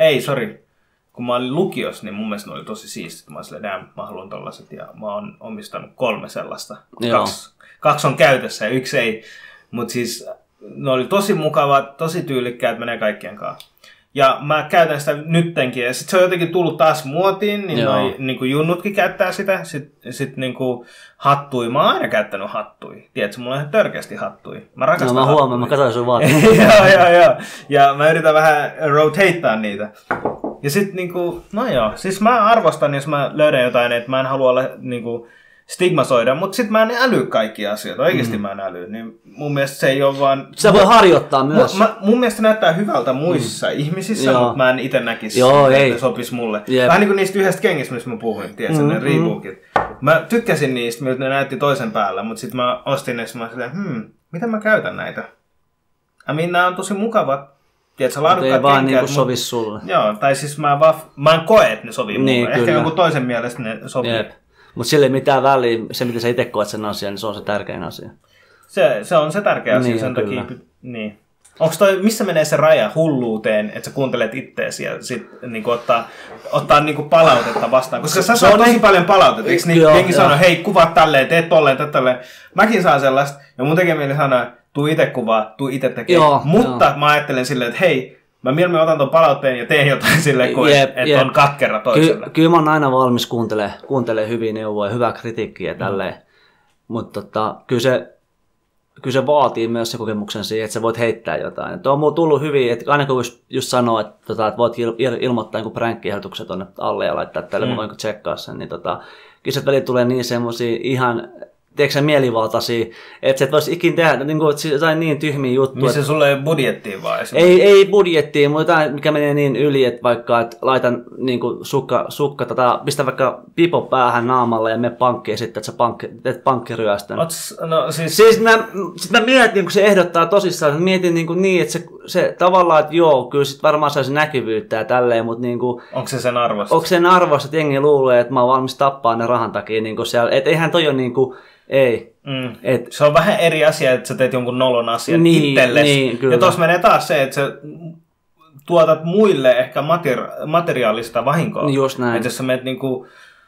Kun mä olin lukiossa, niin mun mielestä ne oli tosi siistit. Mä olin silleen, mä haluan tollaset, ja mä oon omistanut 3 sellaista. 2 on käytössä ja 1 ei. Mutta siis ne oli tosi mukavat, tosi tyylikkäät, menee kaikkien kanssa. Ja mä käytän sitä nyttenkin, ja sit se on jotenkin tullut taas muotiin, niin noi niinku junnutkin käyttää sitä. Sit niinku hattui, mä oon aina käyttänyt hattui. Tiedätkö, mulla on ihan törkeästi hattui. Mä rakastan hattuja. Mä huomaan, mä katsoin sun vaatteet. Joo. Ja mä yritän vähän rotateaa niitä. Ja sit niinku, no joo, siis mä arvostan, jos mä löydän jotain, että mä en halua olla niinku stigmasoida, mutta sit mä en äly kaikkia asioita, oikeesti mä en äly, niin mun mielestä se ei ole vaan. Sä voi harjoittaa myös. Mun mielestä näyttää hyvältä muissa ihmisissä, mutta mä en ite näkisi, että sopis mulle. Vähän niin kuin niistä yhdestä kengistä, missä mä puhuin, tiedätkö, ne Reebokit. Mä tykkäsin niistä, miltä ne näytti toisen päällä, mutta sit mä ostin ne, ja mä silleen, miten mä käytän näitä? Nää on tosi mukavat. Tiedätkö, laadukkaat ei vaan niinku sovi sulle. Joo, tai siis mä en koe, että ne sovii mulle. Ehkä jonkun toisen mielestä ne sovii. Mutta sille ei mitään väliä, se mitä sä itse koet sen asian, niin se on se tärkein asia. Se on se tärkeä asia, sen takia. Niin. Onko missä menee se raja hulluuteen, että sä kuuntelet itteesi ja sit niinku ottaa niinku palautetta vastaan? Koska sä saat tosi paljon palautetta, eikö jengi sanoo, hei kuvat tälleen, teet tolleen, tälleen. Mäkin saan sellaista, ja mun tekee mieli sanoa, tuu ite kuvaa, tuu ite tekee. Mutta mä ajattelen silleen, että hei, mä mieluummin otan ton palautteen ja teen jotain silleen, että on katkera toiselle. Kyllä mä oon aina valmis kuuntelemaan hyviä neuvoja, hyvää kritiikkiä ja tälleen. Mutta kyllä se vaatii myös se kokemuksen siihen, että sä voit heittää jotain. Tuo on mulla tullut hyvin, että aina kun just sanoo, että voit ilmoittaa jonkun pränkkiehdotuksen tonne alle ja laittaa tälle, mä voinko tsekkaa sen, niin kyllä se väliin tulee niin semmosia ihan tiedätkö mielivaltaisia, että sä et vois ikin tehdä niin kuin, jotain niin tyhmiä juttuja. Missä sulla ei budjettia vaan ei budjettia, mutta jotain, mikä menee niin yli, että vaikka et laitan niin kuin sukka pistä vaikka pipo päähän naamalla ja mene pankkiin sitten, että sä teet pankkiryöstön. No, siis mä mietin, kun se ehdottaa tosissaan, mä mietin niin, että se tavallaan, että joo, kyllä sit varmaan saisi näkyvyyttä ja tälleen, mutta niin kuin, onko se sen arvosta? Onko sen arvosta, että jengi luulee, että mä oon valmis tappaa ne rahan takia niin kuin siellä, että eihän toi ole niin kuin, ei. Se on vähän eri asia, että sä teet jonkun nolon asian itsellesi. Ja tuossa menee taas se, että sä tuotat muille ehkä materiaalista vahinkoa. Just näin. Että jos sä menet niinku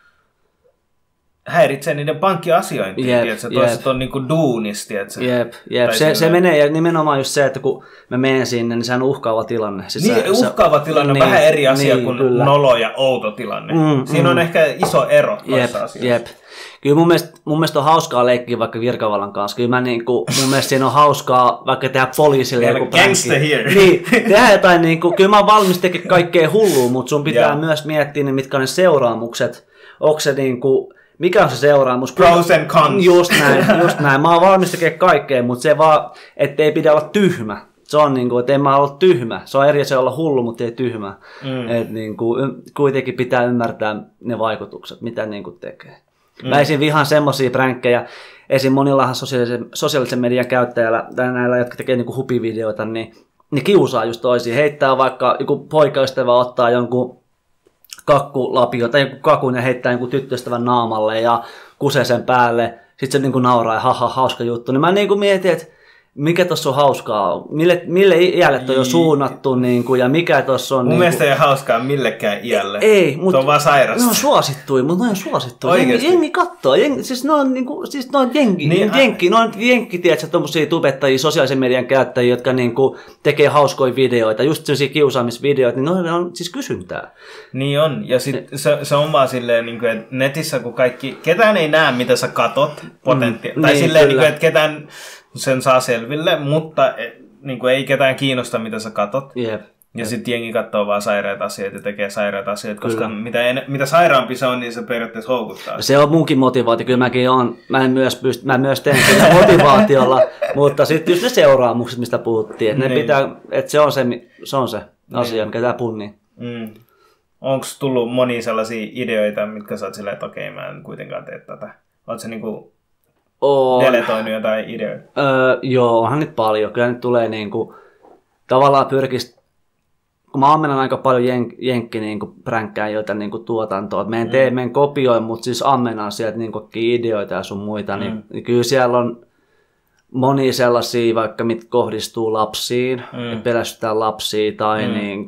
häiritsee niiden pankkiasiointia, että toiset on niinku duunis, tiedätkö? Jep. Se menee, ja nimenomaan just se, että kun mä menen sinne, niin se on uhkaava tilanne. Siis uhkaava tilanne on vähän eri asia kuin kyllä. Nolo ja outo tilanne. Siinä on ehkä iso ero noissa asioissa. Jep. Kyllä mun mielestä on hauskaa leikkiä vaikka virkavallan kanssa. Kyllä mun mielestä siinä on hauskaa vaikka tehdä poliisille joku gangster here. Niin, tehdä jotain kyllä mä oon valmis tekemään kaikkea hullua, mutta sun pitää myös miettiä, mitkä on ne seuraamukset. Onko se mikä on se seuraamus? Pros and cons. Just näin. Mä oon valmis tekemään kaikkea, mutta se vaan, ettei pidä olla tyhmä. Se on että en mä ole tyhmä. Se on eri asia olla hullu, mutta ei tyhmä. Että kuitenkin pitää ymmärtää ne vaikutukset, mitä tekee. Mä esim. Vihaan semmosia pränkkejä. Esim. Monillahan sosiaalisen median käyttäjällä, tai näillä, jotka tekee hupivideoita, niin ne kiusaa just toisiin. Heittää vaikka joku poikaystävä ottaa jonkun kakkulapion tai joku kakun ja heittää jonkun tyttöystävän naamalle ja kusee sen päälle. Sitten se nauraa ja hauska juttu. Niin mä mietin, että mikä tuossa on hauskaa, mille iälle toi on suunnattu ja mikä tuossa on. Mun mielestä ei ole hauskaa millekään iälle. Ei, mutta se on vaan sairasta. Ne on suosittuja, mutta ne on suosittuja. Jengi kattoo, siis ne on jenkki, tiedätkö, tommosia tubettajia, sosiaalisen median käyttäjiä, jotka tekee hauskoja videoita, just sellaisia kiusaamisvideoita, niin ne on siis kysyntää. Niin on, ja sit se on vaan silleen, että netissä kun ketään ei näe, mitä sä katot potentiaalisesti. Tai silleen, että ketään sen saa selville, mutta ei ketään kiinnosta, mitä sä katot. Yep. Ja sitten jengi katsoo vaan sairaita asioita ja tekee sairaita asioita, koska mitä sairaampi se on, niin se periaatteessa houkuttaa. Se on munkin motivaatio, kyllä mäkin on. Mä myös teen sitä motivaatiolla, mutta sitten just ne seuraamukset, mistä puhuttiin, että ne pitää, että se on se asia, mikä tää punnii. Onko tullut monia sellaisia ideoita, mitkä sä oot silleen, että okei, mä en kuitenkaan tee tätä? Oot sä deletoinut jotain ideoita? Joo, onhan nyt paljon. Kyllä nyt tulee tavallaan pyrkistä, kun mä ammennan aika paljon jenkki pränkkään joita tuotantoa. Meen kopioin, mutta siis ammennan sieltä ideoita ja sun muita. Niin kyllä siellä on monia sellaisia, vaikka mitkä kohdistuu lapsiin, että pelästytään lapsia tai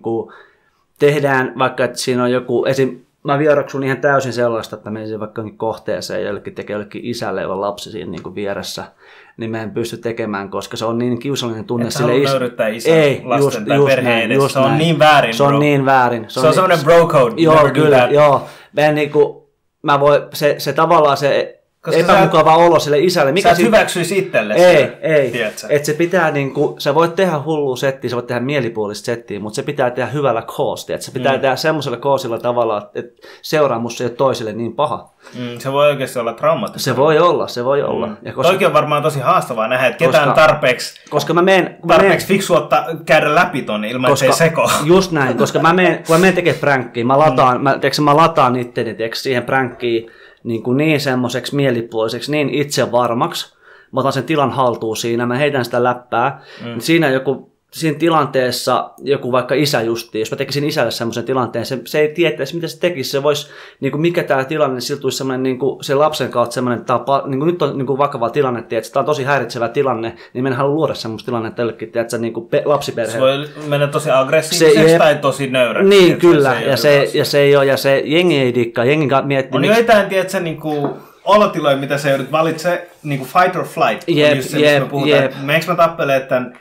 tehdään vaikka, että siinä on joku mä vieroksun ihan täysin sellaista, että menisin vaikka kohteeseen ja jollekin isälle, jolla lapsi siinä vieressä, niin mä en pysty tekemään, koska se on niin kiusallinen tunne sille isälle. Nöyryttää isän lasten tai perheen edessä. Se on niin väärin, Se on niin väärin. Se on semmoinen bro code. Joo, kyllä, joo. Mä voin, se tavallaan se epämukava olo sille isälle. Sä et hyväksyisi itsellesi. Ei. Että se pitää sä voit tehdä hullua settiä, sä voit tehdä mielipuolista settiä, mutta se pitää tehdä hyvällä koostia. Se pitää tehdä semmoisella koosilla tavalla, että seuraamus ei ole toiselle niin paha. Se voi oikeasti olla traumaattista. Se voi olla. Toikin on varmaan tosi haastavaa nähdä, että ketään tarpeeksi fiksua käydä läpi tonne ilman, ettei seko. Just näin, koska kun mä menen tekemään pränkkiä, mä lataan itteni siihen pränkkiin, niin semmoiseksi mielipuoliseksi, niin itsevarmaksi. Mä otan sen tilan haltuun siinä, mä heitän sitä läppää. Siinä tilanteessa joku vaikka isä justiin, jos mä tekisin isälle semmoisen tilanteen, se ei tietäisi, mitä se tekisi. Se voisi, mikä tämä tilanne, sillä tulisi semmoinen, se lapsen kautta semmoinen, että nyt on vakava tilanne, että tämä on tosi häiritsevä tilanne, niin mä en halua luoda semmoista tilannetta jollekin, että lapsiperhe. Se voi mennä tosi aggressiiviseksi tai tosi nöyräksi. Niin, kyllä, ja se jengi ei dikkaa, jengi miettii. On joitain, tiedätkö, olotiloja, mitä se joudut valitse, fight or flight. Jep. Meneekö mä tappelemaan tämän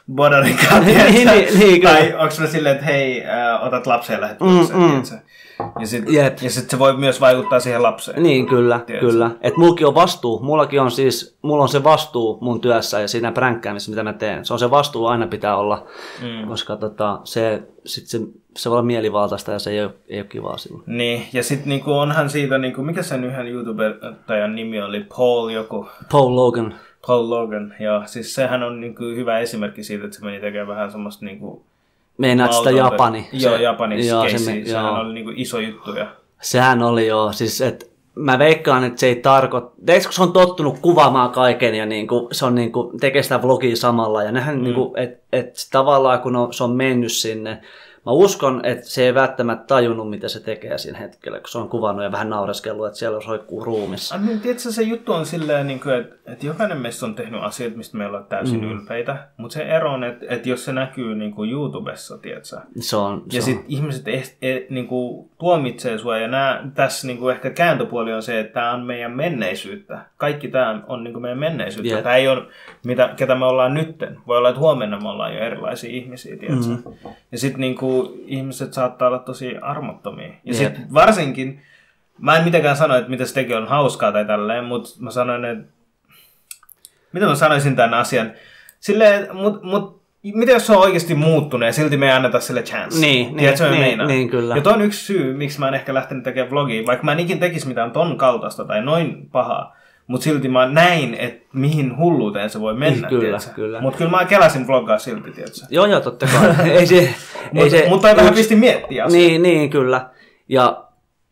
bodarikaan, niin, tai onko mä silleen, että hei, otat lapsen ja lähdet puoleseen, ja sit se voi myös vaikuttaa siihen lapseen. Niin, kyllä. Että mullakin on vastuu. Mulla on se vastuu mun työssä ja siinä pränkkäämisessä, mitä mä teen. Se on se vastuu aina pitää olla, koska se voi olla mielivaltaista ja se ei ole kivaa silloin. Niin, ja sitten niinku onhan siitä, niinku, mikä sen yhden YouTuber-tajan nimi oli, Paul Logan. Paul Logan, joo. Siis sehän on niinku hyvä esimerkki siitä, että se meni tekemään vähän semmoista niinku... Meinaat sitä Japani. Joo, Japanin keissi. Sehän oli niinku iso juttu. Sehän oli joo, siis että mä veikkaan, että se ei tarkoita, kun se on tottunut kuvaamaan kaiken ja niinku, se on niinku, tekee sitä vlogia samalla ja nähdään, niinku, että tavallaan kun se on mennyt sinne, mä uskon, että se ei välttämättä tajunnut, mitä se tekee siinä hetkellä, kun se on kuvannut ja vähän naureskellut, että siellä roikkuu ruumissa. Tiedätkö, se juttu on silleen, että jokainen meistä on tehnyt asioita, mistä me ollaan täysin ylpeitä, mutta se ero on, että jos se näkyy niin kuin YouTubessa, tiedätkö? Ja sitten ihmiset niin kuin tuomitsee sua, ja tässä niin kuin ehkä kääntöpuoli on se, että tämä on meidän menneisyyttä. Kaikki tämä on niin kuin meidän menneisyyttä. Yeah. Tämä ei ole, ketä me ollaan nytten. Voi olla, että huomenna me ollaan jo erilaisia ihmisiä, tiedätkö? Ja sitten niin kuin ihmiset saattaa olla tosi armottomia. Ja sitten varsinkin, mä en mitenkään sano, että mitä se teki on hauskaa tai tälleen, mutta mä sanoin, että... Mitä mä sanoisin tämän asian? Silleen, mitä jos se on oikeasti muuttunut ja silti me ei anneta sille chance? Niin, kyllä. Ja toi on yksi syy, miksi mä en ehkä lähtenyt tekemään vlogia, vaikka mä en ikin tekisi mitään ton kaltaista tai noin pahaa. Mutta silti mä näin, että mihin hulluuteen se voi mennä, kyllä. Mutta kyllä mä kelasin vloggaa silti, tiedätkö? Joo, totta kai. Mutta ei vähän pisti miettiä asiaa. Niin, kyllä. Ja...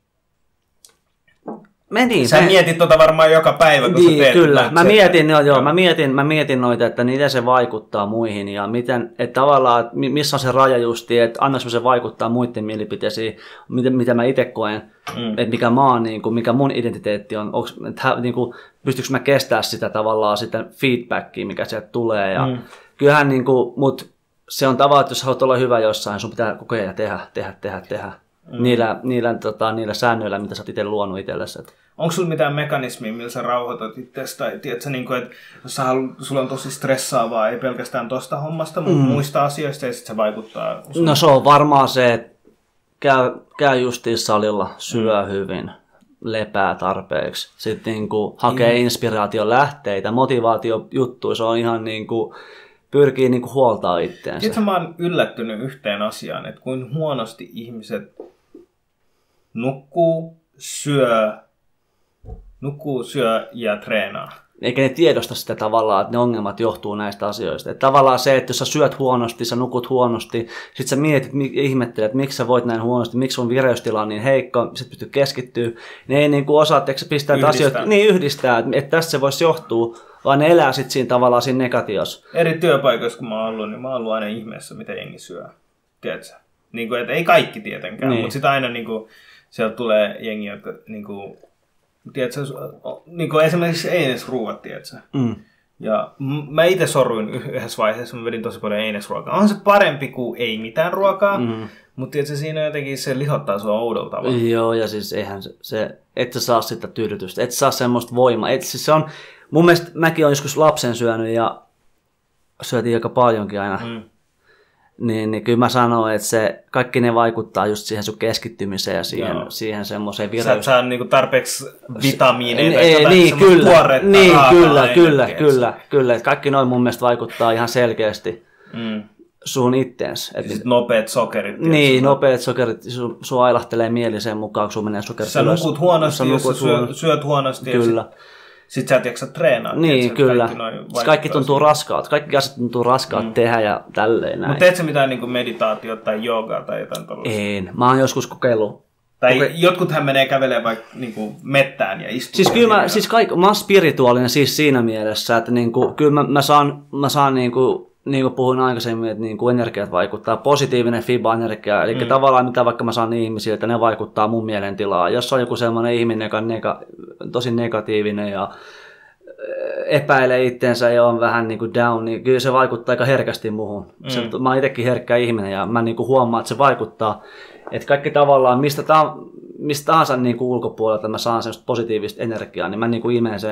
Sä mietit tota varmaan joka päivä, kun sä teet. Kyllä, mä mietin noita, että miten se vaikuttaa muihin ja miten, että tavallaan, että missä on se raja justi, että annaisiko se vaikuttaa muiden mielipiteisiin, mitä mä itse koen, että mikä mä oon, niin kuin, mikä mun identiteetti on, niin kuin, pystyykö mä kestää sitä tavallaan sitä feedbackia, mikä sieltä tulee ja kyllähän niin kuin, mut se on tavallaan, että jos haluat olla hyvä jossain, sun pitää koko ajan tehdä. Niillä säännöillä, mitä sä oot itse luonut itsellesi. Onko sulla mitään mekanismia, millä sä rauhoitat itseäsi? Tai tiedätkö, niin kuin, että jos sulla on tosi stressaavaa, ei pelkästään tosta hommasta, mutta muista asioista, ja sitten se vaikuttaa? No se on varmaan se, että käy justiin salilla, syö hyvin, lepää tarpeeksi. Sitten niin kuin, hakee inspiraation lähteitä, motivaatiojuttuja, se on ihan niin kuin... Pyrkii niinku huoltaa itseänsä. Sitten mä oon yllättynyt yhteen asiaan, että kuin huonosti ihmiset nukkuu, syö ja treenaa. Eikä ne tiedosta sitä tavallaan, että ne ongelmat johtuu näistä asioista. Että tavallaan se, että jos sä syöt huonosti, sä nukut huonosti, sit sä mietit, ihmettelet, että miksi sä voit näin huonosti, miksi sun vireystila on niin heikko, sit pystyy keskittyä. Ne ei niinku osaa, että pistää asioita yhdistää, että tästä se voisi johtua, vaan ne elää sit siinä tavallaan siinä negatiivassa. Eri työpaikoissa, kun mä oon ollut, niin mä oon ollut aina ihmeessä, mitä jengi syö. Tiedätkö? Niin kuin, että ei kaikki tietenkään, mutta sitten aina niin kuin, sieltä tulee jengi, jotka... Niin kuin, tiedätkö, niin kuin esimerkiksi einesruuat, tiedätkö? Ja mä itse sorruin yhdessä vaiheessa, mä vedin tosi paljon einesruokaa. On se parempi kuin ei mitään ruokaa, mutta tiedätkö, siinä jotenkin se lihottaa sua oudolla tavalla. Joo, ja siis eihän se et sä saa sitä tyydytystä, et saa semmoista voimaa. Siis se on, mun mielestä mäkin olen joskus lapsen syönyt ja syötiin aika paljonkin aina. Niin kyllä mä sanoin, että se, kaikki ne vaikuttaa just siihen sun keskittymiseen ja siihen semmoiseen vireys. Sä et saa niinku tarpeeksi vitamiineita, kyllä. Kaikki noin mun mielestä vaikuttaa ihan selkeästi sun itteens. Ja sit nopeat sokerit. Nopeat sokerit, sun ailahtelee mieli sen mukaan, kun sun menee sokerit. Sä nukut huonosti, jos sä syöt huonosti. Kyllä. Sitten sä et jaksa treenaa. Niin, kyllä. Kaikki tuntuu raskaat. Kaikki asiat tuntuu raskaat tehdä ja tälleen näin. Mutta teet sä mitään niin meditaatiota tai joogaa tai jotain tollaista? En. Mä oon joskus kokeillut. Tai jotkuthan menee kävelemään vaikka niin mettään ja istuu. Siis kyllä mä oon spirituaalinen siis siinä mielessä, että niinku, kyllä mä saan niinku kuin puhuin aikaisemmin, että niin kuin energiat vaikuttaa, positiivinen FIBA-energia, eli tavallaan mitä vaikka mä saan ihmisiä, että ne vaikuttaa mun mielentilaan. Jos on joku semmoinen ihminen, joka on tosi negatiivinen ja epäilee itseensä ja on vähän niin kuin down, niin kyllä se vaikuttaa aika herkästi muhun. Mä oon itsekin herkkä ihminen ja mä niin kuin huomaan, että se vaikuttaa. Että kaikki tavallaan, mistä tahansa niin kuin ulkopuolelta mä saan semmoista positiivista energiaa, niin mä niin kuin imeen sen.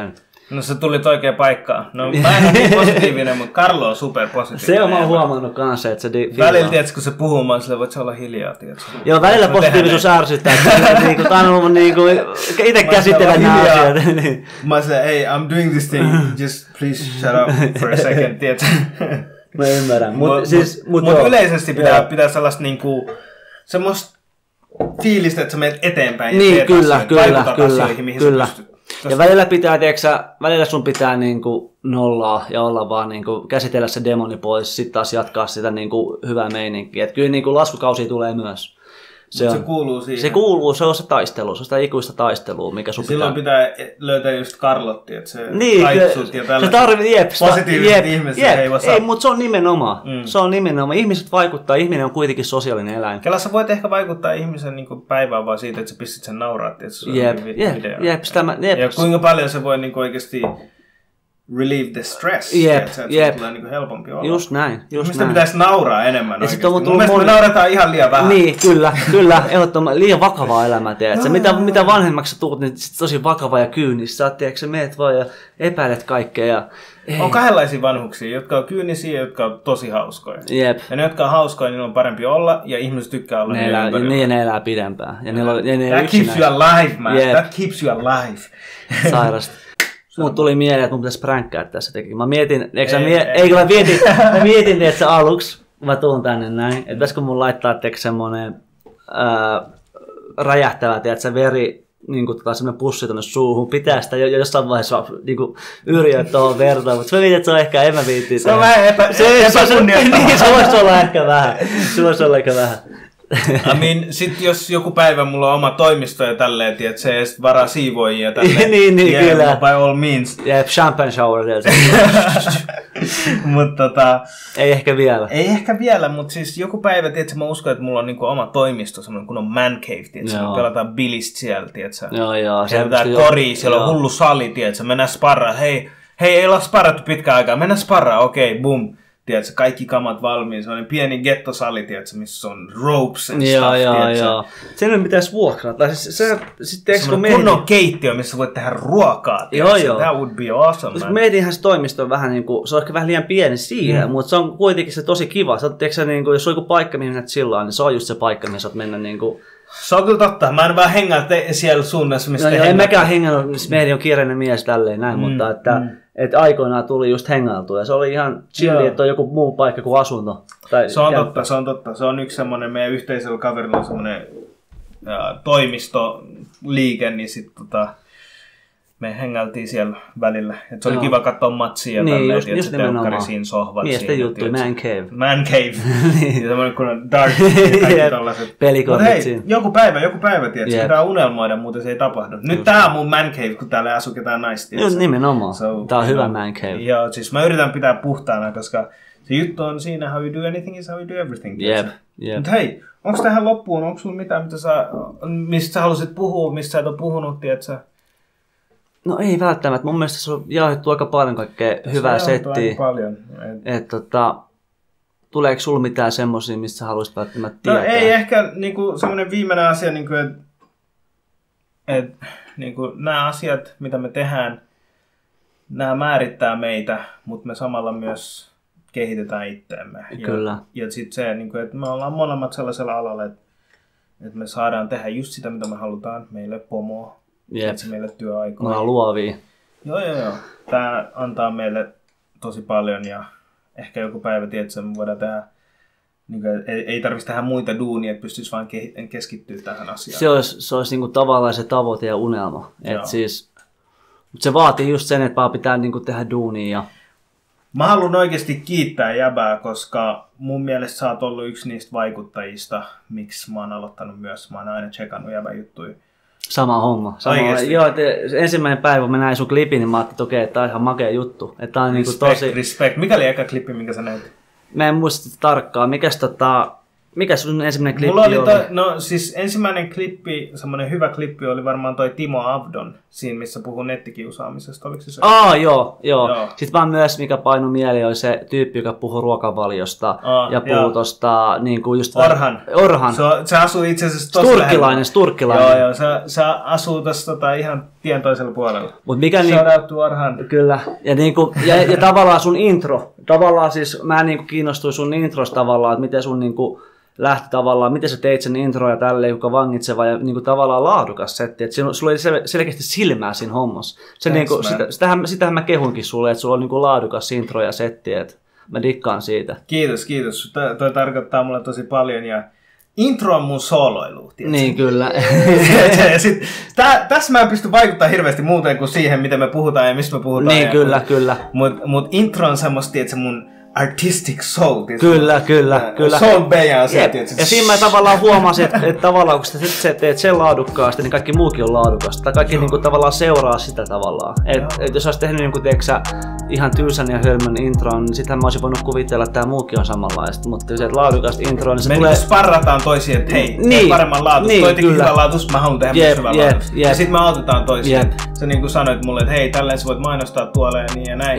No se tuli oikein paikkaan. No mä en ole niin positiivinen, mutta Karlo on superpositiivinen. Se on mä huomannut kanssa, että se välillä, tiedätkö, kun se puhuu, mä sille voit olla hiljaa, tiedätkö? Joo, välillä positiivisuus ärsyttää, että niinku, tää on ollut niinku, itse käsitellä nämä asiat. Mä sille, hey, I'm doing this thing, just please shut up for a second, tiedätkö? Mä ymmärrän. Mut yleisesti pitää sellaista niinku, semmoista fiilistä, että sä menet eteenpäin niin, ja teet vaikutat asioihin, mihin sä pystyt. Ja välillä sun pitää niinku nollaa ja olla vaan niinku käsitellä se demoni pois, sitten taas jatkaa sitä niinku hyvää meininkiä. Et kyllä niinku laskukausia tulee myös. Se kuuluu siihen. Se on se taistelu, se on sitä ikuista taistelua, mikä sun silloin pitää löytää just Karlotti, että se niin, kaitsut ja tällaiset positiiviset ihmiset. Ei, mutta se on nimenomaan. Se on nimenomaan. Ihmiset vaikuttaa, ihminen on kuitenkin sosiaalinen eläin. Kela sä voit ehkä vaikuttaa ihmisen niin päivään vaan siitä, että sä pistit sen nauraat, että se on video. Ja kuinka paljon se voi niin oikeasti relieve the stress, että se tulee niin helpompi olla. Just näin. Mistä pitäisi nauraa enemmän oikeasti? Mun mielestä me naurataan ihan liian vähän. Niin, kyllä. Ehdottomasti liian vakavaa elämää, tiedätkö? Mitä vanhemmaksi sä tuut, niin sit tosi vakava ja kyynistä. Sä tiedätkö, sä meet vaan ja epäilet kaikkea. On kahdenlaisia vanhuksia, jotka on kyynisiä ja jotka on tosi hauskoja. Jep. Ja ne, jotka on hauskoja, niin on parempi olla ja ihmiset tykkää olla ne ympärillä. Niin, ne elää pidempään. That keeps you alive, man. Yep. That keeps you alive. Sairasta. Mut tuli mieleen, että mun pitäisi pränkkää tässä tekin. Mä mietin, mä mietin, että se aluksi, kun mä tuun tänne näin, että pitäisikö mun laittaa semmonen räjähtävä, tiedätkö, veri, niin kuin semmoinen pussi tonne suuhun, pitää sitä jossain vaiheessa niin yrjää tuohon vertaan, mutta mä mietin, että se on ehkä, en mä viittiin. Se on vähän epäkunnioittavaa. Niin, se voisi olla ehkä vähän. Sit jos joku päivä mulla on oma toimisto ja tälleen, että se edes varaa siivoijia ja tälleen. niin, kyllä. By all means. Ja champagne shower. Ei ehkä vielä, mutta siis joku päivä, tiedätkö, mä uskon, että mulla on niinku oma toimisto, semmoinen kun on man cave, tiedätkö, me pelataan bilistä siellä, tiedätkö. Joo. Käytetään koria, siellä on hullu sali, tiedätkö, mennään sparraa, hei, ei olla sparrattu pitkään aikaa, mennään sparraa, okei, boom. Tiedätkö, kaikki kamat valmiin, sellainen pieni gettosali, tiedätkö, missä on ropes and stuff, Joo. Sen pitäisi vuokrata. Semmoinen kunnon keittiö, missä voit tehdä ruokaa, Joo. That would be awesome, man. Meitinhän se toimisto on vähän niinku, se on ehkä vähän liian pieni siihen, mutta se on kuitenkin se tosi kiva. Se on, tiedätkö, niinku, jos on joku paikka, mihin menet silloin, niin se on just se paikka, mihin sä oot mennä niinku. Se on kyllä totta. Mä en vaan hengää siellä suunnassa, mistä en mäkään hengannut, meidän on kiireinen mies tälleen näin, mutta että aikoinaan tuli just hengailtua ja se oli ihan chilli, että on joku muu paikka kuin asunto. Se on totta. Se on yksi semmoinen, meidän yhteisellä kaverilla on semmoinen toimistoliike, niin sitten me hengailtiin siellä välillä. Et se oli kiva katsoa matsia ja tälleen, että se telkkari siinä sohvat. Miesten juttu, man cave. Man cave. Ja semmoinen kunnon dark ja kaikki tollaset. Pelikortit siinä. Joku päivä, tiedätkö, pitää unelmoida, muuten se ei tapahdu. Nyt tää on mun man cave, kun täällä ei asu ketään naista. Just nimenomaan. Tää on hyvä man cave. Joo, siis mä yritän pitää puhtaana, koska se juttu on siinä, how you do anything is how you do everything. Jep. Mutta hei, onko tähän loppuun, onko sulla mitään, mistä sä haluaisit puhua, mistä sä et ole puhunut, tiedätkö? No ei välttämättä. Mun mielestä se on jaettu aika paljon kaikkea hyvää settiä. Paljon. Tuleeko sulla mitään semmosia, mistä sä haluaisit välttämättä tietää? No ei ehkä niinku, semmoinen viimeinen asia, niinku, että niinku, nämä asiat, mitä me tehdään, nämä määrittää meitä, mutta me samalla myös kehitetään itseämme. Kyllä. Ja sitten se, niinku, että me ollaan molemmat sellaisella alalla, että me saadaan tehdä just sitä, mitä me halutaan. Meille pomoa. Se meille työaikaa. Me ollaan luovia. Joo. Tää antaa meille tosi paljon ja ehkä joku päivä, tiedätkö, me voidaan tehdä, niin kuin, ei tarvitsisi tehdä muita duunia, että pystyisi vaan keskittyä tähän asiaan. Se olisi niin kuin tavallaan se tavoite ja unelma. Mutta se vaatii just sen, että vaan pitää niin kuin tehdä duunia. Mä haluan oikeasti kiittää jäbää, koska mun mielestä sä oot ollut yksi niistä vaikuttajista, miksi mä oon aloittanut myös. Mä oon aina tsekannut jäbän juttuja. Sama homma. Joo, ensimmäinen päivä mä näin sun klipin, niin mä ajattelin, että okei, että tää on ihan makea juttu. Että respect, niinku tosi... Respect. Mikä oli eka klippi, minkä sä näit? Mä en muista tarkkaan. Mikäs Mikä sun ensimmäinen klippi Mulla oli? oli? Siis ensimmäinen klippi, semmoinen hyvä klippi oli varmaan toi Timo Avdon, siinä missä puhuu nettikiusaamisesta, oliko se? Joo. Sitten vaan myös, mikä painui mieleen, oli se tyyppi, joka puhuu ruokavaliosta ja puhuu tosta niinku just... Orhan. Se asuu itse asiassa tosi Turkkilainen. Joo, se asuu tossa ihan tien toisella puolella. Mut mikä shout out to Orhan. Kyllä. Ja tavallaan sun intro. Tavallaan siis mä niinku kiinnostuin sun introsta tavallaan, että miten sun niinku lähti tavallaan, miten sä teit sen intro ja tälleen, joka vangitseva ja niinku tavallaan laadukas setti. Että sulla oli selkeästi silmää siinä hommassa. Se niinku, sitähän mä kehunkin sulle, että sulla on niinku laadukas intro ja setti, että mä dikkaan siitä. Kiitos. Toi tarkoittaa mulle tosi paljon ja intro on mun sooloilu. Niin, kyllä. Tässä mä en pysty vaikuttamaan hirveästi muuten kuin siihen, miten me puhutaan ja mistä me puhutaan. Niin, kyllä. Mut intro on semmoista, että se mun artistic soul. Kyllä. Soul Bay on se. Ja siinä mä tavallaan huomasin, että tavallaan kun sä teet sen laadukkaasti, niin kaikki muukin on laadukasta. Tai kaikki niinku tavallaan seuraa sitä tavallaan. Et jos olisi tehnyt niinku, ihan tyysän ja hölmön intron, niin sitähän mä olisin voinut kuvitella, että tää muukin on samanlaista. Mutta jos et laadukasta introa, niin se me tulee... Me sparrataan toisiin, että hei, paremman laatus. Toi teki hyvän laatus, mä haluan tehdä myös hyvän laatus. Ja sit me autetaan toisiin. Sä niinku sanoit mulle, että hei, tälleen sä voit mainostaa tuolle ja niin ja näin.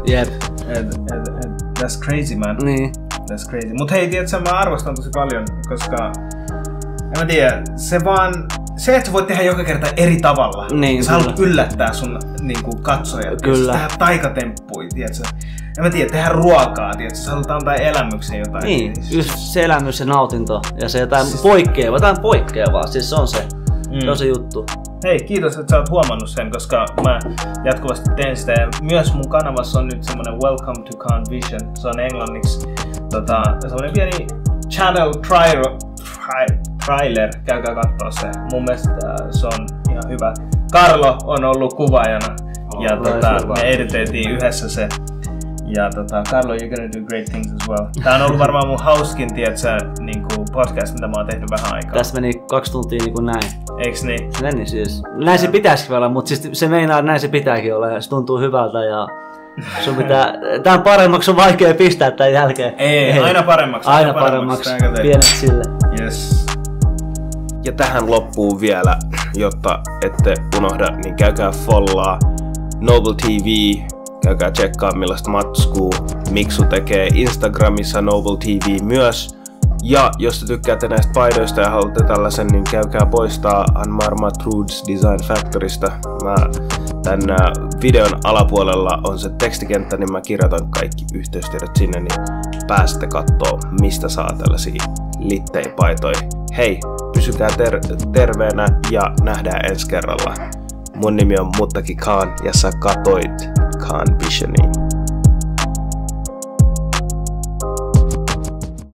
That's crazy, man. Niin. That's crazy. Mut hei, tiedätkö, mä arvostan tosi paljon, koska en mä tiedä, se, että sä voit tehdä joka kerta eri tavalla. Niin, sä haluat yllättää sun niinku katsojat. Kyllä. Tehdä taikatemppuja, tiedätkö. En mä tiedä, tehdä ruokaa, tiedätkö. Sä haluat antaa elämyksen jotain. Niin, just se elämys ja nautinto. Ja se jotain poikkeavaa. Siis se on se. Se on se juttu. Hei, kiitos, että sä oot huomannut sen, koska mä jatkuvasti teen sitä. Ja myös mun kanavassa on nyt semmonen Welcome to Khan Vision. Se on englanniksi semmonen pieni channel trailer. Käykää kattoo se. Mun mielestä se on ihan hyvä. Karlo on ollut kuvaajana. Ja me editoitiin yhdessä se. Ja Carlo, you're gonna do great things as well. Tää on ollut varmaan mun hauskin, tietsä, niinku podcast, mitä mä oon tehnyt vähän aikaa. Tässä meni 2 tuntia niinku näin. Eiks niin? Meni siis. Näin se pitäisikin olla, mutta siis se meinaa, että näin se pitääkin olla ja se tuntuu hyvältä ja sun pitää... Tän paremmaksi on vaikea pistää tän jälkeen. Ei, aina paremmaksi. Aina paremmaksi. Pienet sille. Yes. Ja tähän loppuu vielä, jotta ette unohda, niin käykää follaa Noble TV. Käykää tsekkaa millaista matskuu Miksu tekee Instagramissa Noble TV myös. Ja jos te tykkäätte näistä paidoista ja haluatte tällaisen, niin käykää poistaa Anmarma Trudes Design Factorysta. Tän videon alapuolella on se tekstikenttä, niin mä kirjoitan kaikki yhteystiedot sinne, niin pääsette kattoo mistä saa tällaisia litteipaitoja. Hei, pysykää terveenä ja nähdään ensi kerralla. Mun nimi on Muttaki Khan ja sä katoit Khan Visionia.